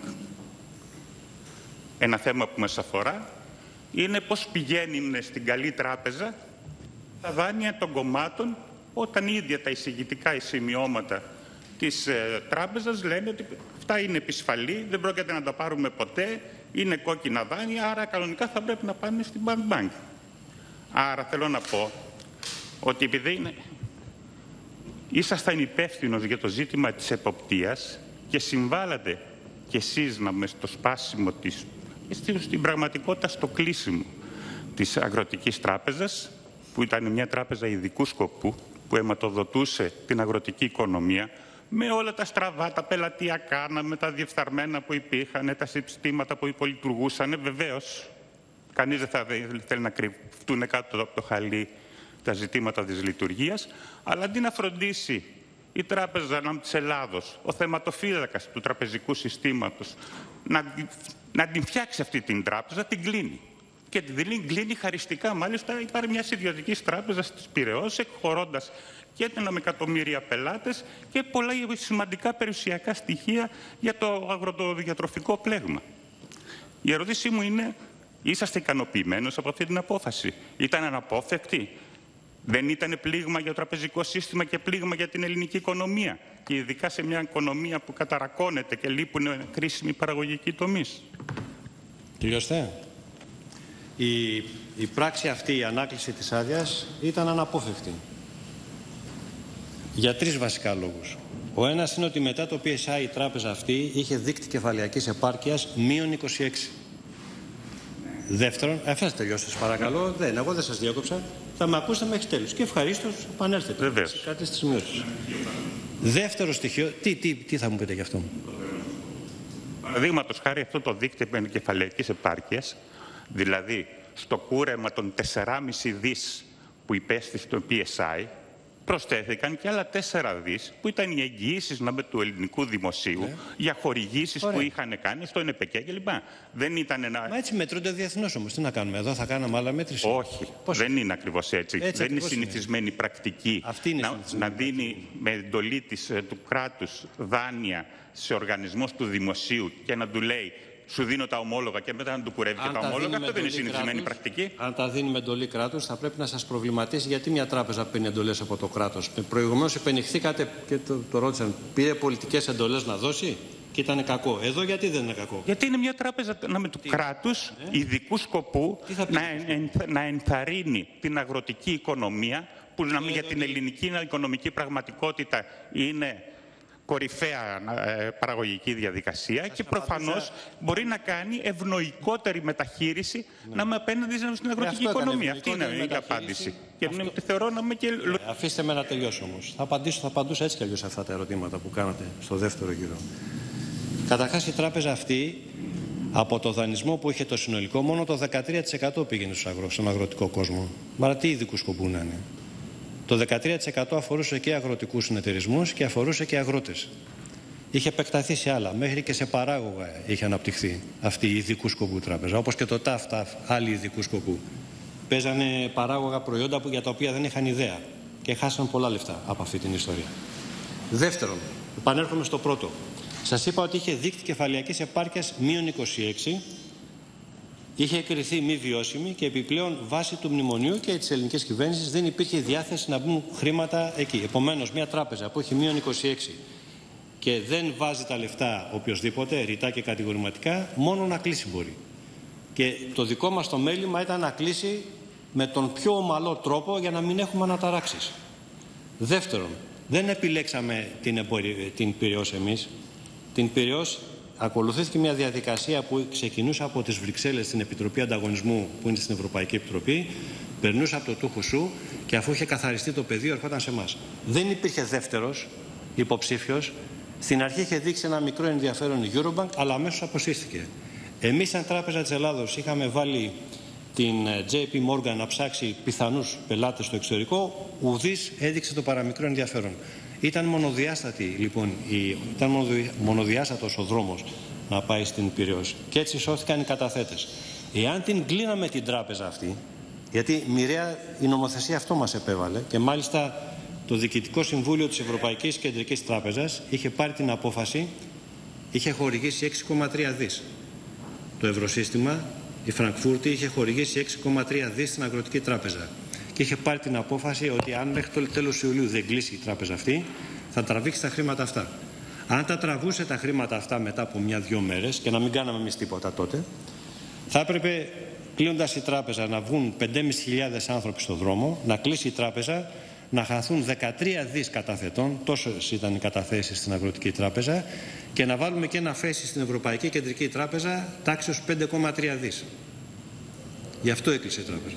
Ένα θέμα που μας αφορά είναι πώς πηγαίνουν στην καλή τράπεζα τα δάνεια των κομμάτων, όταν ίδια τα εισηγητικά σημειώματα της τράπεζας λένε ότι αυτά είναι επισφαλή, δεν πρόκειται να τα πάρουμε ποτέ, είναι κόκκινα δάνεια, άρα κανονικά θα πρέπει να πάνε στην bad bank. Άρα θέλω να πω ότι επειδή ήσασταν υπεύθυνος για το ζήτημα της εποπτείας και συμβάλλατε κι εσείς στο σπάσιμο της, στην πραγματικότητα στο κλείσιμο της Αγροτικής Τράπεζας, που ήταν μια τράπεζα ειδικού σκοπού, που αιματοδοτούσε την αγροτική οικονομία, με όλα τα στραβά, τα πελατειακά, με τα διεφθαρμένα που υπήρχαν, τα συστήματα που υπολειτουργούσαν. Βεβαίως, κανείς δεν θα θέλει να κρυφτούν κάτω από το χαλί τα ζητήματα της λειτουργίας, αλλά αντί να φροντίσει η Τράπεζα της Ελλάδος, ο θεματοφύλακας του τραπεζικού συστήματος, να την φτιάξει αυτή την τράπεζα, την κλείνει. Και την κλείνει χαριστικά, μάλιστα, υπάρχει μια ιδιωτική τράπεζα της Πειραιώς, εκχωρώντας και 1 εκατομμύρια πελάτες και πολλά σημαντικά περιουσιακά στοιχεία για το αγροτοδιατροφικό πλέγμα. Η ερώτησή μου είναι, είσαστε ικανοποιημένος από αυτή την απόφαση? Ήταν αναπόφευκτη? Δεν ήταν πλήγμα για το τραπεζικό σύστημα και πλήγμα για την ελληνική οικονομία? Και ειδικά σε μια οικονομία που καταρακώνεται και λείπουν κρίσιμοι παραγωγικοί τομείς. Τελειώστε. Η πράξη αυτή, η ανάκληση της άδειας, ήταν αναπόφευκτη. Για 3 βασικά λόγους. Ο ένας είναι ότι μετά το PSI η τράπεζα αυτή είχε δείκτη κεφαλαιακής επάρκειας -26. Δεύτερον, θα τελειώσετε σας παρακαλώ. Εγώ δεν σας διάκοψα. Θα με ακούσετε μέχρι τέλους. Και ευχαρίστως επανέλθετε. Βεβαίως. Κάτι στις σημειώσεις. Δεύτερο στοιχείο, τι θα μου πείτε γι' αυτό? Παραδείγματος χάρη, αυτό το δείκτη κεφαλαιακής επάρκειας, δηλαδή στο κούρεμα των 4,5 δις που υπέστη στο PSI, προσθέθηκαν και άλλα 4 δις που ήταν οι εγγυήσεις του ελληνικού δημοσίου για χορηγήσεις που είχαν κάνει στον ΕΠΕΚΕ κλπ. Δεν ήταν ένα... Μα έτσι μετρούνται διεθνώς όμως. Τι να κάνουμε εδώ, θα κάναμε άλλα μέτρηση? Όχι, δεν είναι ακριβώς έτσι. Δεν είναι συνηθισμένη πρακτική να δίνει με εντολή του κράτους δάνεια σε οργανισμούς του δημοσίου και να του λέει σου δίνω τα ομόλογα και μετά να του κουρεύει και τα ομόλογα. Αυτό δεν είναι συνηθισμένη πρακτική. Αν τα δίνει με εντολή κράτους, θα πρέπει να σας προβληματίσει γιατί μια τράπεζα παίρνει εντολές από το κράτος. Προηγουμένως υπενηχθήκατε και το ρώτησαν, πήρε πολιτικές εντολές να δώσει και ήταν κακό. Εδώ γιατί δεν είναι κακό? Γιατί είναι μια τράπεζα του κράτους ειδικού σκοπού να ενθαρρύνει την αγροτική οικονομία, που για την ελληνική οικονομική πραγματικότητα είναι κορυφαία παραγωγική διαδικασία και προφανώς μπορεί να κάνει ευνοϊκότερη μεταχείριση απέναντι στην αγροτική οικονομία. Αυτή είναι η απάντηση. Και θεωρώ να είμαι και... Αφήστε με να τελειώσω όμως. Θα απαντούσα έτσι κι αλλιώς αυτά τα ερωτήματα που κάνατε στο δεύτερο γύρο. Καταρχάς η τράπεζα αυτή, από το δανεισμό που είχε το συνολικό, μόνο το 13% πήγαινε στον αγροτικό κόσμο. Μα τι ειδικού σκοπού να είναι? Το 13% αφορούσε και αγροτικούς συνεταιρισμούς και αφορούσε και αγρότες. Είχε επεκταθεί σε άλλα, μέχρι και σε παράγωγα είχε αναπτυχθεί αυτή η ειδικού σκοπού τράπεζα, όπως και το ΤΑΦ, άλλοι ειδικού σκοπού. Παίζανε παράγωγα προϊόντα για τα οποία δεν είχαν ιδέα και χάσαν πολλά λεφτά από αυτή την ιστορία. Δεύτερον, επανέρχομαι στο πρώτο. Σας είπα ότι είχε δείκτη κεφαλαιακής επάρκειας -26, είχε κριθεί μη βιώσιμη και επιπλέον βάσει του μνημονίου και της ελληνικής κυβέρνησης δεν υπήρχε διάθεση να μπουν χρήματα εκεί. Επομένως, μια τράπεζα που έχει -26 και δεν βάζει τα λεφτά οποιοσδήποτε, ρητά και κατηγορηματικά, μόνο να κλείσει μπορεί. Και το δικό μας το μέλημα ήταν να κλείσει με τον πιο ομαλό τρόπο για να μην έχουμε αναταράξεις. Δεύτερον, δεν επιλέξαμε την Πειραιώς εμείς. Την Πειραιώς ακολουθήθηκε μια διαδικασία που ξεκινούσε από τις Βρυξέλλες στην Επιτροπή Ανταγωνισμού, που είναι στην Ευρωπαϊκή Επιτροπή, περνούσε από το Τούχουσου και αφού είχε καθαριστεί το πεδίο ερχόταν σε εμάς. Δεν υπήρχε δεύτερος υποψήφιος. Στην αρχή είχε δείξει ένα μικρό ενδιαφέρον η Eurobank, αλλά αμέσως αποσύρθηκε. Εμείς, σαν Τράπεζα της Ελλάδος, είχαμε βάλει την JP Morgan να ψάξει πιθανούς πελάτες στο εξωτερικό, ουδής έδειξε το παραμικρό ενδιαφέρον. Ήταν μονοδιάστατος ο δρόμος να πάει στην Πειραιώς. Και έτσι σώθηκαν οι καταθέτες. Εάν την κλείναμε την τράπεζα αυτή, γιατί μοιραία η νομοθεσία αυτό μας επέβαλε και μάλιστα το Διοικητικό Συμβούλιο της Ευρωπαϊκής Κεντρικής Τράπεζας είχε πάρει την απόφαση, είχε χορηγήσει 6,3 δις. Το Ευρωσύστημα, η Φραγκφούρτη, είχε χορηγήσει 6,3 δις στην Αγροτική Τράπεζα. Και είχε πάρει την απόφαση ότι αν μέχρι το τέλος Ιουλίου δεν κλείσει η τράπεζα αυτή, θα τραβήξει τα χρήματα αυτά. Αν τα τραβούσε τα χρήματα αυτά μετά από 1-2 μέρες και να μην κάναμε εμείς τίποτα τότε, θα έπρεπε, κλείνοντας η τράπεζα, να βγουν 5.500 άνθρωποι στον δρόμο, να κλείσει η τράπεζα, να χαθούν 13 δις καταθετών, τόσες ήταν οι καταθέσεις στην Αγροτική Τράπεζα, και να βάλουμε και ένα φέση στην Ευρωπαϊκή Κεντρική Τράπεζα τάξεως 5,3 δις. Γι' αυτό έκλεισε η τράπεζα.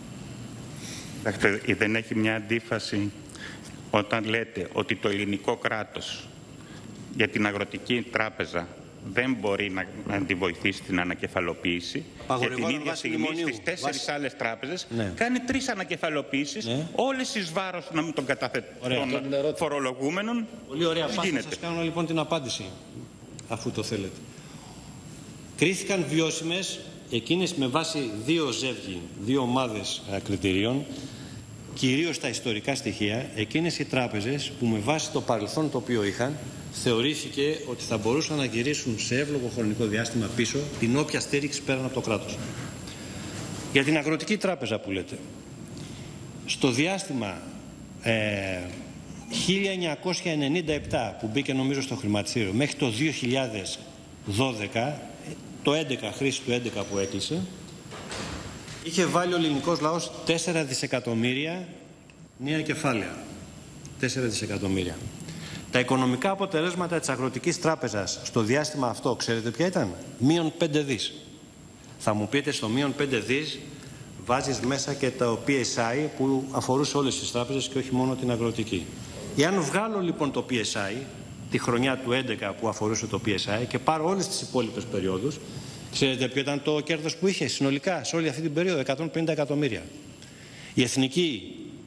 Δεν έχει μια αντίφαση όταν λέτε ότι το ελληνικό κράτος για την Αγροτική Τράπεζα δεν μπορεί να τη βοηθήσει στην ανακεφαλοποίηση και την ίδια στιγμή στις 4 άλλες τράπεζες κάνει 3 ανακεφαλοποίησεις, όλες εις βάρος των φορολογούμενων. Πολύ ωραία. Θα σας κάνω λοιπόν την απάντηση, αφού το θέλετε. Κρίθηκαν βιώσιμες εκείνες με βάση 2 ζεύγη, 2 ομάδες κριτηρίων, κυρίως τα ιστορικά στοιχεία, εκείνες οι τράπεζες που με βάση το παρελθόν το οποίο είχαν, θεωρήθηκε ότι θα μπορούσαν να γυρίσουν σε εύλογο χρονικό διάστημα πίσω την όποια στήριξη πέραν από το κράτος. Για την Αγροτική Τράπεζα που λέτε, στο διάστημα 1997 που μπήκε νομίζω στο χρηματιστήριο μέχρι το 2012, το 11, χρήση του 11 που έκλεισε, είχε βάλει ο ελληνικός λαός 4 δισεκατομμύρια νέα κεφάλαια. 4 δισεκατομμύρια. Τα οικονομικά αποτελέσματα της Αγροτικής Τράπεζας στο διάστημα αυτό, ξέρετε ποια ήταν? -5 δις. Θα μου πείτε, στο -5 δις βάζεις μέσα και το PSI που αφορούσε όλες τις τράπεζες και όχι μόνο την Αγροτική. Εάν βγάλω λοιπόν το PSI, τη χρονιά του 11 που αφορούσε το PSI, και πάρω όλες τις υπόλοιπες περιόδους, ξέρετε ποιο ήταν το κέρδος που είχε συνολικά σε όλη αυτή την περίοδο? 150 εκατομμύρια. Η Εθνική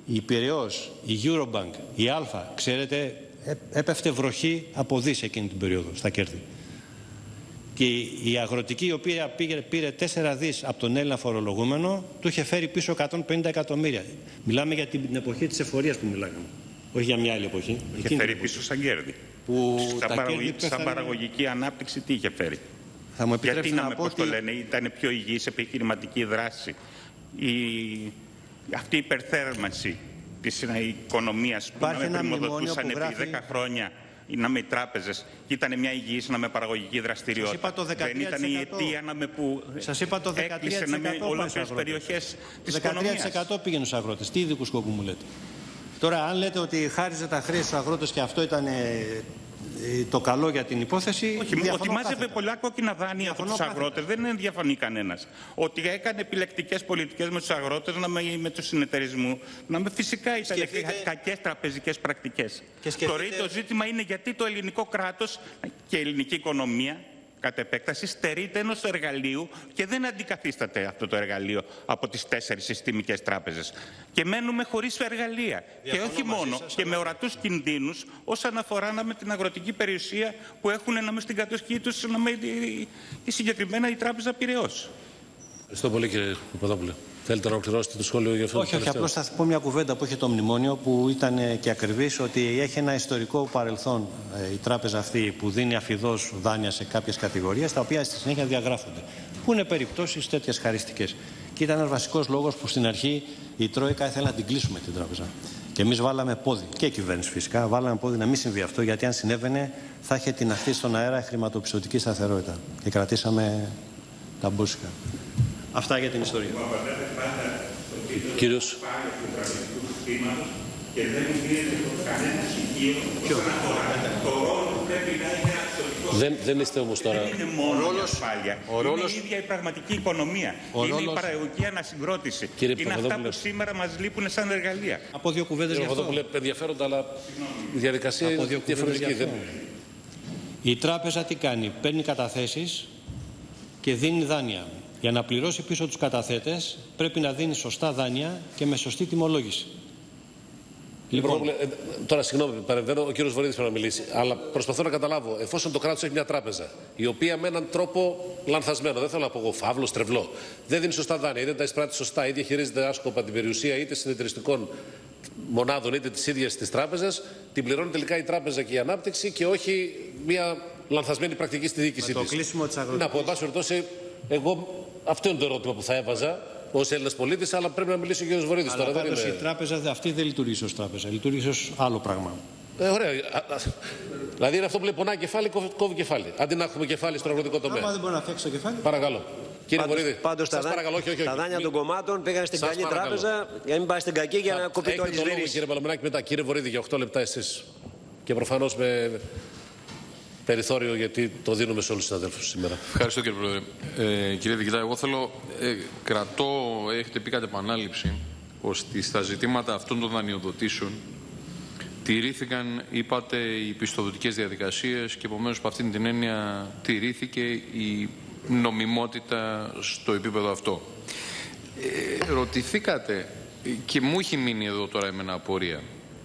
η Πειραιώς, η Eurobank, η Αλφα, ξέρετε, έπεφτε βροχή από δις εκείνη την περίοδο στα κέρδη. Και η αγροτική, η οποία πήρε 4 δις από τον Έλληνα φορολογούμενο, του είχε φέρει πίσω 150 εκατομμύρια. Μιλάμε για την εποχή της εφορίας που μιλάγαμε. Όχι για μια άλλη εποχή. Είχε φέρει πίσω σαν κέρδη. Σαν παραγωγική ανάπτυξη τι είχε φέρει. Θα μου γιατί να πω το λένε, ήταν πιο υγιής επιχειρηματική δράση. Αυτή η υπερθέρμανση της οικονομίας που να με πρημοδοτούσαν επί 10 χρόνια οι τράπεζες και ήταν μια υγιής παραγωγική δραστηριότητα. Δεν ήταν η αιτία που έκλεισε ολόκληρες περιοχές της οικονομίας. 13% πήγαινε στους αγρότες. Τι ειδικού σκοπού μου λέτε? Τώρα, αν λέτε ότι χάριζε τα χρέη στους αγρότες και αυτό ήταν το καλό για την υπόθεση. Όχι, ότι μάζευε πολλά κόκκινα δάνεια από τους αγρότες δεν διαφωνεί κανένας. Ότι έκανε επιλεκτικές πολιτικές με τους αγρότες, με τους συνεταιρισμούς, φυσικά ήταν κακές τραπεζικές πρακτικές. Το τρίτο ζήτημα είναι γιατί το ελληνικό κράτος και η ελληνική οικονομία κατ' επέκταση στερείται ενός εργαλείου και δεν αντικαθίσταται αυτό το εργαλείο από τις 4 συστημικές τράπεζες. Και μένουμε χωρίς εργαλεία. Και όχι μόνο, και με ορατούς κινδύνους όσον αφορά με την αγροτική περιουσία που έχουν στην κατοχή τους η συγκεκριμένα η τράπεζα Πειραιώς. Ευχαριστώ πολύ, κύριε Παπαδόπουλε. Θέλετε να ολοκληρώσετε το σχόλιο για αυτό? Όχι, απλώς θα πω μια κουβέντα που είχε το μνημόνιο που ήταν και ακριβής, ότι έχει ένα ιστορικό παρελθόν η τράπεζα αυτή που δίνει αφιδώς δάνεια σε κάποιες κατηγορίες, τα οποία στη συνέχεια διαγράφονται. Που είναι περιπτώσεις τέτοιες χαριστικές. Και ήταν ένας βασικός λόγος που στην αρχή η Τρόικα ήθελε να την κλείσουμε την τράπεζα. Και εμείς βάλαμε πόδι, και η κυβέρνηση φυσικά, βάλαμε πόδι να μην συμβεί αυτό, γιατί αν συνέβαινε θα είχε τιναχθεί στον αέρα χρηματοπιστωτική σταθερότητα. Και κρατήσαμε τα μπούσικα. Αυτά για την ιστορία. Κύριος. Και δεν γίνεται κανένα στοιχείο όσον αφορά το ρόλο που πρέπει να έχει ένα. Δεν είστε όμως τώρα. Δεν είναι μόνο η ασφάλεια. Είναι η ίδια η πραγματική οικονομία. Είναι η παραγωγική ανασυγκρότηση. Είναι αυτά που σήμερα μας λείπουν σαν εργαλεία. Από 2 κουβέντες για αυτό. Ενδιαφέροντα, αλλά η διαδικασία είναι διαφορετική. Η τράπεζα τι κάνει? Παίρνει καταθέσεις και δίνει δάνεια. Για να πληρώσει πίσω τους καταθέτες πρέπει να δίνει σωστά δάνεια και με σωστή τιμολόγηση. Λοιπόν, τώρα συγγνώμη, παρεμβαίνω, ο κύριος Βορίδης πρέπει να μιλήσει, αλλά προσπαθώ να καταλάβω, εφόσον το κράτος έχει μια τράπεζα, η οποία με έναν τρόπο λανθασμένο, δεν θέλω να πω εγώ φαύλο, στρεβλό, δεν δίνει σωστά δάνεια, είτε τα εισπράττει σωστά, είτε διαχειρίζεται άσκοπα την περιουσία είτε συνεταιριστικών μονάδων, είτε τις ίδιες της τράπεζας, την πληρώνει τελικά η τράπεζα και η ανάπτυξη και όχι μια λανθασμένη πρακτική στη διοίκησή της. Να πω, εν πάση περιπτώσει, εγώ αυτό είναι το ερώτημα που θα έβαζα ως Έλληνας πολίτης, αλλά πρέπει να μιλήσει ο κ. Βορίδης τώρα. Πάντως η τράπεζα αυτή δεν λειτουργεί ως τράπεζα, λειτουργεί ως άλλο πράγμα. Ωραία. Δηλαδή είναι αυτό που λέει πονάει κεφάλι, κόβει κεφάλι. Αντί να έχουμε κεφάλι στον αγροτικό τομέα. Άμα δεν μπορεί να φτιάξει το κεφάλι. Παρακαλώ. Κύριε Βορίδη, πάντως τα δάνεια των κομμάτων πήγαν στην καλή τράπεζα για να μην πάει στην κακή για να κοπεί το αλυσβερί. Κύριε Παλαμινάκη, μετά κύριε Βορίδη για 8 λεπτά εσείς. Και προφανώς με περιθώριο, γιατί το δίνουμε σε όλους τους συναδέλφους σήμερα. Ευχαριστώ κύριε Πρόεδρε. Κύριε Διοικητά, εγώ θέλω, έχετε πει κατ' επανάληψη, ότι στα ζητήματα αυτών των δανειοδοτήσεων τηρήθηκαν, είπατε, οι πιστοδοτικές διαδικασίες και επομένως από αυτήν την έννοια τηρήθηκε η νομιμότητα στο επίπεδο αυτό. Ρωτηθήκατε, και μου έχει μείνει εδώ τώρα εμένα απορία,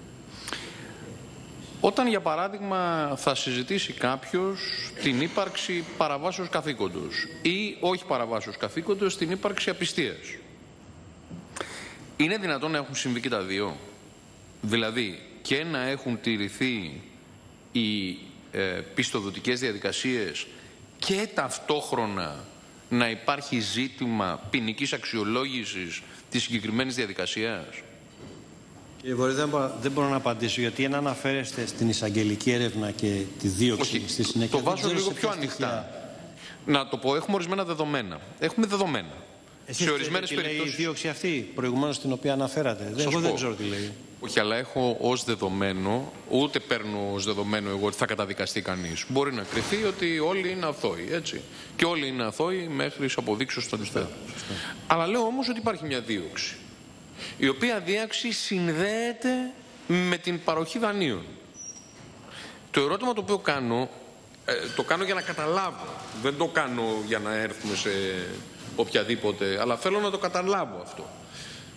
όταν για παράδειγμα θα συζητήσει κάποιος την ύπαρξη παραβάσεως καθήκοντος ή όχι παραβάσεως καθήκοντος, την ύπαρξη απιστίας, είναι δυνατόν να έχουν συμβεί και τα δύο? Δηλαδή και να έχουν τηρηθεί οι πιστοδοτικές διαδικασίες και ταυτόχρονα να υπάρχει ζήτημα ποινικής αξιολόγησης της συγκεκριμένης διαδικασίας? Κύριε Βορίδη, δεν μπορώ να απαντήσω, γιατί αν αναφέρεστε στην εισαγγελική έρευνα και τη δίωξη στη συνέχεια. Το βάζω λίγο πιο ανοιχτά. Να το πω, έχουμε ορισμένα δεδομένα. Έχουμε δεδομένα. Σε ορισμένες περιπτώσεις. Λέει η δίωξη αυτή, προηγουμένως την οποία αναφέρατε. Εγώ δεν ξέρω τι λέει. Όχι, αλλά έχω ως δεδομένο, ούτε παίρνω ως δεδομένο εγώ ότι θα καταδικαστεί κανείς. Μπορεί να κριθεί ότι όλοι είναι αθώοι, έτσι. Και όλοι είναι αθώοι μέχρι αποδείξεις στο αντιθέτω. Αλλά λέω όμως ότι υπάρχει μια δίωξη, η οποία δίωξη συνδέεται με την παροχή δανείων. Το ερώτημα το οποίο κάνω, το κάνω για να καταλάβω. Δεν το κάνω για να έρθουμε σε οποιαδήποτε, αλλά θέλω να το καταλάβω αυτό.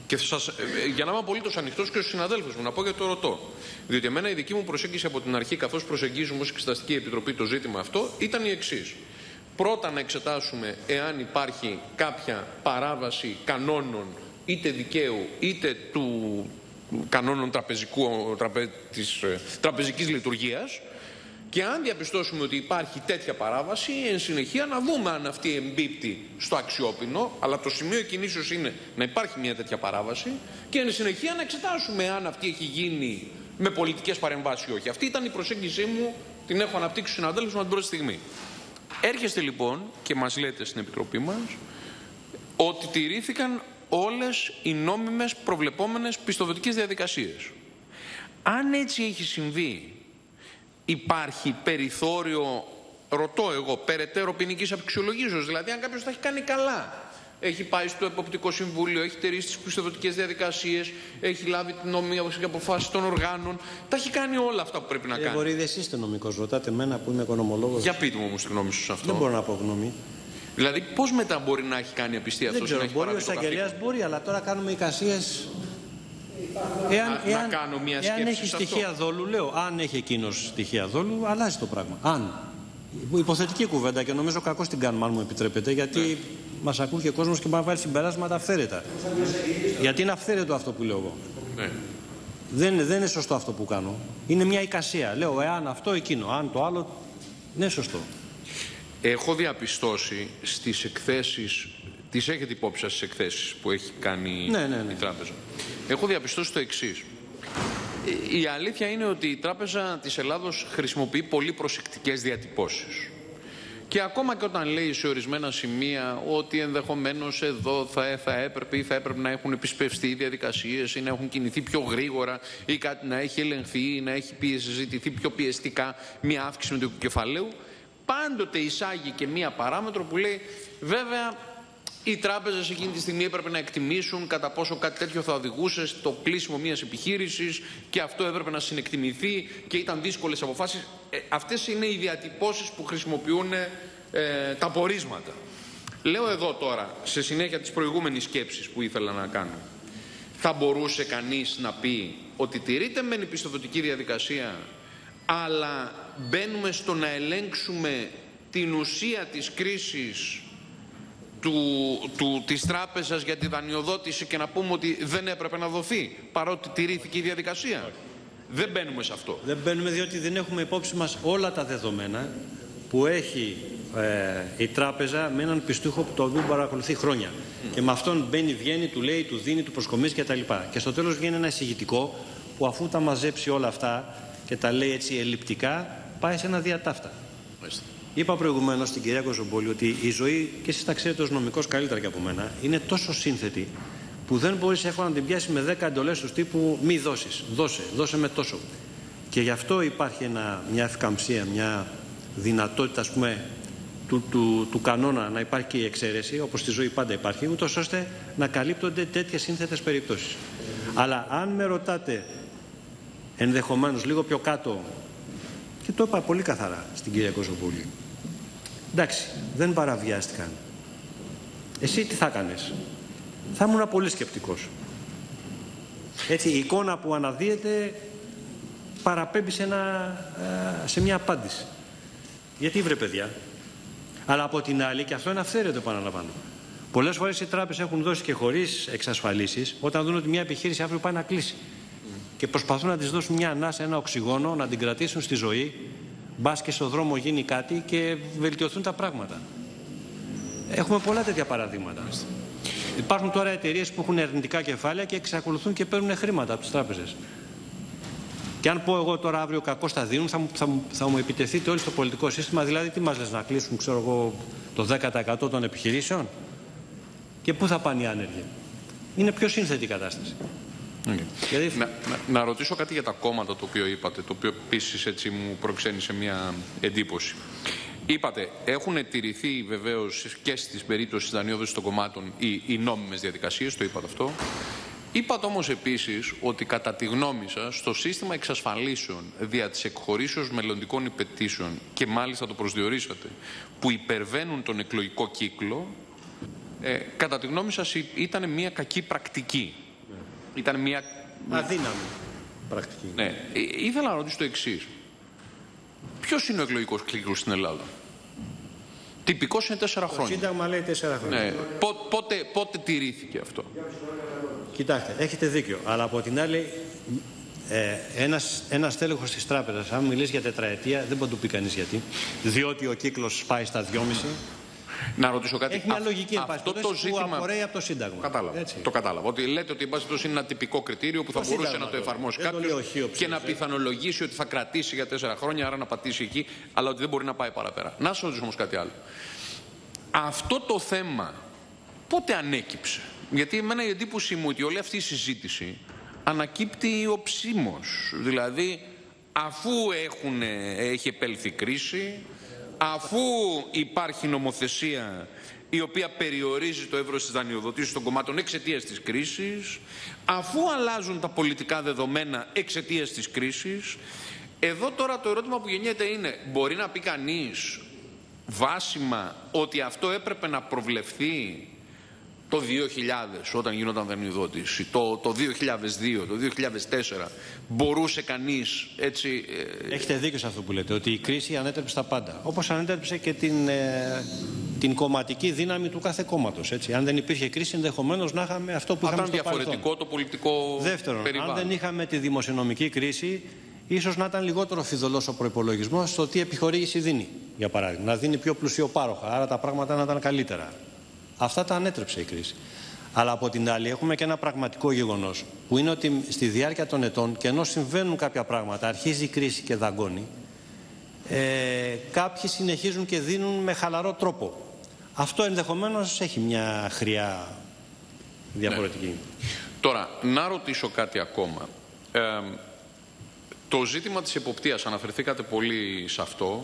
Και για να είμαι απολύτως ανοιχτός και στους συναδέλφους μου, να πω και το ρωτώ. Διότι εμένα η δική μου προσέγγιση από την αρχή, καθώς προσεγγίζουμε ως Εξεταστική Επιτροπή το ζήτημα αυτό, ήταν η εξής. Πρώτα να εξετάσουμε εάν υπάρχει κάποια παράβαση κανόνων είτε δικαίου είτε του κανόνων της τραπεζικής λειτουργίας, και αν διαπιστώσουμε ότι υπάρχει τέτοια παράβαση, εν συνεχεία να δούμε αν αυτή εμπίπτει στο αξιόπινο, αλλά το σημείο εκκινήσεως είναι να υπάρχει μια τέτοια παράβαση, και εν συνεχεία να εξετάσουμε αν αυτή έχει γίνει με πολιτικές παρεμβάσεις ή όχι. Αυτή ήταν η προσέγγιση μου, την έχω αναπτύξει στους συναδέλφους μου την πρώτη στιγμή. Έρχεστε λοιπόν και μας λέτε στην Επιτροπή μας ότι τηρήθηκαν όλες οι νόμιμες προβλεπόμενες πιστοδοτικές διαδικασίες. Αν έτσι έχει συμβεί, υπάρχει περιθώριο, ρωτώ εγώ, περαιτέρω ποινικής αξιολογήσεως? Δηλαδή, αν κάποιος τα έχει κάνει καλά, έχει πάει στο Εποπτικό Συμβούλιο, έχει τηρήσει τις πιστοδοτικές διαδικασίες, έχει λάβει την νόμιμη αποφάση των οργάνων, τα έχει κάνει όλα αυτά που πρέπει να κάνει. Μπορείτε, εσείς είστε νομικός, ρωτάτε εμένα που είμαι οικονομολόγος. Για πείτε μου όμως τη γνώμη σου σε αυτό. Δεν μπορώ να πω γνώμη. Δηλαδή, πώς μετά μπορεί να έχει κάνει απιστία αυτός? Δεν ξέρω, μπορεί ο εισαγγελέας, μπορεί, αλλά τώρα κάνουμε εικασίες. Εάν έχει στοιχεία δόλου, λέω, αν έχει εκείνος στοιχεία δόλου, αλλάζει το πράγμα. Αν. Υποθετική κουβέντα, και νομίζω κακώς την κάνουμε, αν μου επιτρέπετε, γιατί μας ακούει και ο κόσμος και μπορεί να βάλει συμπεράσματα αυθαίρετα. Γιατί είναι αυθαίρετο αυτό που λέω εγώ. Δεν είναι σωστό αυτό που κάνω. Είναι μια εικασία. Λέω, εάν αυτό, εκείνο. Αν το άλλο, είναι σωστό. Έχω διαπιστώσει στις εκθέσεις, τις έχετε υπόψη σας στις εκθέσεις που έχει κάνει η τράπεζα. Έχω διαπιστώσει το εξής. Η αλήθεια είναι ότι η Τράπεζα της Ελλάδος χρησιμοποιεί πολύ προσεκτικές διατυπώσεις. Και ακόμα και όταν λέει σε ορισμένα σημεία ότι ενδεχομένως εδώ θα έπρεπε να έχουν επισπευστεί οι διαδικασίες ή να έχουν κινηθεί πιο γρήγορα ή κάτι να έχει ελεγχθεί ή να έχει ζητηθεί πιο πιεστικά μια αύξηση του κεφαλαίου, πάντοτε εισάγει και μία παράμετρο που λέει, βέβαια, οι τράπεζες εκείνη τη στιγμή έπρεπε να εκτιμήσουν κατά πόσο κάτι τέτοιο θα οδηγούσε στο κλείσιμο μιας επιχείρησης και αυτό έπρεπε να συνεκτιμηθεί και ήταν δύσκολες αποφάσεις. Αυτές είναι οι διατυπώσεις που χρησιμοποιούν τα πορίσματα. Λέω εδώ τώρα, σε συνέχεια της προηγούμενης σκέψης που ήθελα να κάνω, θα μπορούσε κανείς να πει ότι τηρείται μεν η πιστοδοτική διαδικασία, αλλά μπαίνουμε στο να ελέγξουμε την ουσία της κρίσης της τράπεζας για τη δανειοδότηση και να πούμε ότι δεν έπρεπε να δοθεί παρότι τηρήθηκε η διαδικασία? Δεν μπαίνουμε σε αυτό. Δεν μπαίνουμε διότι δεν έχουμε υπόψη μας όλα τα δεδομένα που έχει η τράπεζα με έναν πιστούχο που το οποίο παρακολουθεί χρόνια. Και με αυτόν μπαίνει, βγαίνει, του λέει, του δίνει, του προσκομίζει κτλ. Και στο τέλος βγαίνει ένα εισηγητικό που αφού τα μαζέψει όλα αυτά και τα λέει έτσι ελλειπτικά, πάει σε ένα διατάφτα. Είπα προηγουμένως στην κυρία Κοζομπόλη ότι η ζωή, και εσείς τα ξέρετε ως νομικός καλύτερα και από μένα, είναι τόσο σύνθετη που δεν μπορείς εύκολα να την πιάσει με 10 εντολές του τύπου μη δώσεις, δώσε με τόσο. Και γι' αυτό υπάρχει μια ευκαμψία, μια δυνατότητα, ας πούμε, του κανόνα να υπάρχει και η εξαίρεση, όπως στη ζωή πάντα υπάρχει, ούτως ώστε να καλύπτονται τέτοιες σύνθετες περιπτώσεις. Αλλά αν με ρωτάτε ενδεχομένως λίγο πιο κάτω, και το είπα πολύ καθαρά στην κυρία Κοζοπούλη, εντάξει, δεν παραβιάστηκαν. Εσύ τι θα έκανες? Θα ήμουν πολύ σκεπτικός. Έτσι, η εικόνα που αναδύεται παραπέμπει σε μια απάντηση. Γιατί βρε παιδιά? Αλλά από την άλλη, και αυτό είναι αυθαίρετο, επαναλαμβάνω, πολλές φορές οι τράπεζες έχουν δώσει και χωρίς εξασφαλίσεις όταν δουν ότι μια επιχείρηση αύριο πάει να κλείσει. Και προσπαθούν να της δώσουν μια ανάσα, ένα οξυγόνο, να την κρατήσουν στη ζωή, μπας και στο δρόμο γίνει κάτι και βελτιωθούν τα πράγματα. Έχουμε πολλά τέτοια παραδείγματα. Υπάρχουν τώρα εταιρείες που έχουν αρνητικά κεφάλαια και εξακολουθούν και παίρνουν χρήματα από τις τράπεζες. Και αν πω εγώ τώρα αύριο κακώς θα δίνουν, θα μου επιτεθείτε όλοι στο πολιτικό σύστημα. Δηλαδή, τι μας λες, να κλείσουν, ξέρω εγώ, το 10% των επιχειρήσεων? Και πού θα πάνε οι άνεργοι? Είναι πιο σύνθετη η κατάσταση. Δηλαδή... Να ρωτήσω κάτι για τα κόμματα το οποίο είπατε, το οποίο επίσης έτσι μου προξένησε μια εντύπωση. Είπατε, έχουν τηρηθεί βεβαίως και στις περίπτωσης δανειόδοσης των κομμάτων οι νόμιμες διαδικασίες, το είπατε αυτό. Είπατε όμως επίσης ότι κατά τη γνώμη σας στο σύστημα εξασφαλίσεων δια της εκχωρήσεως μελλοντικών υπετήσεων, και μάλιστα το προσδιορίσατε, που υπερβαίνουν τον εκλογικό κύκλο, κατά τη γνώμη σας ήταν μια κακή πρακτική. Ήταν μια αδύναμη πρακτική. Ναι. Ήθελα να ρωτήσω το εξής. Ποιος είναι ο εκλογικός κύκλος στην Ελλάδα? Τυπικός είναι 4 χρόνια. Το Σύνταγμα λέει 4 χρόνια. Ναι. Πότε τηρήθηκε αυτό? Κοιτάξτε, έχετε δίκιο. Αλλά από την άλλη, ένας τέλεχος της τράπεζας, αν μιλήσει για τετραετία, δεν μπορεί να του πει κανείς γιατί. Διότι ο κύκλος πάει στα 2,5. Να ρωτήσω κάτι. Έχει μια λογική αυτό το ζήτημα που απορρέει από το Σύνταγμα. Κατάλαβα. Το κατάλαβα. Ότι λέτε ότι είναι ένα τυπικό κριτήριο που θα μπορούσε να το εφαρμόσει κάποιος και να πιθανολογήσει ότι θα κρατήσει για 4 χρόνια, άρα να πατήσει εκεί, αλλά ότι δεν μπορεί να πάει παραπέρα. Να σας ρωτήσω όμως κάτι άλλο. Αυτό το θέμα πότε ανέκυψε? Γιατί εμένα η εντύπωση μου ότι όλη αυτή η συζήτηση ανακύπτει οψίμως. Δηλαδή, αφού έχει επέλθει κρίση, αφού υπάρχει νομοθεσία η οποία περιορίζει το εύρος της δανειοδοτήσεως των κομμάτων εξαιτίας της κρίσης, αφού αλλάζουν τα πολιτικά δεδομένα εξαιτίας της κρίσης, εδώ τώρα το ερώτημα που γεννιέται είναι, μπορεί να πει κανείς βάσιμα ότι αυτό έπρεπε να προβλεφθεί το 2000 όταν γινόταν δανειοδότηση, το 2002, το 2004, μπορούσε κανείς έτσι... Έχετε δίκιο σε αυτό που λέτε, ότι η κρίση ανέτρεψε τα πάντα. Όπως ανέτρεψε και την κομματική δύναμη του κάθε κόμματος. Έτσι. Αν δεν υπήρχε κρίση, ενδεχομένως να είχαμε αυτό που είχαμε στο παρελθόν. Ήταν διαφορετικό το πολιτικό Δεύτερον, περιβάλλον. Αν δεν είχαμε τη δημοσιονομική κρίση, ίσως να ήταν λιγότερο φιδωλός ο προϋπολογισμός στο τι επιχορήγηση δίνει, για παράδειγμα. Να δίνει πιο πλουσιοπάροχα, άρα τα πράγματα να ήταν καλύτερα. Αυτά τα ανέτρεψε η κρίση. Αλλά από την άλλη έχουμε και ένα πραγματικό γεγονός, που είναι ότι στη διάρκεια των ετών, και ενώ συμβαίνουν κάποια πράγματα, αρχίζει η κρίση και δαγκώνει, κάποιοι συνεχίζουν και δίνουν με χαλαρό τρόπο. Αυτό ενδεχομένως έχει μια χρειά διαφορετική. Ναι. Τώρα, να ρωτήσω κάτι ακόμα. Το ζήτημα της εποπτείας, αναφερθήκατε πολύ σε αυτό.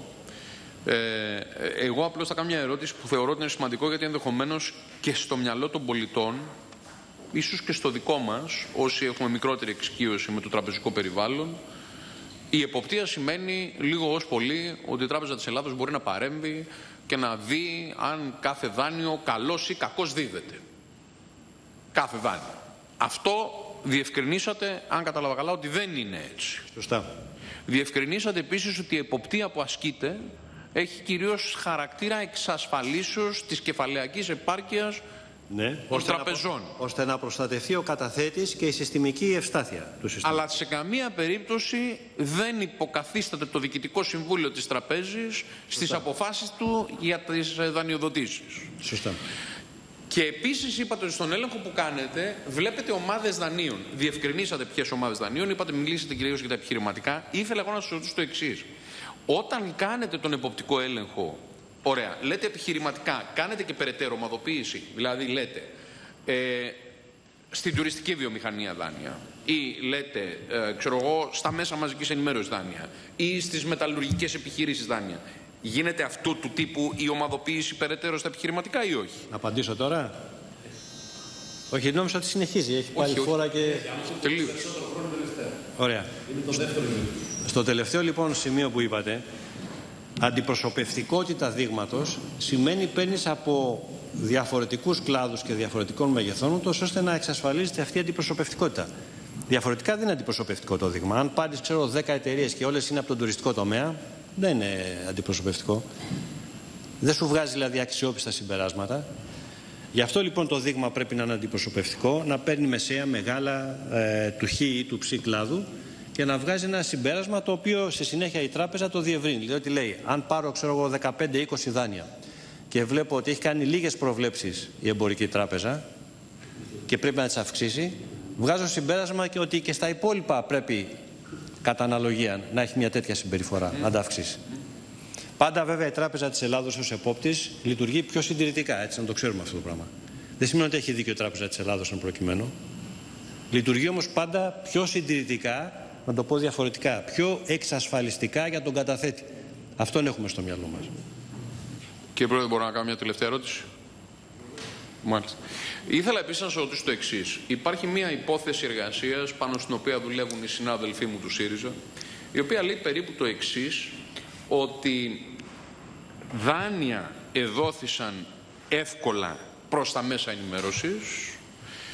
Εγώ απλώς θα κάνω μια ερώτηση που θεωρώ ότι είναι σημαντικό, γιατί ενδεχομένως και στο μυαλό των πολιτών, ίσως και στο δικό μας, όσοι έχουμε μικρότερη εξοικείωση με το τραπεζικό περιβάλλον, η εποπτεία σημαίνει λίγο ως πολύ ότι η Τράπεζα της Ελλάδος μπορεί να παρέμβει και να δει αν κάθε δάνειο καλώς ή κακώς δίδεται. Κάθε δάνειο. Αυτό διευκρινίσατε, αν κατάλαβα καλά, ότι δεν είναι έτσι. Σωστά. Διευκρινίσατε επίσης ότι η εποπτεία που ασκείται έχει κυρίως χαρακτήρα εξασφαλίσεως της κεφαλαιακής επάρκειας των τραπεζών. Ώστε να προστατευτεί ο καταθέτης και η συστημική ευστάθεια του συστήματος. Αλλά σε καμία περίπτωση δεν υποκαθίσταται το Διοικητικό Συμβούλιο της Τραπέζης στις αποφάσεις του για τις δανειοδοτήσεις. Σωστά. Και επίσης είπατε ότι στον έλεγχο που κάνετε βλέπετε ομάδες δανείων. Διευκρινίσατε ποιες ομάδες δανείων, είπατε μιλήσατε κυρίως για τα επιχειρηματικά. Ήθελα εγώ να σας ρωτήσω το εξής. Όταν κάνετε τον εποπτικό έλεγχο, ωραία, λέτε επιχειρηματικά, κάνετε και περαιτέρω ομαδοποίηση, δηλαδή λέτε στην τουριστική βιομηχανία δάνεια ή λέτε, ξέρω εγώ, στα μέσα μαζικής ενημέρωσης δάνεια ή στις μεταλλουργικές επιχειρήσεις δάνεια. Γίνεται αυτού του τύπου η ομαδοποίηση περαιτέρω στα επιχειρηματικά ή όχι? Να απαντήσω τώρα. Όχι, νόμιζα ότι συνεχίζει. Έχει πάλι φόρα και... Τελείως. Ωραία. Στο τελευταίο λοιπόν σημείο που είπατε, αντιπροσωπευτικότητα δείγματος σημαίνει παίρνεις από διαφορετικούς κλάδους και διαφορετικών μεγεθών, ούτως ώστε να εξασφαλίζεται αυτή η αντιπροσωπευτικότητα. Διαφορετικά δεν είναι αντιπροσωπευτικό το δείγμα. Αν πάρεις, ξέρω, 10 εταιρείες και όλες είναι από τον τουριστικό τομέα, δεν είναι αντιπροσωπευτικό. Δεν σου βγάζει δηλαδή αξιόπιστα συμπεράσματα. Γι' αυτό λοιπόν το δείγμα πρέπει να είναι αντιπροσωπευτικό, να παίρνει μεσαία, μεγάλα του χ ή του ψ κλάδου και να βγάζει ένα συμπέρασμα το οποίο στη συνέχεια η τράπεζα το διευρύνει. Δηλαδή λέει, αν πάρω, ξέρω εγώ, 15-20 δάνεια και βλέπω ότι έχει κάνει λίγες προβλέψεις η εμπορική τράπεζα και πρέπει να τις αυξήσει, βγάζω συμπέρασμα και ότι και στα υπόλοιπα πρέπει κατά αναλογία να έχει μια τέτοια συμπεριφορά, να τα αυξήσει. Πάντα βέβαια η Τράπεζα της Ελλάδος ως επόπτης λειτουργεί πιο συντηρητικά, έτσι να το ξέρουμε αυτό το πράγμα. Δεν σημαίνει ότι έχει δίκιο η Τράπεζα της Ελλάδος εν προκειμένου. Λειτουργεί όμως πάντα πιο συντηρητικά, να το πω διαφορετικά, πιο εξασφαλιστικά για τον καταθέτη. Αυτόν έχουμε στο μυαλό μας. Κύριε Πρόεδρε, μπορώ να κάνω μια τελευταία ερώτηση? Μάλιστα. Ήθελα επίσης να σας ρωτήσω το εξής. Υπάρχει μια υπόθεση εργασίας πάνω στην οποία δουλεύουν οι συνάδελφοί μου του ΣΥΡΙΖΑ, η οποία λέει περίπου το εξής, ότι δάνεια εδόθησαν εύκολα προς τα μέσα ενημέρωσης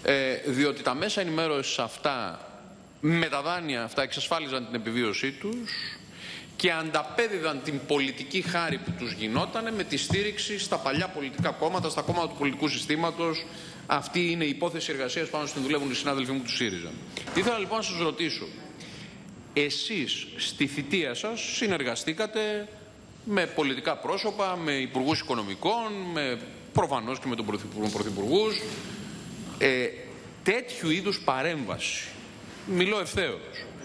Διότι τα μέσα ενημέρωσης αυτά, με τα δάνεια αυτά, εξασφάλιζαν την επιβίωσή τους και ανταπέδιδαν την πολιτική χάρη που τους γινότανε με τη στήριξη στα παλιά πολιτικά κόμματα, στα κόμματα του πολιτικού συστήματος. Αυτή είναι η υπόθεση εργασίας πάνω στην δουλεύουν οι συνάδελφοί μου του ΣΥΡΙΖΑ. Ήθελα λοιπόν να σας ρωτήσω, εσείς στη θητεία σας συνεργαστήκατε με πολιτικά πρόσωπα, με υπουργούς οικονομικών, προφανώς και με τον πρωθυπουργούς, τέτοιου είδους παρέμβαση, μιλώ ευθέως,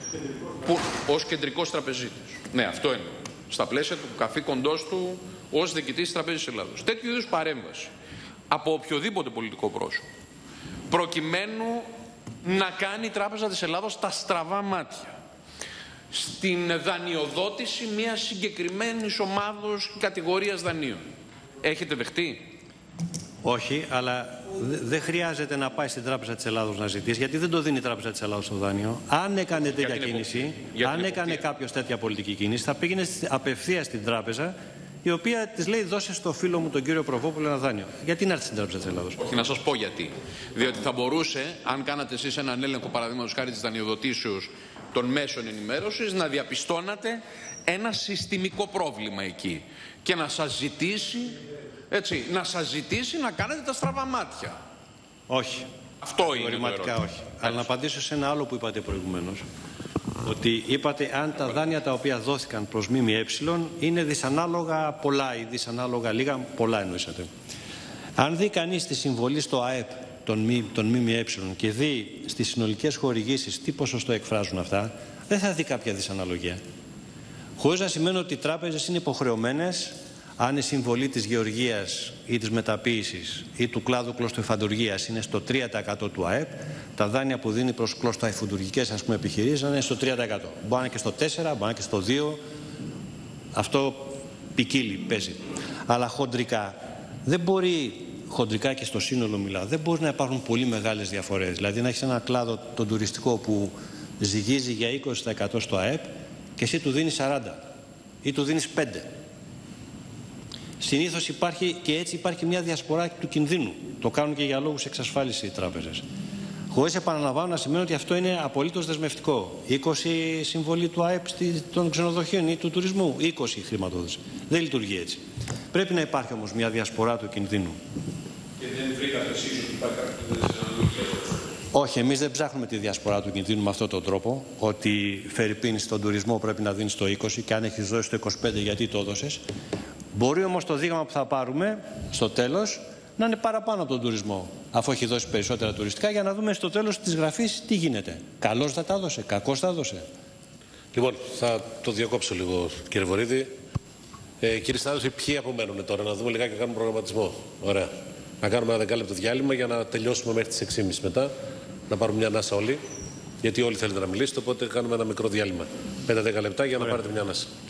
ως κεντρικός τραπεζίτης. Ναι, αυτό είναι. Στα πλαίσια του καθήκοντός του ως διοικητής της Τραπέζης της Ελλάδος. Τέτοιου είδους παρέμβαση από οποιοδήποτε πολιτικό πρόσωπο, προκειμένου να κάνει η Τράπεζα της Ελλάδος τα στραβά μάτια στην δανειοδότηση μιας συγκεκριμένης ομάδος κατηγορίας δανείων. Έχετε δεχτεί? Όχι, αλλά δεν χρειάζεται να πάει στην Τράπεζα της Ελλάδος να ζητήσει, γιατί δεν το δίνει η Τράπεζα της Ελλάδος στο δάνειο. Αν έκανε τέτοια κίνηση, αν έκανε κάποιος τέτοια πολιτική κίνηση, θα πήγαινε απευθείας στην Τράπεζα, η οποία της λέει: δώσε στο φίλο μου τον κύριο Προβόπουλο ένα δάνειο. Γιατί να έρθει στην Τράπεζα της Ελλάδος? Όχι, να σας πω γιατί. Διότι θα μπορούσε, αν κάνατε εσείς έναν έλεγχο παραδείγματος χάρη της δανειοδοτήσεως των μέσων ενημέρωσης, να διαπιστώνατε ένα συστημικό πρόβλημα εκεί και να σας ζητήσει, έτσι, να κάνετε τα στραβά μάτια. Όχι. Αυτό είναι το ερώτημα. Όχι. Αλλά να απαντήσω σε ένα άλλο που είπατε προηγουμένως. Ότι είπατε αν τα δάνεια τα οποία δόθηκαν προς ΜΜΕ είναι δυσανάλογα πολλά ή δυσανάλογα λίγα, πολλά εννοήσατε. Αν δει κανείς τη συμβολή στο ΑΕΠ των ΜΜΕ και δει στις συνολικές χορηγήσεις τι ποσοστό εκφράζουν αυτά, δεν θα δει κάποια δυσαναλογία. Χωρίς να σημαίνει ότι οι τράπεζες είναι υποχρεωμένες, αν η συμβολή της γεωργίας ή της μεταποίησης ή του κλάδου κλωστοϊφαντουργίας είναι στο 3% του ΑΕΠ, τα δάνεια που δίνει προς κλωστοϊφαντουργικές επιχειρήσεις είναι στο 3%. Μπορεί να είναι και στο 4%, μπορεί να είναι και στο 2%. Αυτό ποικίλει, παίζει. Αλλά χοντρικά, δεν μπορεί, χοντρικά και στο σύνολο μιλάω, δεν μπορεί να υπάρχουν πολύ μεγάλες διαφορές. Δηλαδή να έχεις ένα κλάδο, τον τουριστικό, που ζυγίζει για 20% στο ΑΕΠ και εσύ του δίνεις 40% ή του δίνεις 5%. Συνήθως υπάρχει και έτσι υπάρχει μια διασπορά του κινδύνου. Το κάνουν και για λόγους εξασφάλισης οι τράπεζες. Χωρίς, επαναλαμβάνω, να σημαίνει ότι αυτό είναι απολύτως δεσμευτικό. 20 συμβολή του ΑΕΠ των ξενοδοχείων ή του τουρισμού, 20 χρηματοδότηση. Δεν λειτουργεί έτσι. Πρέπει να υπάρχει όμως μια διασπορά του κινδύνου. Και δεν βρήκατε εσείς ότι υπάρχει κάποια δυσαναλογία? Όχι, εμείς δεν ψάχνουμε τη διασπορά του κινδύνου με αυτόν τον τρόπο. Ότι φερειπίν στον τουρισμό πρέπει να δίνεις το 20 και αν έχεις δώσει το 25 γιατί το έδωσες. Μπορεί όμως το δείγμα που θα πάρουμε στο τέλος να είναι παραπάνω από τον τουρισμό, αφού έχει δώσει περισσότερα τουριστικά, για να δούμε στο τέλος της γραφής τι γίνεται. Καλώς θα τα έδωσε, κακώς τα έδωσε. Λοιπόν, θα το διακόψω λίγο, κύριε Βορίδη. Κύριε συνάδελφοι, ποιοι απομένουν τώρα, να δούμε λιγάκι να κάνουμε προγραμματισμό? Ωραία. Να κάνουμε ένα 10 λεπτό διάλειμμα για να τελειώσουμε μέχρι τις 6.30 μετά. Να πάρουμε μια ανάσα όλοι, γιατί όλοι θέλετε να μιλήσετε, οπότε κάνουμε ένα μικρό διάλειμμα. 5-10 λεπτά για να πάρετε μια ανάσα.